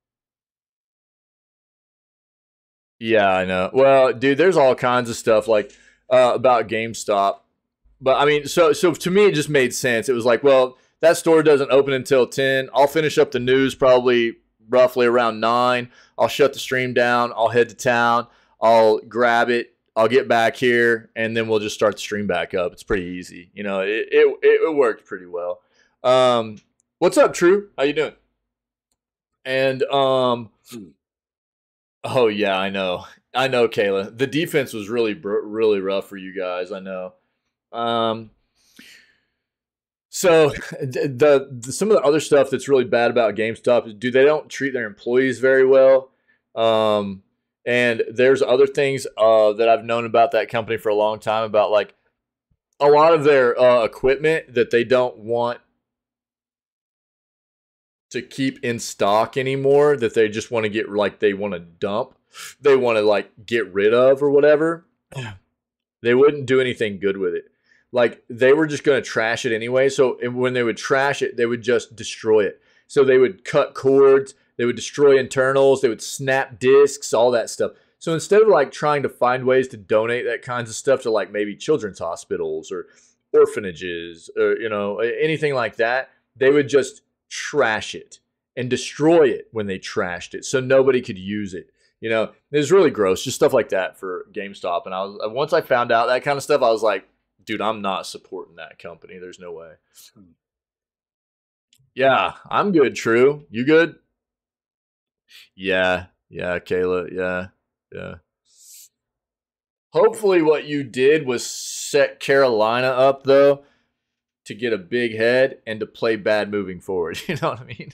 yeah, I know. Well, dude, there's all kinds of stuff like uh, about GameStop. But I mean, so so to me, it just made sense. It was like, well, that store doesn't open until ten. I'll finish up the news probably roughly around nine. I'll shut the stream down. I'll head to town. I'll grab it. I'll get back here, and then we'll just start the stream back up. It's pretty easy. You know, it it, it worked pretty well. Um, What's up, True? How you doing? And um, oh yeah, I know, I know, Kayla. The defense was really, really rough for you guys. I know. Um, So the, the some of the other stuff that's really bad about GameStop is, dude, they don't treat their employees very well. Um, and there's other things uh, that I've known about that company for a long time, about like a lot of their uh, equipment that they don't want to keep in stock anymore, that they just want to get, like, they want to dump, they want to like get rid of or whatever. They wouldn't do anything good with it. Like, they were just going to trash it anyway. So when they would trash it, they would just destroy it. So they would cut cords, they would destroy internals, they would snap discs, all that stuff. So instead of like trying to find ways to donate that kinds of stuff to like maybe children's hospitals or orphanages or, you know, anything like that, they would just trash it and destroy it when they trashed it, so nobody could use it. You know, it was really gross, just stuff like that for GameStop. And I was, once I found out that kind of stuff, I was like, dude, I'm not supporting that company. There's no way. Yeah, I'm good, True. You good? Yeah, yeah, Kayla, yeah, yeah. Hopefully what you did was set Carolina up, though, to get a big head and to play bad moving forward. You know what I mean?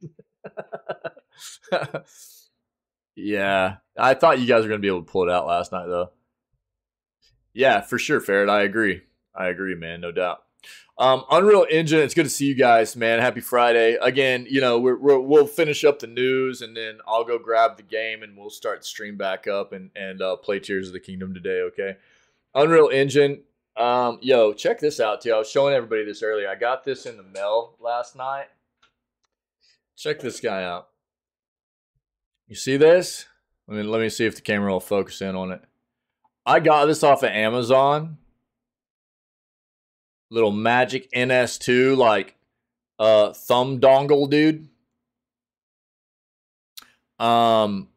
Yeah. I thought you guys were going to be able to pull it out last night, though. Yeah, for sure, Ferret. I agree. I agree, man. No doubt. Um, Unreal Engine, it's good to see you guys, man. Happy Friday. Again, you know, we're, we're, we'll finish up the news, and then I'll go grab the game, and we'll start the stream back up and, and uh, play Tears of the Kingdom today, okay? Unreal Engine. Um, yo, check this out, too. I was showing everybody this earlier. I got this in the mail last night. Check this guy out. You see this? Let me, let me see if the camera will focus in on it. I got this off of Amazon. Little Magic N S two, like, uh, thumb dongle, dude. Um,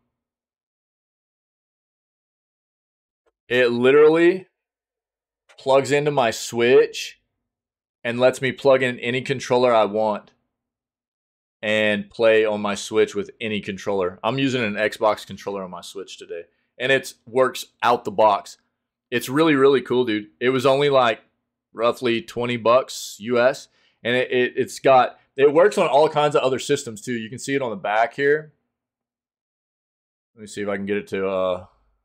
it literally plugs into my Switch and lets me plug in any controller I want and play on my Switch with any controller. I'm using an Xbox controller on my Switch today, and it works out the box. It's really, really cool, dude. It was only like roughly twenty bucks U S, and it, it, it's got, it works on all kinds of other systems too. You can see it on the back here. Let me see if I can get it to uh,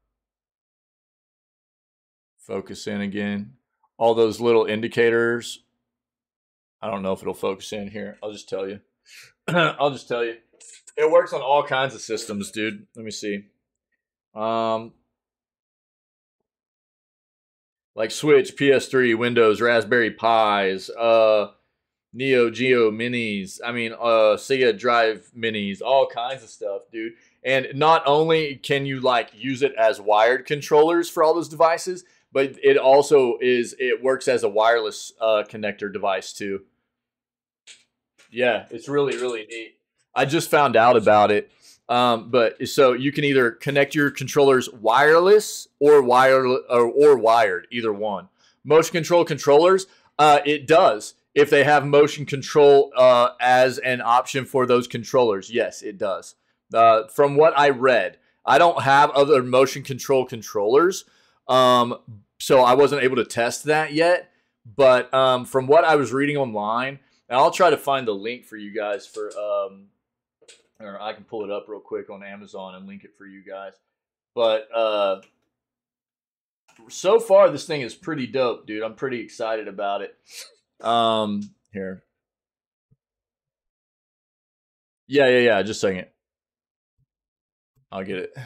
focus in again. All those little indicators. I don't know if it'll focus in here. I'll just tell you. I'll just tell you. It works on all kinds of systems, dude. Let me see. Um, like Switch, P S three, Windows, Raspberry Pis, uh, Neo Geo Minis. I mean, uh, Sega Drive Minis, all kinds of stuff, dude. And not only can you like use it as wired controllers for all those devices, but it also is, it works as a wireless uh, connector device too. Yeah, it's really, really neat. I just found out about it. Um, but so you can either connect your controllers wireless or wire or, or wired, either one. Motion control controllers, uh, it does. If they have motion control uh, as an option for those controllers, yes, it does. Uh, from what I read, I don't have other motion control controllers, um, so I wasn't able to test that yet. But um, from what I was reading online, and I'll try to find the link for you guys for. Um, Or I can pull it up real quick on Amazon and link it for you guys. But uh, so far, this thing is pretty dope, dude. I'm pretty excited about it. Um, here. Yeah, yeah, yeah. Just a second. I'll get it.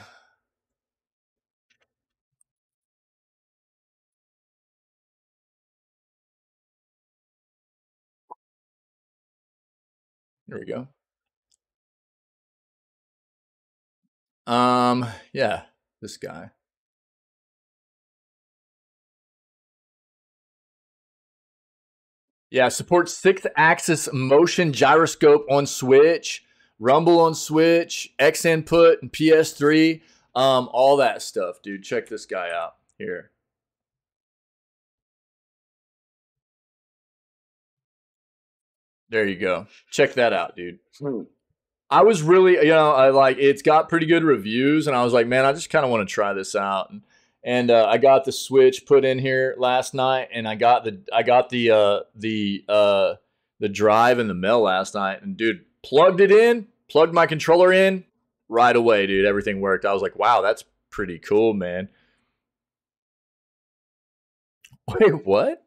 There we go. Um, yeah, this guy. Yeah, supports sixth axis motion gyroscope on Switch, Rumble on Switch, X input and P S three, um, all that stuff, dude. Check this guy out here. There you go. Check that out, dude. I was really, you know, I like, it's got pretty good reviews, and I was like, man, I just kind of want to try this out. And, and uh, I got the switch put in here last night, and I got the I got the uh, the uh, the drive in the mail last night, and dude, plugged it in, plugged my controller in right away, dude. Everything worked. I was like, wow, that's pretty cool, man. Wait, what?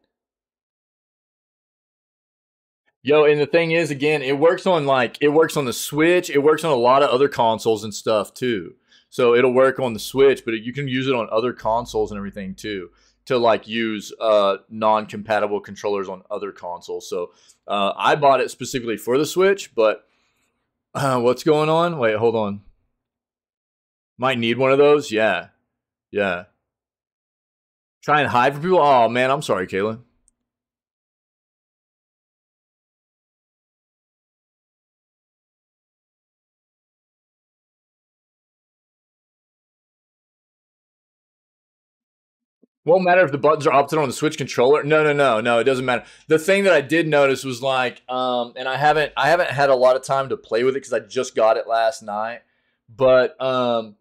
Yo, and the thing is, again, it works on like it works on the Switch. It works on a lot of other consoles and stuff too. So it'll work on the Switch, but you can use it on other consoles and everything too, to like use uh, non-compatible controllers on other consoles. So uh, I bought it specifically for the Switch, but uh, what's going on? Wait, hold on. Might need one of those. Yeah, yeah. Try and hide from people. Oh man, I'm sorry, Kayla. Won't matter if the buttons are opted on the Switch controller. No, no, no, no. It doesn't matter. The thing that I did notice was like, um, and I haven't, I haven't had a lot of time to play with it because I just got it last night. But um,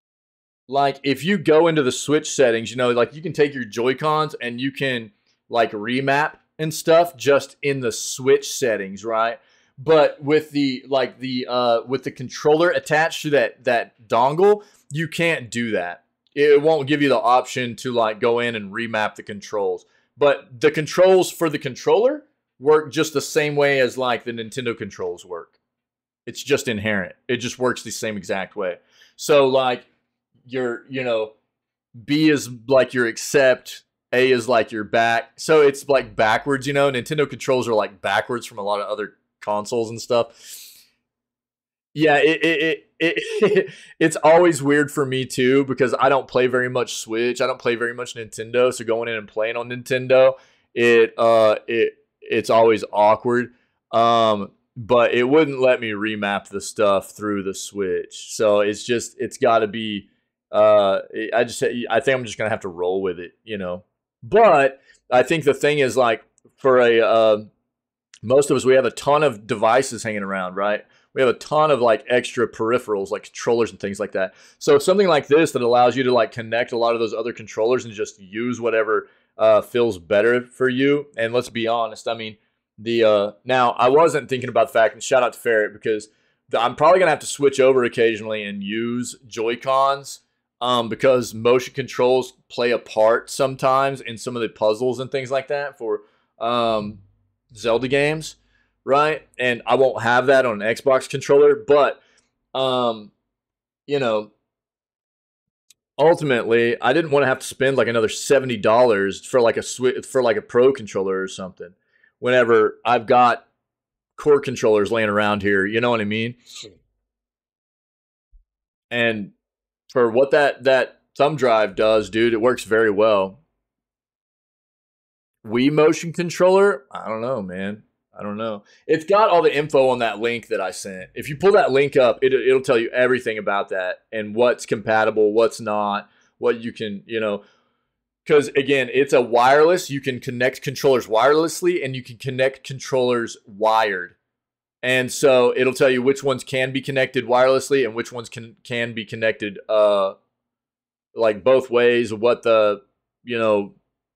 like, if you go into the Switch settings, you know, like you can take your Joy-Cons and you can like remap and stuff just in the Switch settings, right? But with the like the uh, with the controller attached to that that dongle, you can't do that. It won't give you the option to like go in and remap the controls. But the controls for the controller work just the same way as like the Nintendo controls work. It's just inherent. It just works the same exact way. So like your, you know, B is like your accept, A is like your back. So it's like backwards, you know. Nintendo controls are like backwards from a lot of other consoles and stuff. Yeah, it, it, it, it it's always weird for me too because I don't play very much Switch. I don't play very much Nintendo. So going in and playing on Nintendo, it uh it it's always awkward. Um, but it wouldn't let me remap the stuff through the Switch. So it's just it's got to be. Uh, I just I think I'm just gonna have to roll with it, you know. But I think the thing is like for a uh, most of us we have a ton of devices hanging around, right? We have a ton of like extra peripherals like controllers and things like that. So something like this that allows you to like connect a lot of those other controllers and just use whatever uh, feels better for you. And let's be honest, I mean, the uh, now I wasn't thinking about the fact, and shout out to Ferret, because the, I'm probably gonna have to switch over occasionally and use Joy-Cons um, because motion controls play a part sometimes in some of the puzzles and things like that for um, Zelda games. Right, and I won't have that on an Xbox controller, but um, you know, ultimately, I didn't want to have to spend like another seventy dollars for like a Switch for like a Pro controller or something. Whenever I've got core controllers laying around here, you know what I mean? And for what that that thumb drive does, dude, it works very well. Wii motion controller, I don't know, man. I don't know. It's got all the info on that link that I sent. If you pull that link up, it, it'll tell you everything about that and what's compatible, what's not, what you can, you know. Because, again, it's a wireless. You can connect controllers wirelessly and you can connect controllers wired. And so it'll tell you which ones can be connected wirelessly and which ones can, can be connected uh, like both ways, what the, you know,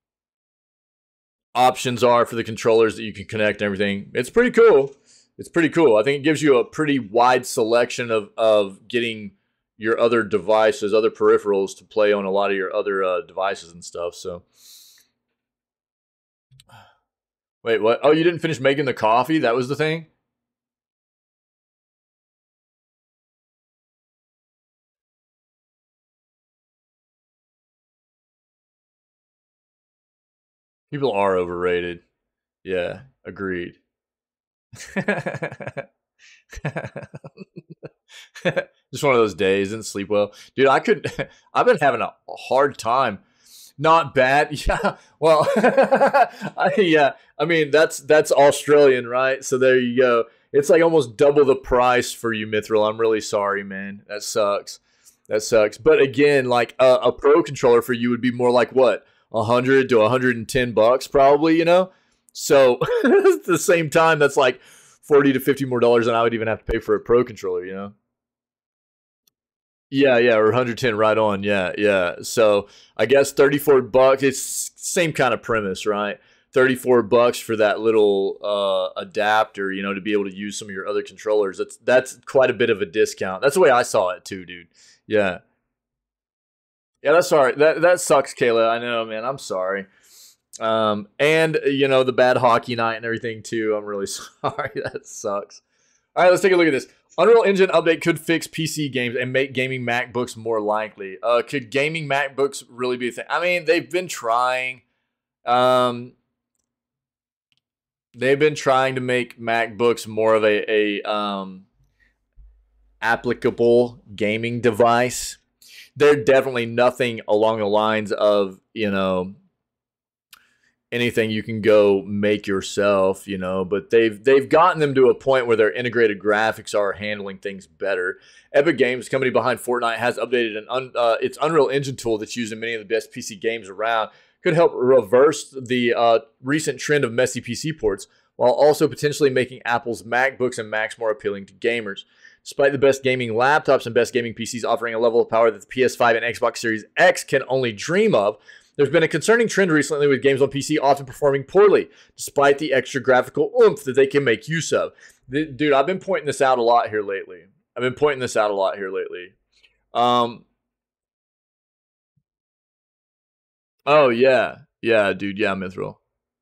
options are for the controllers that you can connect and everything. It's pretty cool. It's pretty cool. I think it gives you a pretty wide selection of, of getting your other devices, other peripherals to play on a lot of your other uh, devices and stuff. So, wait, what? Oh, you didn't finish making the coffee? That was the thing? People are overrated. Yeah, agreed. Just one of those days, didn't sleep well. Dude, I could I've been having a hard time. Not bad. Yeah. Well, I, yeah. I mean, that's that's Australian, right? So there you go. It's like almost double the price for you, Mithril. I'm really sorry, man. That sucks. That sucks. But again, like a, a pro controller for you would be more like what? one hundred to one hundred ten bucks probably, you know? So at the same time, that's like forty to fifty more dollars than I would even have to pay for a pro controller, you know? Yeah, yeah, or one hundred ten right on. Yeah, yeah. So I guess thirty-four bucks. It's same kind of premise, right? thirty-four bucks for that little uh, adapter, you know, to be able to use some of your other controllers. That's that's quite a bit of a discount. That's the way I saw it too, dude. Yeah. Yeah, that's all right. That that sucks, Kayla. I know, man. I'm sorry. Um, and you know, the bad hockey night and everything too. I'm really sorry. That sucks. All right, let's take a look at this. Unreal Engine update could fix P C games and make gaming MacBooks more likely. Uh, could gaming MacBooks really be a thing? I mean, they've been trying. Um, they've been trying to make MacBooks more of a, a um, applicable gaming device. They're definitely nothing along the lines of, you know, anything you can go make yourself, you know, but they've they've gotten them to a point where their integrated graphics are handling things better. Epic Games, company behind Fortnite, has updated an un, uh, its Unreal Engine tool that's used in many of the best P C games around. Could help reverse the uh, recent trend of messy P C ports, while also potentially making Apple's MacBooks and Macs more appealing to gamers. Despite the best gaming laptops and best gaming P Cs offering a level of power that the P S five and Xbox Series X can only dream of, there's been a concerning trend recently with games on P C often performing poorly, despite the extra graphical oomph that they can make use of. Dude, I've been pointing this out a lot here lately. I've been pointing this out a lot here lately. Um, oh, yeah. Yeah, dude. Yeah, Mithril.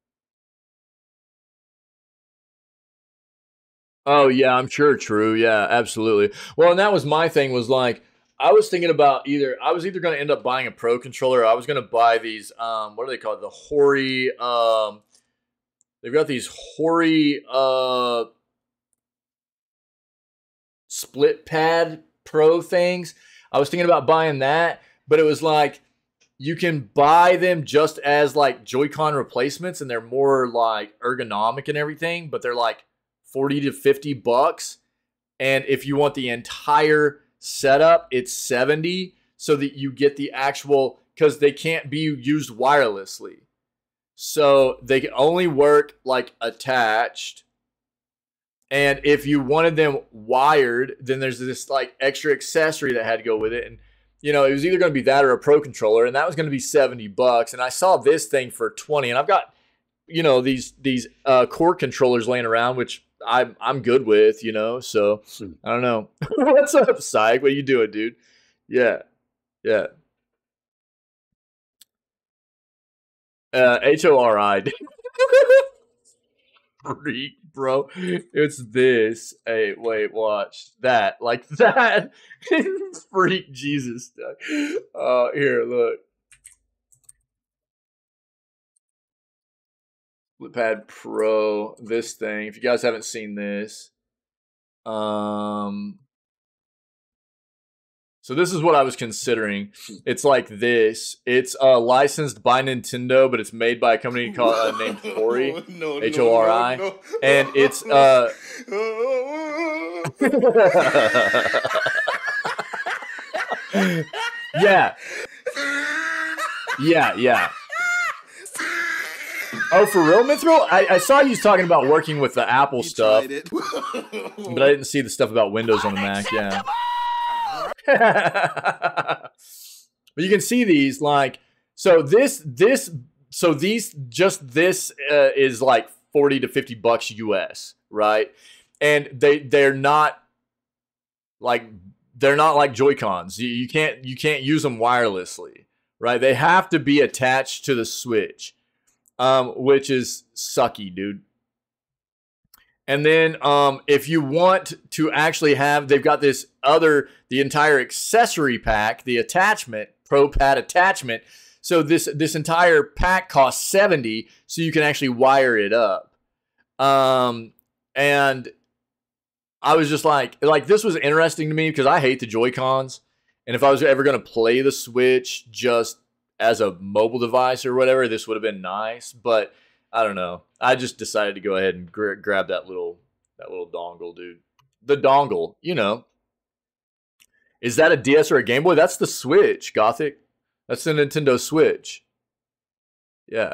Oh, yeah, I'm sure. True. Yeah, absolutely. Well, and that was my thing was like, I was thinking about either, I was either going to end up buying a Pro controller or I was going to buy these, um, what are they called? The Hori, um, they've got these Hori uh, split pad Pro things. I was thinking about buying that, but it was like, you can buy them just as like Joy-Con replacements and they're more like ergonomic and everything, but they're like forty to fifty bucks. And if you want the entire setup, it's seventy, so that you get the actual, because they can't be used wirelessly, so they can only work like attached. And if you wanted them wired, then there's this like extra accessory that had to go with it. And you know, it was either going to be that or a Pro controller, and that was going to be seventy bucks. And I saw this thing for twenty, and I've got, you know, these these uh core controllers laying around, which I'm I'm good with, you know, so I don't know. What's up, Psych? What are you doing, dude? Yeah, yeah. Uh, H O R I. Freak, bro. It's this. Hey, wait, watch that, like that. Freak, Jesus. Uh, here, look. Flipad Pro, this thing. If you guys haven't seen this, um, so this is what I was considering. It's like this. It's uh, licensed by Nintendo, but it's made by a company called uh, named Hori, no, no, H O R I, no, no, no. And it's uh. yeah, yeah, yeah. Oh, for real, Mithril? I, I saw you talking about working with the Apple you stuff, but I didn't see the stuff about Windows on the Mac. Yeah. But you can see these like, so this this so these just this uh, is like forty to fifty bucks U S, right? And they they're not like they're not like Joy-Cons. You, you can't you can't use them wirelessly, right? They have to be attached to the Switch. Um, which is sucky, dude. And then um, if you want to actually have, they've got this other, the entire accessory pack, the attachment, Pro Pad attachment. So this this entire pack costs seventy, so you can actually wire it up. Um, and I was just like, like this was interesting to me because I hate the Joy-Cons. And if I was ever going to play the Switch just as a mobile device or whatever, this would have been nice, but I don't know. I just decided to go ahead and gra grab that little that little dongle, dude. The dongle, you know. Is that a D S or a Game Boy? That's the Switch, Gothic. That's the Nintendo Switch. Yeah.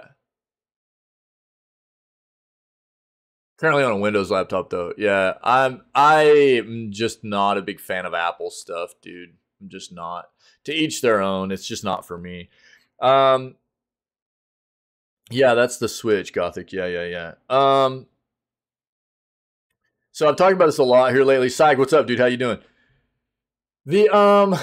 Currently on a Windows laptop, though. Yeah, I'm I'm just not a big fan of Apple stuff, dude. I'm just not. To each their own. It's just not for me. Um, yeah, that's the Switch, Gothic. Yeah, yeah, yeah. Um, so I've talked about this a lot here lately. Syke, what's up, dude? How you doing? The um,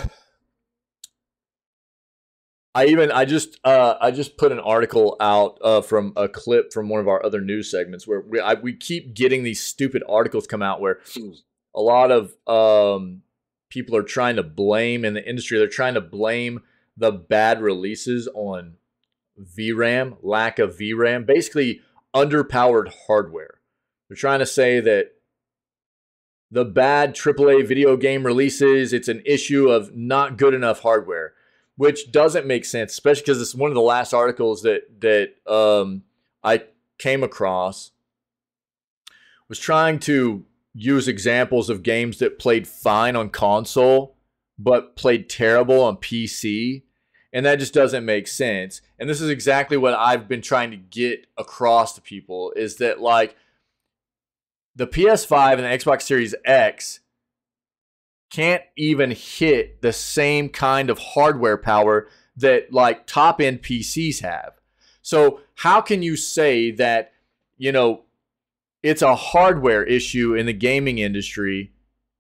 I even I just uh I just put an article out uh from a clip from one of our other news segments where we I, we keep getting these stupid articles come out where a lot of um people are trying to blame in the industry. They're trying to blame the bad releases on V RAM, lack of V RAM, basically underpowered hardware. They're trying to say that the bad triple A video game releases, it's an issue of not good enough hardware, which doesn't make sense, especially because it's one of the last articles that that um, I came across was trying to use examples of games that played fine on console but played terrible on P C, and that just doesn't make sense. And this is exactly what I've been trying to get across to people, is that like the P S five and the Xbox Series X can't even hit the same kind of hardware power that like top-end P Cs have. So how can you say that, you know, it's a hardware issue in the gaming industry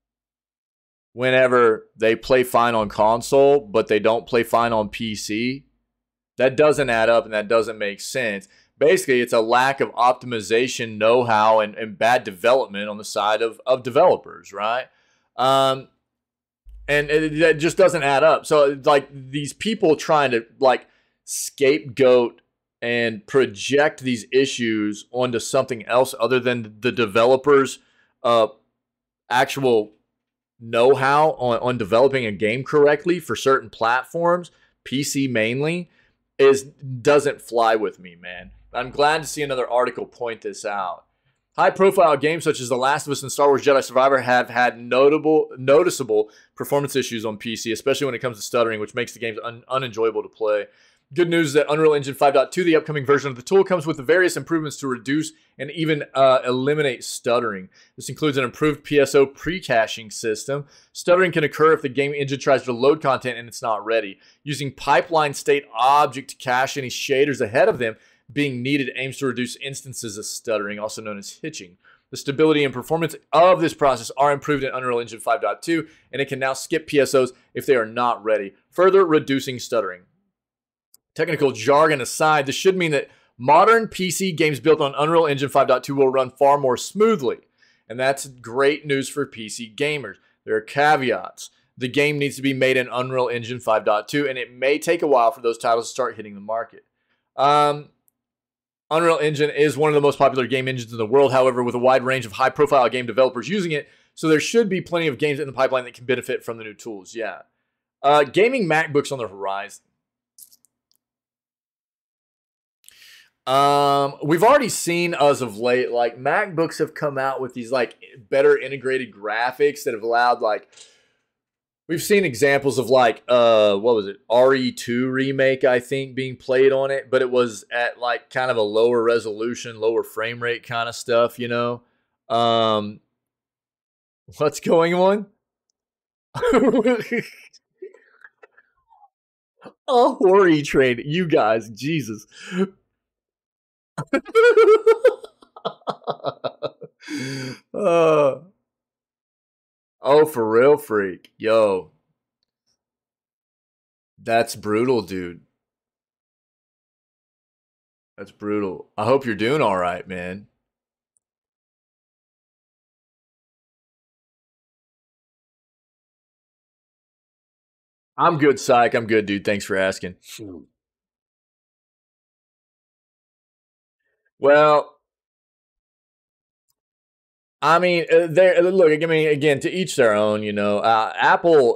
whenever they play fine on console, but they don't play fine on P C? That doesn't add up, and that doesn't make sense. Basically, it's a lack of optimization, know-how, and, and bad development on the side of, of developers, right? Um, and it, it just doesn't add up. So, like, these people trying to, like, scapegoat and project these issues onto something else other than the developer's uh, actual know-how on, on developing a game correctly for certain platforms, P C mainly, is doesn't fly with me, man. I'm glad to see another article point this out. High-profile games such as The Last of Us and Star Wars Jedi Survivor have had notable, noticeable performance issues on P C, especially when it comes to stuttering, which makes the games un- unenjoyable to play. Good news is that Unreal Engine five point two, the upcoming version of the tool, comes with various improvements to reduce and even uh, eliminate stuttering. This includes an improved P S O pre-caching system. Stuttering can occur if the game engine tries to load content and it's not ready. Using pipeline state object to cache any shaders ahead of them being needed aims to reduce instances of stuttering, also known as hitching. The stability and performance of this process are improved in Unreal Engine five point two, and it can now skip P S Os if they are not ready, further reducing stuttering. Technical jargon aside, this should mean that modern P C games built on Unreal Engine five point two will run far more smoothly, and that's great news for P C gamers. There are caveats. The game needs to be made in Unreal Engine five point two, and it may take a while for those titles to start hitting the market. Um... Unreal Engine is one of the most popular game engines in the world, however, with a wide range of high-profile game developers using it, so there should be plenty of games in the pipeline that can benefit from the new tools, yeah. Uh, gaming MacBooks on the horizon. Um, we've already seen, as of late, like, MacBooks have come out with these, like, better integrated graphics that have allowed, like, we've seen examples of like, uh, what was it, R E two remake, I think, being played on it, but it was at like kind of a lower resolution, lower frame rate kind of stuff, you know? Um, what's going on? A Hori train, you guys, Jesus. uh. Oh, for real, freak. Yo. That's brutal, dude. That's brutal. I hope you're doing all right, man. I'm good, Syke. I'm good, dude. Thanks for asking. Well, I mean, uh, there. Look, I mean, again, to each their own. You know, uh, Apple.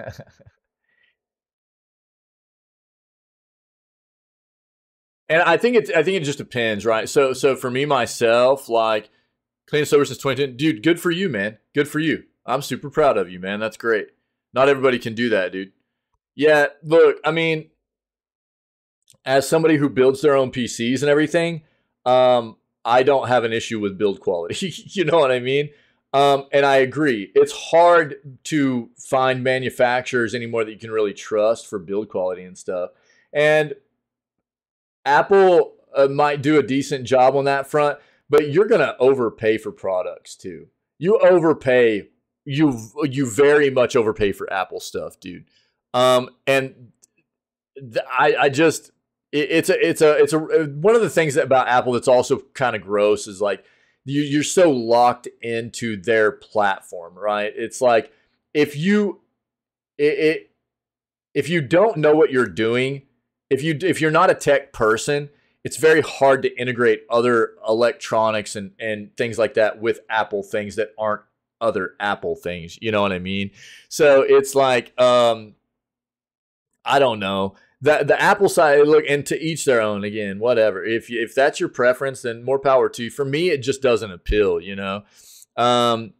And I think it's. I think it just depends, right? So, so for me myself, like, clean sober since twenty ten, dude. Good for you, man. Good for you. I'm super proud of you, man. That's great. Not everybody can do that, dude. Yeah. Look, I mean, as somebody who builds their own P Cs and everything, um, I don't have an issue with build quality. You know what I mean? Um, and I agree. It's hard to find manufacturers anymore that you can really trust for build quality and stuff. And Apple uh, might do a decent job on that front, but you're going to overpay for products too. You overpay. You you very much overpay for Apple stuff, dude. Um, and th- I I just it, it's a it's a it's a one of the things about Apple that's also kind of gross is like you you're so locked into their platform, right? It's like if you it, it if you don't know what you're doing, if you if you're not a tech person, it's very hard to integrate other electronics and and things like that with Apple things that aren't other Apple things. You know what I mean? So it's like um I don't know. The the Apple side, look, and to each their own. Again, whatever. If you, if that's your preference, then more power to you. For me, it just doesn't appeal. You know. Um,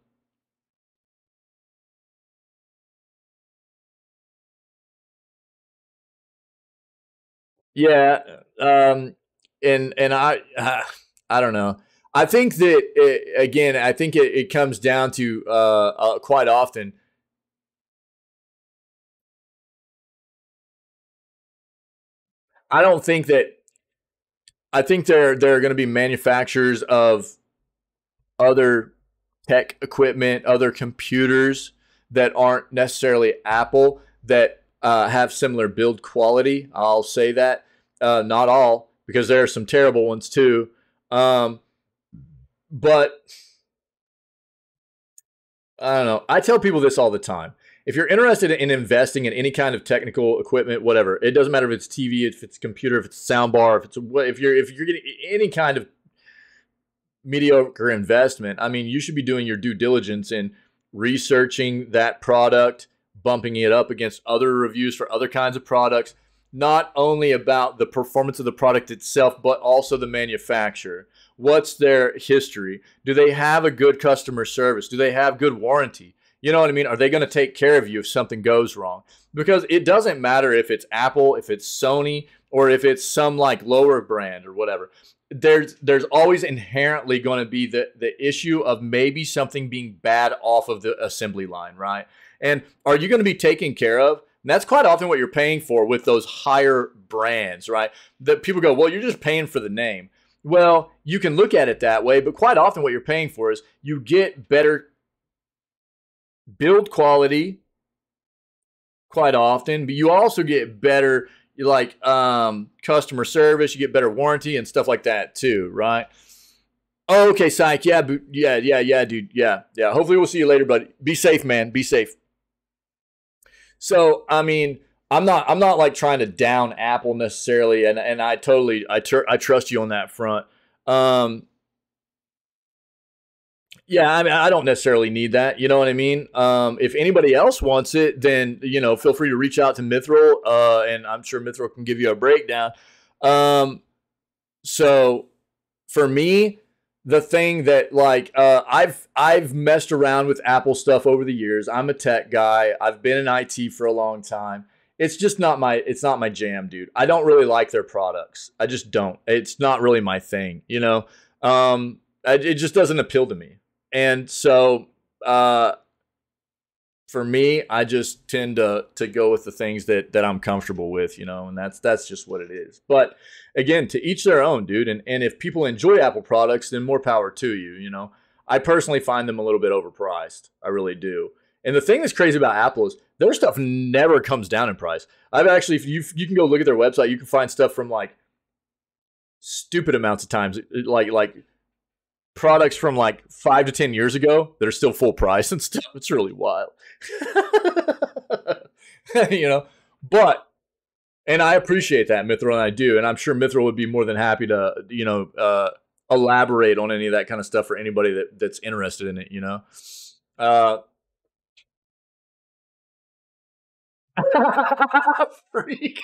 yeah. Um, and and I uh, I don't know. I think that it, again, I think it, it comes down to uh, uh, quite often. I don't think that. I think there there are going to be manufacturers of other tech equipment, other computers that aren't necessarily Apple that uh, have similar build quality. I'll say that. Uh, not all, because there are some terrible ones too. Um, but I don't know. I tell people this all the time. If you're interested in investing in any kind of technical equipment, whatever, it doesn't matter if it's T V, if it's a computer, if it's a sound bar, if it's a, if you're if you're getting any kind of mediocre investment, I mean, you should be doing your due diligence in researching that product, bumping it up against other reviews for other kinds of products, not only about the performance of the product itself, but also the manufacturer. What's their history? Do they have a good customer service? Do they have good warranty? You know what I mean? Are they going to take care of you if something goes wrong? Because it doesn't matter if it's Apple, if it's Sony, or if it's some like lower brand or whatever. There's there's always inherently going to be the, the issue of maybe something being bad off of the assembly line, right? And are you going to be taken care of? And that's quite often what you're paying for with those higher brands, right? That people go, well, you're just paying for the name. Well, you can look at it that way, but quite often what you're paying for is you get better build quality quite often, but you also get better like um, customer service, you get better warranty and stuff like that too, right? Oh, okay, Psych. Yeah, yeah, yeah, yeah, dude. Yeah, yeah. Hopefully we'll see you later, buddy. Be safe, man. Be safe. So, I mean, I'm not I'm not like trying to down Apple necessarily, and and I totally I tr- I trust you on that front. Um, yeah, I mean, I don't necessarily need that. You know what I mean? Um, if anybody else wants it, then you know, feel free to reach out to Mithril, uh, and I'm sure Mithril can give you a breakdown. Um, so for me, the thing that like uh, I've I've messed around with Apple stuff over the years. I'm a tech guy. I've been in I T for a long time. It's just not my it's not my jam, dude. I don't really like their products. I just don't. It's not really my thing, you know. Um, I, it just doesn't appeal to me. And so uh, for me, I just tend to to go with the things that that I'm comfortable with, you know, and that's that's just what it is. But again, to each their own, dude. And and if people enjoy Apple products, then more power to you, you know. I personally find them a little bit overpriced. I really do. And the thing that's crazy about Apple is their stuff never comes down in price. I've actually, if you you can go look at their website, you can find stuff from like stupid amounts of times, like like products from like five to ten years ago that are still full price and stuff. It's really wild, you know. But and I appreciate that, Mithril, and I do, and I'm sure Mithril would be more than happy to, you know, uh, elaborate on any of that kind of stuff for anybody that that's interested in it, you know. Uh, Freak.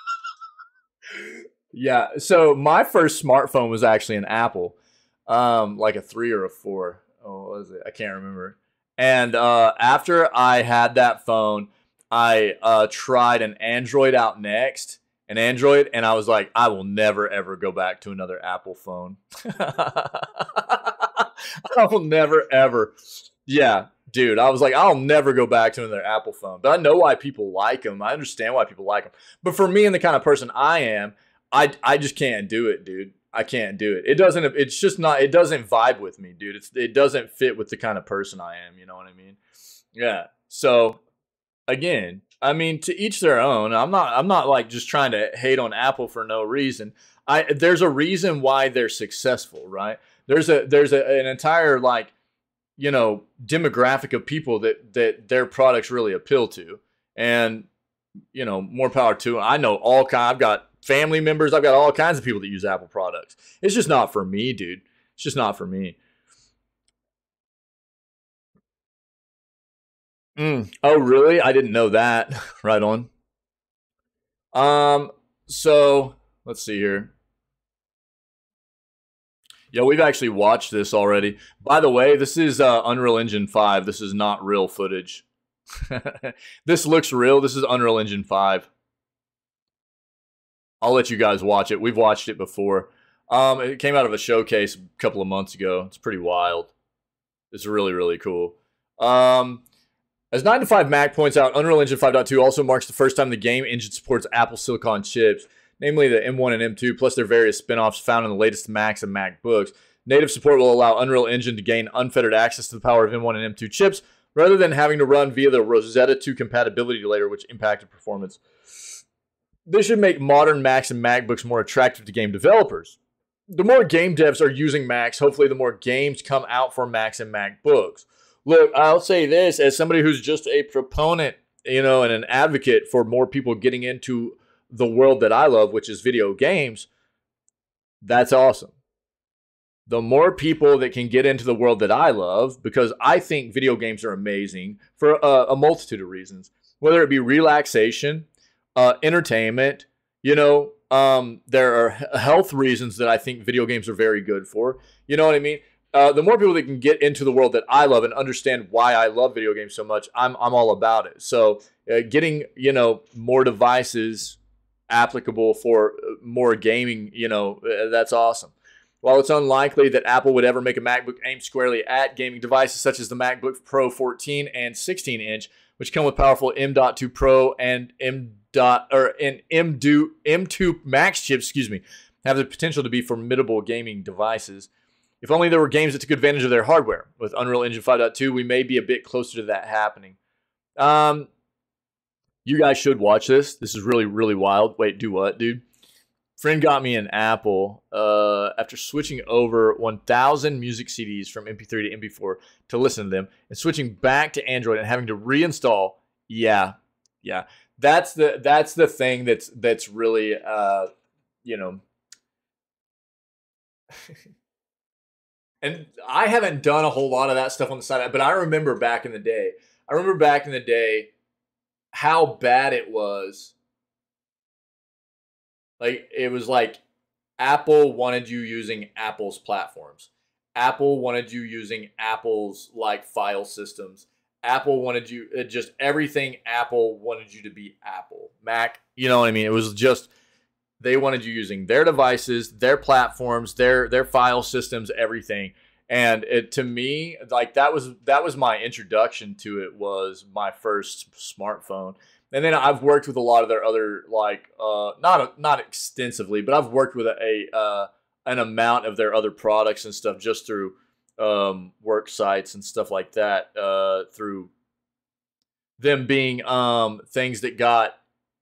Yeah. So my first smartphone was actually an Apple, um, like a three or a four. Oh, what was it? I can't remember. And uh, after I had that phone, I uh, tried an Android out next, an Android, and I was like, I will never ever go back to another Apple phone. I will never ever. Yeah, dude, I was like, I'll never go back to another Apple phone. But I know why people like them. I understand why people like them. But for me and the kind of person I am, I, I just can't do it, dude. I can't do it. It doesn't, it's just not, it doesn't vibe with me, dude. It's, it doesn't fit with the kind of person I am. You know what I mean? Yeah. So again, I mean, to each their own. I'm not, I'm not like just trying to hate on Apple for no reason. I, there's a reason why they're successful, right? There's a, there's a, an entire like, you know, demographic of people that, that their products really appeal to. And, you know, more power to them. I know all kind, I've got family members. I've got all kinds of people that use Apple products. It's just not for me, dude. It's just not for me. Mm. Oh, really? I didn't know that. Right on. Um, so let's see here. Yeah, we've actually watched this already. By the way, this is uh, Unreal Engine five. This is not real footage. This looks real. This is Unreal Engine five. I'll let you guys watch it. We've watched it before. Um, it came out of a showcase a couple of months ago. It's pretty wild. It's really, really cool. Um, as nine to five Mac points out, Unreal Engine five point two also marks the first time the game engine supports Apple Silicon chips, namely the M one and M two, plus their various spin-offs found in the latest Macs and MacBooks. Native support will allow Unreal Engine to gain unfettered access to the power of M one and M two chips, rather than having to run via the Rosetta two compatibility layer, which impacted performance. This should make modern Macs and MacBooks more attractive to game developers. The more game devs are using Macs, hopefully the more games come out for Macs and MacBooks. Look, I'll say this as somebody who's just a proponent, you know, and an advocate for more people getting into the world that I love, which is video games. That's awesome. The more people that can get into the world that I love, because I think video games are amazing for a, a multitude of reasons, whether it be relaxation, uh, entertainment, you know, um, there are health reasons that I think video games are very good for. You know what I mean? Uh, the more people that can get into the world that I love and understand why I love video games so much, I'm I'm all about it. So uh, getting, you know, more devices applicable for more gaming, you know, uh, that's awesome. While it's unlikely that Apple would ever make a MacBook aimed squarely at gaming devices such as the MacBook Pro fourteen and sixteen inch, which come with powerful M dot two Pro and M. or and M two Max chips, excuse me, have the potential to be formidable gaming devices. If only there were games that took advantage of their hardware. With Unreal Engine five point two, we may be a bit closer to that happening. Um, you guys should watch this. This is really, really wild. Wait, do what, dude? Friend got me an Apple uh, after switching over one thousand music C Ds from M P three to M P four to listen to them and switching back to Android and having to reinstall. Yeah, yeah. That's the that's the thing that's that's really uh, you know. And I haven't done a whole lot of that stuff on the side, but I remember back in the day. I remember back in the day how bad it was. Like, it was like Apple wanted you using Apple's platforms. Apple wanted you using Apple's, like, file systems. Apple wanted you, it just everything Apple wanted you to be Apple. Mac, you know what I mean? It was just, they wanted you using their devices, their platforms, their their file systems, everything. And it, to me, like, that was that was my introduction to it, was my first smartphone. And then I've worked with a lot of their other, like, uh, not not extensively, but I've worked with a, a uh, an amount of their other products and stuff just through um, work sites and stuff like that, uh, through them being um, things that got,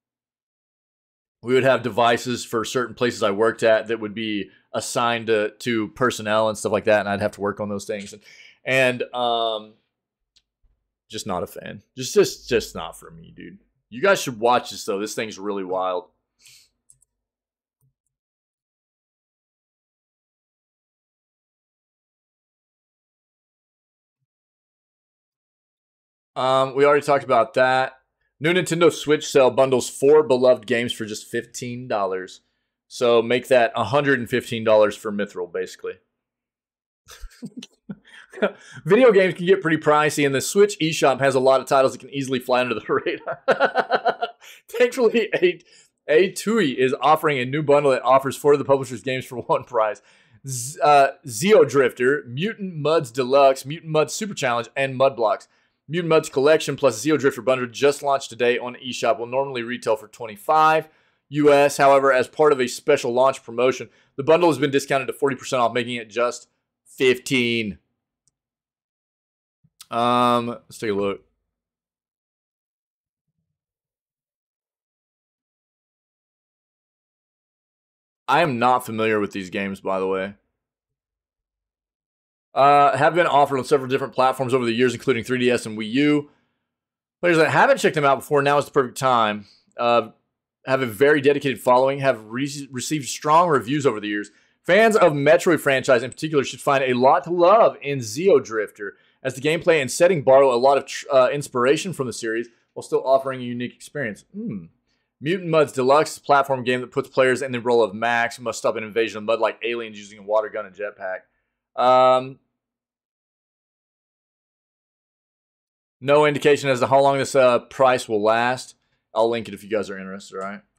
we would have devices for certain places I worked at that would be assigned to, to personnel and stuff like that, and I'd have to work on those things. And, and um, just not a fan. Just, just, just not for me, dude. You guys should watch this, though. This thing's really wild. Um, we already talked about that. New Nintendo Switch sale bundles four beloved games for just fifteen dollars. So make that one hundred fifteen dollars for Mithril, basically. Video games can get pretty pricey, and the Switch eShop has a lot of titles that can easily fly under the radar. Thankfully, A- A2E is offering a new bundle that offers four of the publisher's games for one price. Z uh, Zeo Drifter, Mutant Muds Deluxe, Mutant Muds Super Challenge, and Mud Blocks. Mutant Muds Collection plus Zeo Drifter Bundle just launched today on eShop. Will normally retail for twenty-five U S. However, as part of a special launch promotion, the bundle has been discounted to forty percent off, making it just fifteen. Um, let's take a look. I am not familiar with these games, by the way. Uh, have been offered on several different platforms over the years, including three D S and Wii U. Players that haven't checked them out before, now is the perfect time. Uh, have a very dedicated following, have re received strong reviews over the years. Fans of Metroid franchise in particular should find a lot to love in Zeo Drifter, as the gameplay and setting borrow a lot of tr uh, inspiration from the series while still offering a unique experience. Hmm. Mutant Muds Deluxe is a platform game that puts players in the role of Max, who must stop an invasion of mud like aliens using a water gun and jetpack. Um, no indication as to how long this uh, price will last. I'll link it if you guys are interested, all right?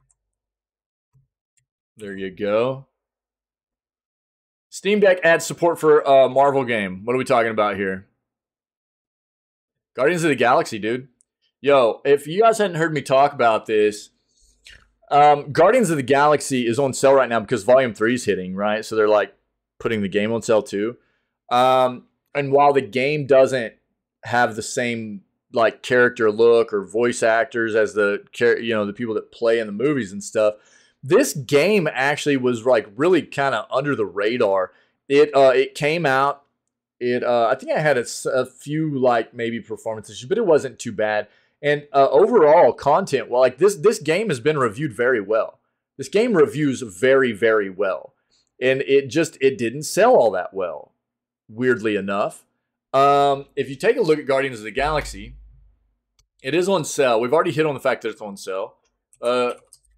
There you go. Steam Deck adds support for a Marvel game. What are we talking about here? Guardians of the Galaxy, dude. Yo, if you guys hadn't heard me talk about this, um, Guardians of the Galaxy is on sale right now because Volume three is hitting, right? So they're like putting the game on sale too. Um, and while the game doesn't have the same like character look or voice actors as the you know the people that play in the movies and stuff, this game actually was like really kind of under the radar. It uh, it came out. It uh, I think I had a, a few like maybe performance issues, but it wasn't too bad. And uh, overall content, well, like this this game has been reviewed very well. This game reviews very very well, and it just it didn't sell all that well, weirdly enough. Um, if you take a look at Guardians of the Galaxy, it is on sale. We've already hit on the fact that it's on sale. Uh,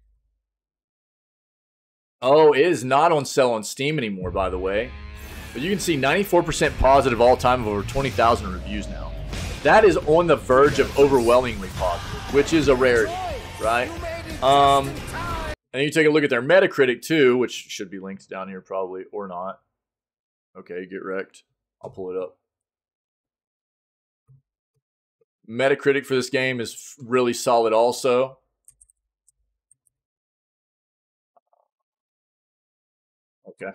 oh, it is not on sale on Steam anymore, by the way. But you can see ninety-four percent positive all time of over twenty thousand reviews now. That is on the verge of overwhelmingly positive, which is a rarity, right? Um, and you take a look at their Metacritic too, which should be linked down here probably, or not. Okay, get wrecked. I'll pull it up. Metacritic for this game is really solid also. Okay.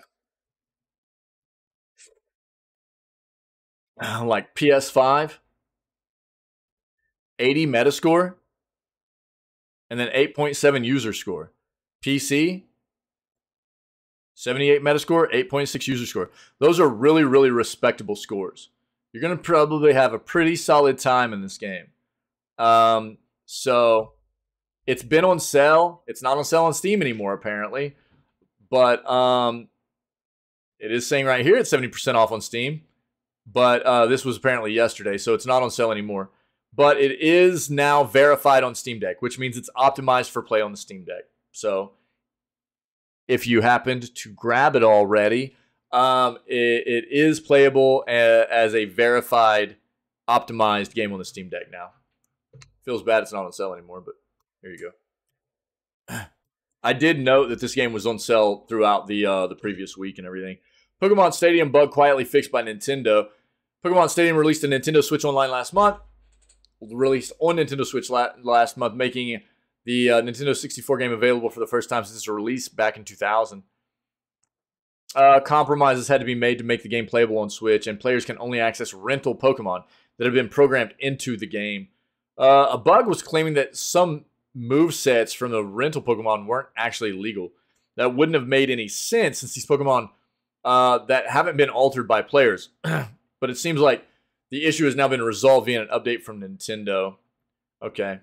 Like P S five, eighty Metascore, and then eight point seven user score. P C, seventy-eight Metascore, eight point six user score. Those are really, really respectable scores. You're going to probably have a pretty solid time in this game. Um, so, it's been on sale. It's not on sale on Steam anymore, apparently. But um, it is saying right here it's seventy percent off on Steam. But uh, this was apparently yesterday, so it's not on sale anymore. But it is now verified on Steam Deck, which means it's optimized for play on the Steam Deck. So, if you happened to grab it already, um, it, it is playable a, as a verified, optimized game on the Steam Deck now. Feels bad it's not on sale anymore, but here you go. I did note that this game was on sale throughout the uh, the previous week and everything. Pokemon Stadium bug quietly fixed by Nintendo. Pokemon Stadium released a Nintendo Switch Online last month. Released on Nintendo Switch la last month, making the uh, Nintendo sixty-four game available for the first time since its release back in two thousand. Uh, compromises had to be made to make the game playable on Switch, and players can only access rental Pokemon that have been programmed into the game. Uh, a bug was claiming that some movesets from the rental Pokemon weren't actually legal. That wouldn't have made any sense since these Pokemon uh, that haven't been altered by players. But it seems like the issue has now been resolved via an update from Nintendo. Okay.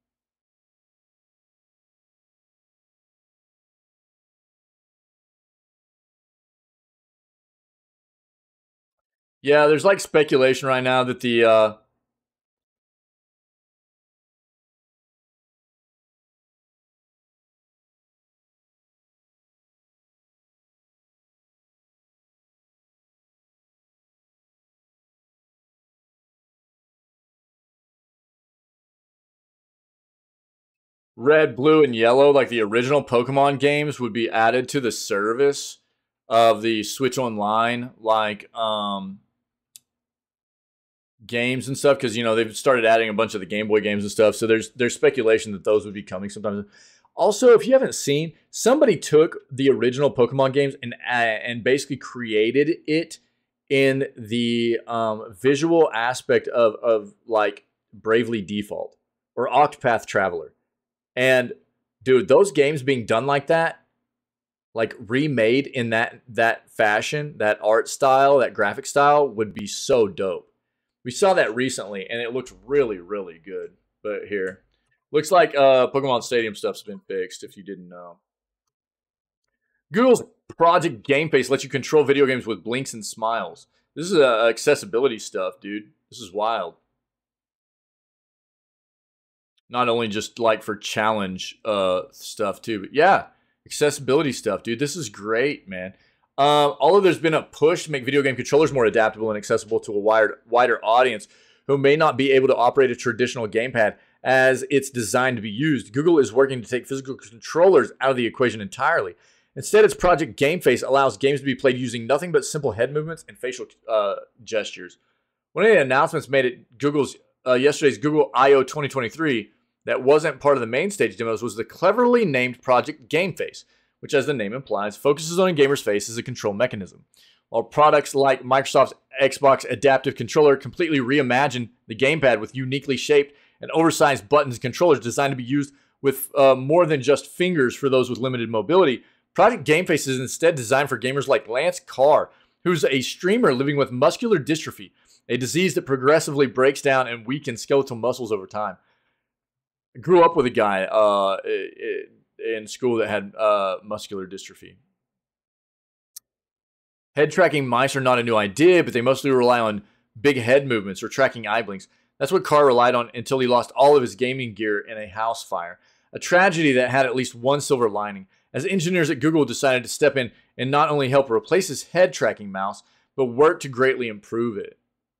Yeah, there's like speculation right now that the uh, red, blue, and yellow, like the original Pokemon games, would be added to the service. of the Switch Online, like um, games and stuff, because you know they've started adding a bunch of the Game Boy games and stuff. So there's there's speculation that those would be coming sometimes. Also, if you haven't seen, somebody took the original Pokemon games and uh, and basically created it in the um, visual aspect of of like Bravely Default or Octopath Traveler. And dude, those games being done like that, like remade in that that fashion, that art style, that graphic style would be so dope. We saw that recently and it looked really, really good. But here, looks like uh, Pokemon Stadium stuff's been fixed if you didn't know. Google's Project Game Face lets you control video games with blinks and smiles. This is uh, accessibility stuff, dude. This is wild. Not only just like for challenge uh, stuff too, but yeah, accessibility stuff, dude. This is great, man. Um, although there's been a push to make video game controllers more adaptable and accessible to a wider, wider audience who may not be able to operate a traditional gamepad as it's designed to be used, Google is working to take physical controllers out of the equation entirely. Instead, its Project Game Face allows games to be played using nothing but simple head movements and facial uh, gestures. One of the announcements made at Google's uh, yesterday's Google I O twenty twenty-three that wasn't part of the main stage demos was the cleverly named Project Game Face, which, as the name implies, focuses on a gamer's face as a control mechanism. While products like Microsoft's Xbox Adaptive Controller completely reimagined the gamepad with uniquely shaped and oversized buttons and controllers designed to be used with uh, more than just fingers for those with limited mobility, Project Game Face is instead designed for gamers like Lance Carr, who's a streamer living with muscular dystrophy, a disease that progressively breaks down and weakens skeletal muscles over time. I grew up with a guy uh, in school that had uh, muscular dystrophy. Head tracking mice are not a new idea, but they mostly rely on big head movements or tracking eye blinks. That's what Carr relied on until he lost all of his gaming gear in a house fire. A tragedy that had at least one silver lining, as engineers at Google decided to step in and not only help replace his head tracking mouse, but work to greatly improve it.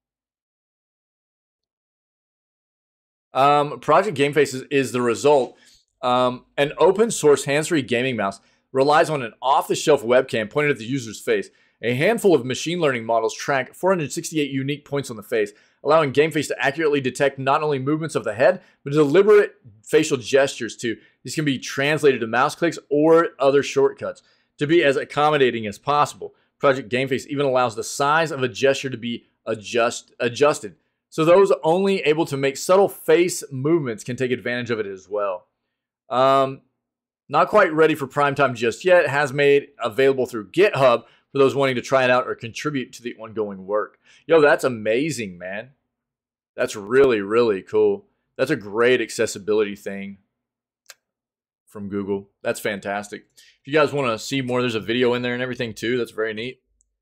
Um, Project Game Face is, is the result. Um, an open source hands-free gaming mouse relies on an off-the-shelf webcam pointed at the user's face. A handful of machine learning models track four hundred sixty-eight unique points on the face, allowing Game Face to accurately detect not only movements of the head, but deliberate facial gestures too. These can be translated to mouse clicks or other shortcuts to be as accommodating as possible. Project Game Face even allows the size of a gesture to be adjust, adjusted, so those only able to make subtle face movements can take advantage of it as well. Um, not quite ready for prime time just yet. It has made available through GitHub for those wanting to try it out or contribute to the ongoing work. Yo, that's amazing, man. That's really, really cool. That's a great accessibility thing from Google. That's fantastic. If you guys want to see more, there's a video in there and everything too. That's very neat.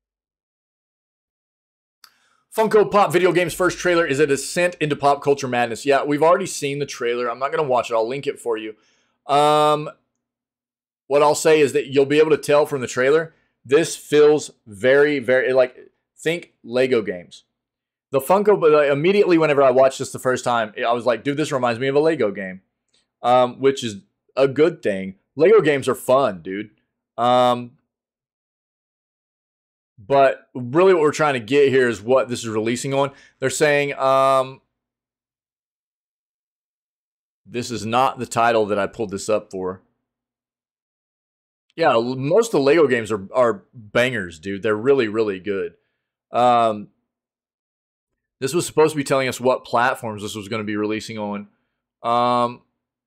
Funko Pop video game's first trailer is a descent into pop culture madness. Yeah, we've already seen the trailer. I'm not going to watch it. I'll link it for you. Um, what I'll say is that you'll be able to tell from the trailer, this feels very, very, like, think Lego games. The Funko, but immediately whenever I watched this the first time, I was like, dude, this reminds me of a Lego game, um, which is a good thing. Lego games are fun, dude. Um, but really what we're trying to get here is what this is releasing on. They're saying, um, this is not the title that I pulled this up for. Yeah, most of the Lego games are, are bangers, dude. They're really, really good. Um, this was supposed to be telling us what platforms this was going to be releasing on. Um,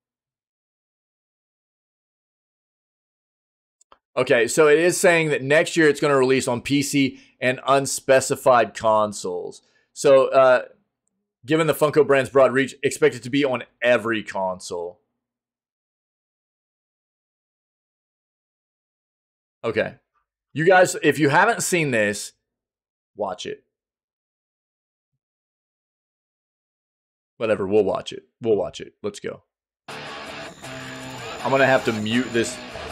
okay, so it is saying that next year it's going to release on P C and unspecified consoles. So, uh, given the Funko brand's broad reach, expect it to be on every console. Okay. You guys, if you haven't seen this, watch it. Whatever, we'll watch it. We'll watch it. Let's go. I'm going to have to mute this.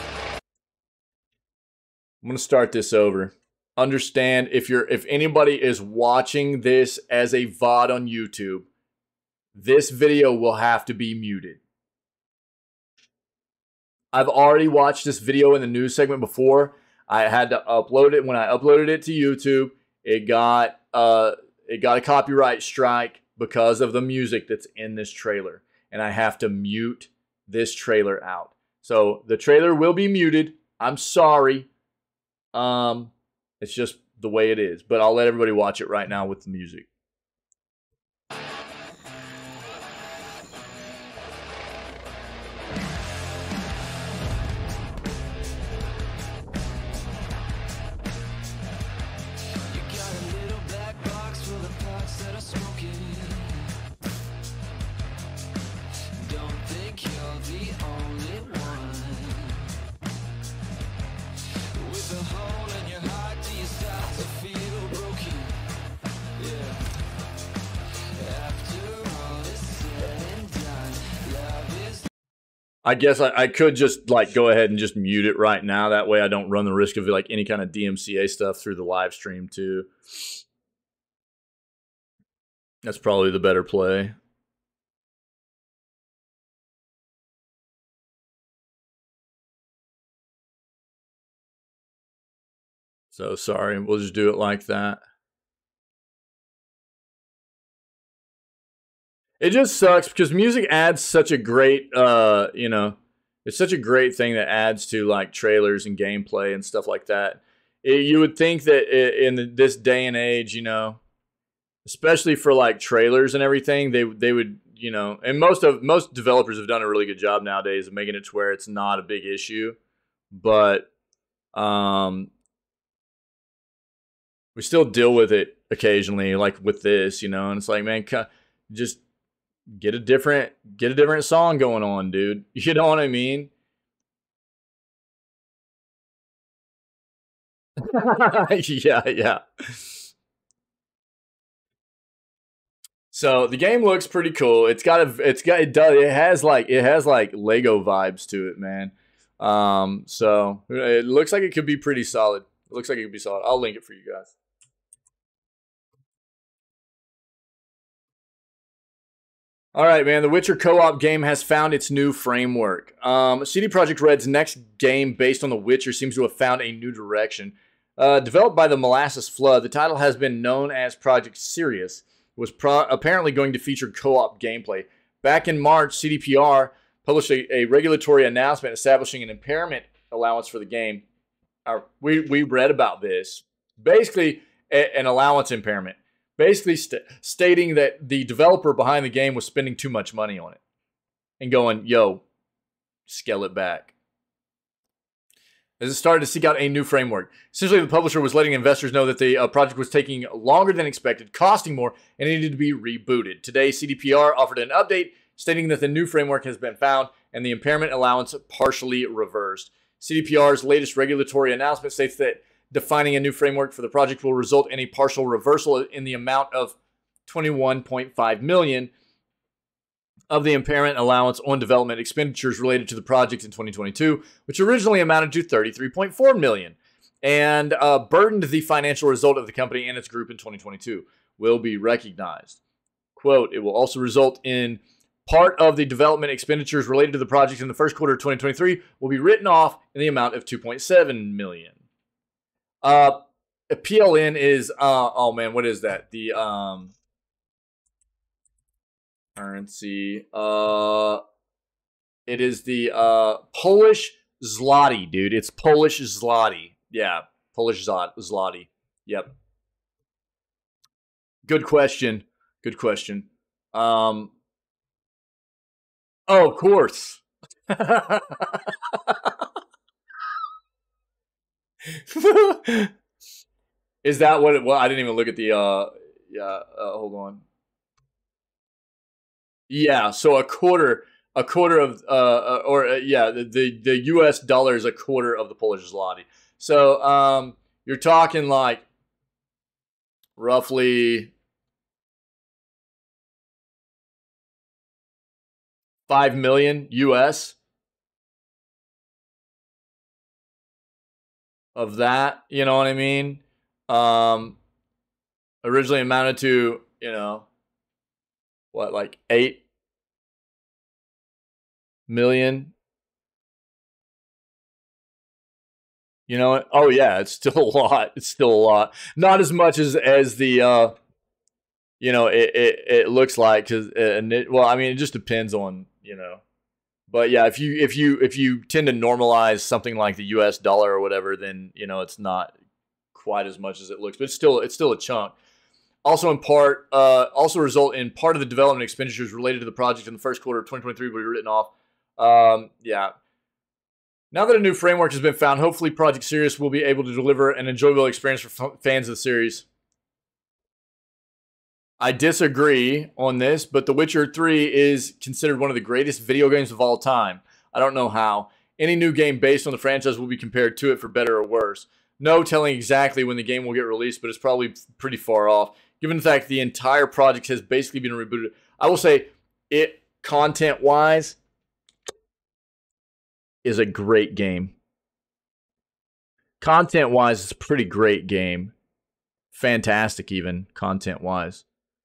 I'm going to start this over. Understand, if you're if anybody is watching this as a V O D on YouTube, this video will have to be muted. I've already watched this video in the news segment before. I had to upload it. When I uploaded it to YouTube, it got uh, it got a copyright strike because of the music that's in this trailer. And I have to mute this trailer out. So the trailer will be muted. I'm sorry. Um, it's just the way it is. But I'll let everybody watch it right now with the music. I guess I, I could just like go ahead and just mute it right now. That way I don't run the risk of like any kind of D M C A stuff through the live stream too. That's probably the better play. So sorry, we'll just do it like that. It just sucks because music adds such a great, uh, you know, it's such a great thing that adds to like trailers and gameplay and stuff like that. It, you would think that in this day and age, you know, especially for like trailers and everything, they they would, you know, and most of most developers have done a really good job nowadays of making it to where it's not a big issue, but um, we still deal with it occasionally, like with this, you know, and it's like, man, just get a different get a different song going on, dude. You know what I mean? yeah, yeah. So the game looks pretty cool. It's got a it's got it does it has like it has like Lego vibes to it, man. Um, so it looks like it could be pretty solid. It looks like it could be solid. I'll link it for you guys. All right, man. The Witcher co-op game has found its new framework. Um, C D Projekt Red's next game based on The Witcher seems to have found a new direction. Uh, developed by the Molasses Flood, the title has been known as Project Sirius. It was pro apparently going to feature co-op gameplay. Back in March, C D P R published a, a regulatory announcement establishing an impairment allowance for the game. Uh, we, we read about this. Basically, a, an allowance impairment. Basically st stating that the developer behind the game was spending too much money on it. And going, yo, scale it back. As it started to seek out a new framework. Essentially, the publisher was letting investors know that the uh, project was taking longer than expected, costing more, and it needed to be rebooted. Today, C D P R offered an update stating that the new framework has been found and the impairment allowance partially reversed. C D P R's latest regulatory announcement states that defining a new framework for the project will result in a partial reversal in the amount of twenty-one point five million dollars of the impairment allowance on development expenditures related to the project in twenty twenty-two, which originally amounted to thirty-three point four million dollars and uh, burdened the financial result of the company and its group in twenty twenty-two, will be recognized. Quote, it will also result in part of the development expenditures related to the project in the first quarter of twenty twenty-three will be written off in the amount of two point seven million dollars. Uh, P L N is, uh, oh man, what is that? The, um, currency, uh, it is the, uh, Polish zloty, dude. It's Polish zloty. Yeah, Polish zloty. Yep. Good question. Good question. Um, oh, of course. Is that what it was? I didn't even look at the, uh, yeah, uh, hold on. Yeah, so a quarter, a quarter of, uh, or, uh, yeah, the, the, the U S dollar is a quarter of the Polish zloty. So, um, you're talking like roughly five million U S of that, you know what I mean? Um, originally amounted to, you know, what, like eight million You know, oh yeah, it's still a lot. It's still a lot. Not as much as as the uh, you know, it it, it looks like, cuz and it, well, I mean, it just depends on, you know. But yeah, if you if you if you tend to normalize something like the U S dollar or whatever, then, you know, it's not quite as much as it looks, but it's still it's still a chunk. Also, in part, uh, also result in part of the development expenditures related to the project in the first quarter of twenty twenty-three will be written off. Um, yeah. Now that a new framework has been found, hopefully Project Sirius will be able to deliver an enjoyable experience for f fans of the series. I disagree on this, but The Witcher three is considered one of the greatest video games of all time. I don't know how. Any new game based on the franchise will be compared to it for better or worse. No telling exactly when the game will get released, but it's probably pretty far off. Given the fact the entire project has basically been rebooted, I will say it, content-wise, is a great game. Content-wise, it's a pretty great game. Fantastic, even, content-wise.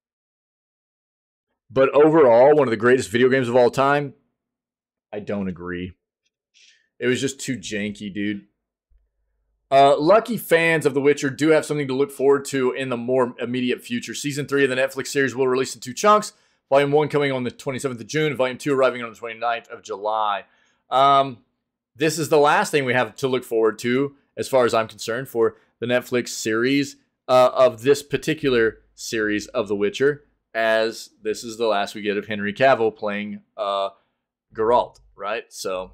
But overall, one of the greatest video games of all time, I don't agree. It was just too janky, dude. Uh, lucky fans of The Witcher do have something to look forward to in the more immediate future. Season three of the Netflix series will release in two chunks. Volume one coming on the twenty-seventh of June, and Volume two arriving on the twenty-ninth of July. Um, this is the last thing we have to look forward to, as far as I'm concerned, for the Netflix series uh, of this particular series of The Witcher, as this is the last we get of Henry Cavill playing uh, Geralt, right? So...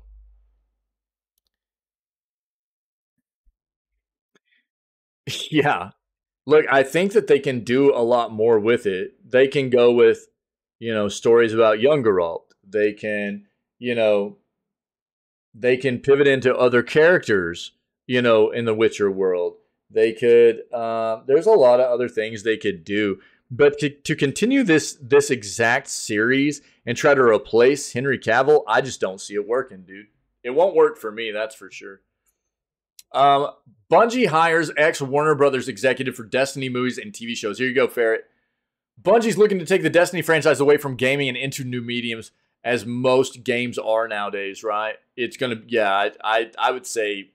yeah. Look, I think that they can do a lot more with it. They can go with, you know, stories about young Geralt. They can, you know, they can pivot into other characters, you know, in the Witcher world. They could, uh, there's a lot of other things they could do. But to, to continue this this exact series and try to replace Henry Cavill, I just don't see it working, dude. It won't work for me, that's for sure. Um, Bungie hires ex-Warner Brothers executive for Destiny movies and T V shows. Here you go, Ferret. Bungie's looking to take the Destiny franchise away from gaming and into new mediums, as most games are nowadays, right? It's going to, yeah, I, I, I would say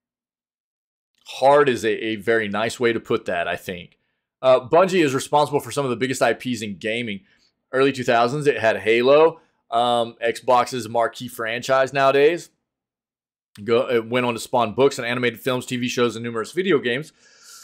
hard is a, a very nice way to put that, I think. Uh, Bungie is responsible for some of the biggest I Ps in gaming. Early two thousands, it had Halo, um, Xbox's marquee franchise nowadays. Go, it went on to spawn books and animated films, T V shows, and numerous video games.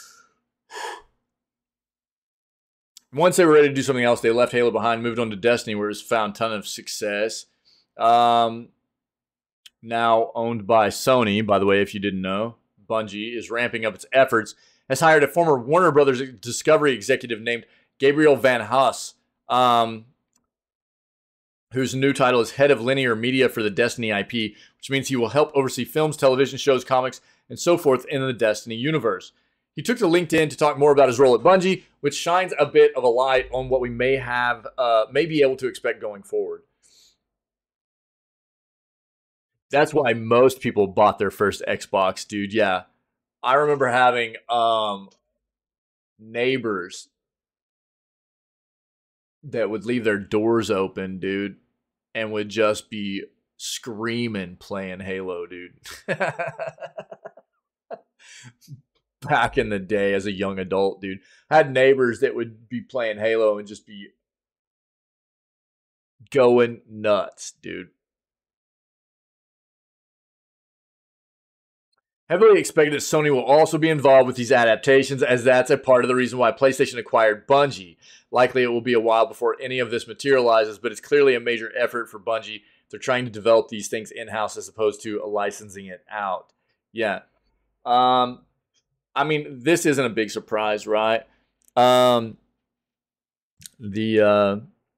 Once they were ready to do something else, they left Halo behind, moved on to Destiny, where it's found a ton of success. Um, now owned by Sony, by the way, if you didn't know, Bungie is ramping up its efforts, has hired a former Warner Brothers Discovery executive named Gabriel Van Huss, um, whose new title is Head of Linear Media for the Destiny I P, which means he will help oversee films, television shows, comics, and so forth in the Destiny universe. He took to LinkedIn to talk more about his role at Bungie, which shines a bit of a light on what we may have, uh, may be able to expect going forward. That's why most people bought their first Xbox, dude. Yeah. I remember having um, neighbors that would leave their doors open, dude, and would just be screaming playing Halo, dude. Back in the day as a young adult, dude. I had neighbors that would be playing Halo and just be going nuts, dude. Heavily expected that Sony will also be involved with these adaptations, as that's a part of the reason why PlayStation acquired Bungie. Likely it will be a while before any of this materializes, but it's clearly a major effort for Bungie. They're trying to develop these things in-house as opposed to licensing it out. Yeah. Um, I mean, this isn't a big surprise, right? Um, the uh,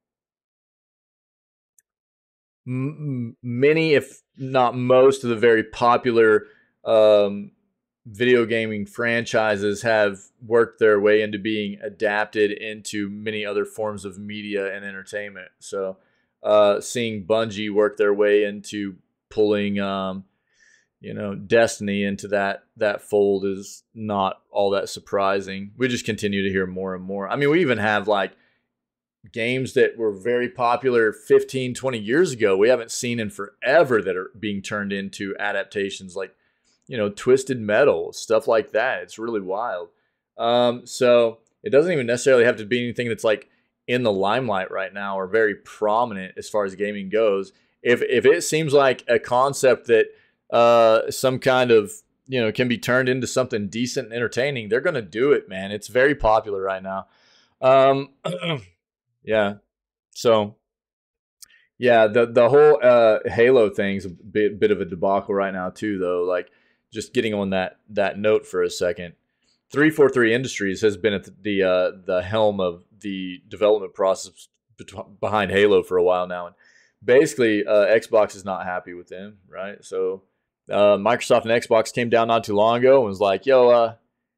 m many, if not most, of the very popular um, video gaming franchises have worked their way into being adapted into many other forms of media and entertainment. So uh, seeing Bungie work their way into pulling, um, you know, Destiny into that that fold is not all that surprising. We just continue to hear more and more. I mean, we even have like games that were very popular fifteen, twenty years ago we haven't seen in forever that are being turned into adaptations. Like, you know, Twisted Metal, stuff like that. It's really wild. Um, so it doesn't even necessarily have to be anything that's like in the limelight right now or very prominent as far as gaming goes. If if it seems like a concept that uh, some kind of, you know, can be turned into something decent and entertaining, they're gonna do it, man. It's very popular right now. Um, yeah. So yeah, the the whole uh, Halo thing's a bit bit of a debacle right now too, though. Like, just getting on that that note for a second, three forty-three Industries has been at the the, uh, the helm of the development process behind Halo for a while now, and basically uh, Xbox is not happy with them, right? So uh, Microsoft and Xbox came down not too long ago and was like, "Yo, uh,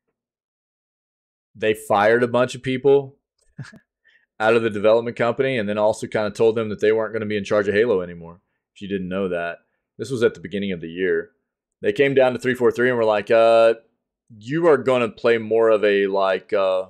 they fired a bunch of people." out of the development company, and then also kind of told them that they weren't going to be in charge of Halo anymore. If you didn't know that, this was at the beginning of the year. They came down to three forty-three and were like, uh, you are going to play more of a like uh,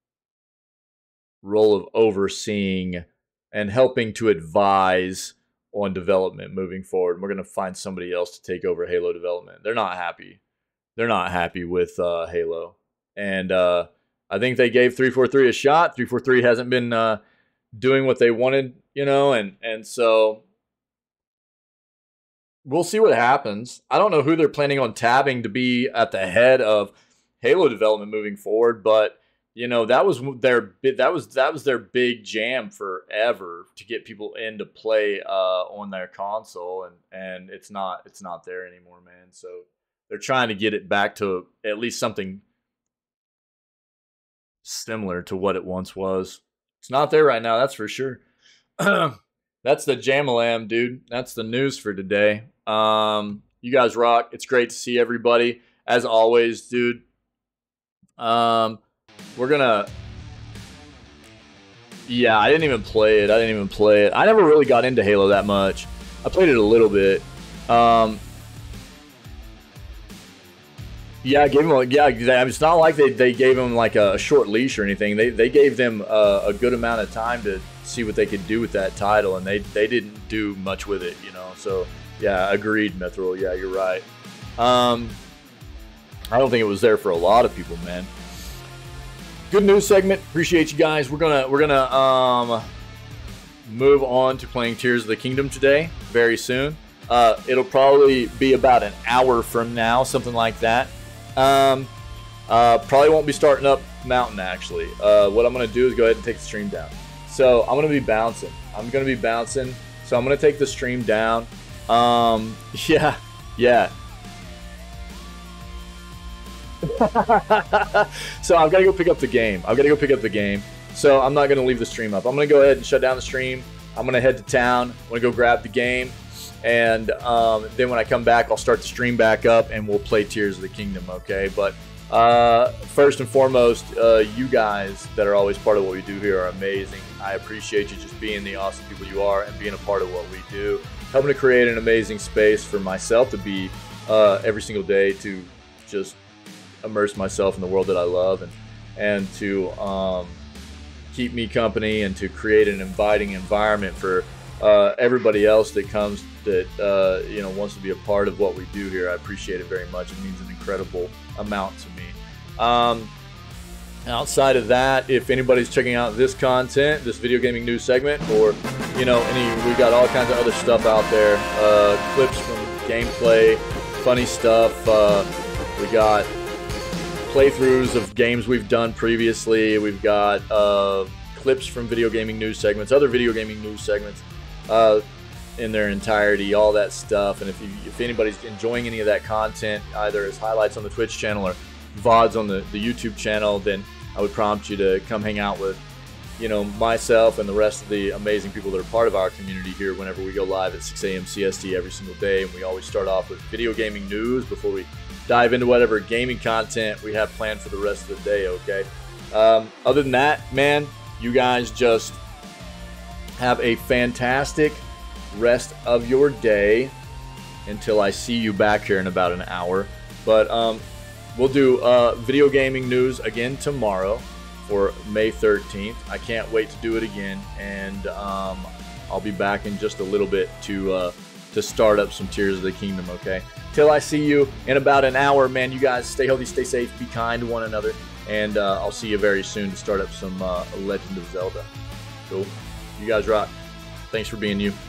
role of overseeing and helping to advise on development moving forward. We're going to find somebody else to take over Halo development. They're not happy. They're not happy with uh, Halo. And uh, I think they gave three forty-three a shot. three forty-three hasn't been uh, doing what they wanted, you know, and and so we'll see what happens. I don't know who they're planning on tabbing to be at the head of Halo development moving forward, but you know, that was their that was that was their big jam forever, to get people in to play uh, on their console, and and it's not it's not there anymore, man. So they're trying to get it back to at least something similar to what it once was. It's not there right now, that's for sure. That's the Jam-a-lam, dude. That's the news for today. Um, you guys rock. It's great to see everybody. As always, dude. Um, we're gonna... Yeah, I didn't even play it. I didn't even play it. I never really got into Halo that much. I played it a little bit. Um... Yeah, I gave him. Yeah, it's not like they, they gave him like a short leash or anything. They they gave them a, a good amount of time to see what they could do with that title, and they they didn't do much with it, you know. So yeah, agreed, Mithril. Yeah, you're right. Um, I don't think it was there for a lot of people, man. Good news segment. Appreciate you guys. We're gonna we're gonna um move on to playing Tears of the Kingdom today very soon. Uh, it'll probably be about an hour from now, something like that. Um, uh, probably won't be starting up Mountain, actually. Uh, what I'm going to do is go ahead and take the stream down. So I'm going to be bouncing. I'm going to be bouncing. So I'm going to take the stream down. Um, yeah, yeah. So I've got to go pick up the game. I've got to go pick up the game. So I'm not going to leave the stream up. I'm going to go ahead and shut down the stream. I'm going to head to town. I'm going to go grab the game. And um, then when I come back, I'll start the stream back up and we'll play Tears of the Kingdom, okay? But uh, first and foremost, uh, you guys that are always part of what we do here are amazing. I appreciate you just being the awesome people you are and being a part of what we do. Helping to create an amazing space for myself to be uh, every single day, to just immerse myself in the world that I love, and, and to um, keep me company, and to create an inviting environment for uh, everybody else that comes that uh, you know wants to be a part of what we do here. I appreciate it very much. It means an incredible amount to me. Um, outside of that, if anybody's checking out this content, this video gaming news segment, or you know any, we got all kinds of other stuff out there. Uh, clips from gameplay, funny stuff. Uh, we got playthroughs of games we've done previously. We've got uh, clips from video gaming news segments, other video gaming news segments. Uh, in their entirety, all that stuff. And if you, if anybody's enjoying any of that content, either as highlights on the Twitch channel or V O Ds on the, the YouTube channel, then I would prompt you to come hang out with, you know, myself and the rest of the amazing people that are part of our community here whenever we go live at six A M C S T every single day. And we always start off with video gaming news before we dive into whatever gaming content we have planned for the rest of the day, okay? Um, other than that, man, you guys just have a fantastic rest of your day until I see you back here in about an hour. But um, we'll do uh, video gaming news again tomorrow for May thirteenth. I can't wait to do it again, and um, I'll be back in just a little bit to uh, to start up some Tears of the Kingdom, okay? Till I see you in about an hour, man, you guys stay healthy, stay safe, be kind to one another, and uh, I'll see you very soon to start up some uh, Legend of Zelda. Cool. You guys rock. Thanks for being you.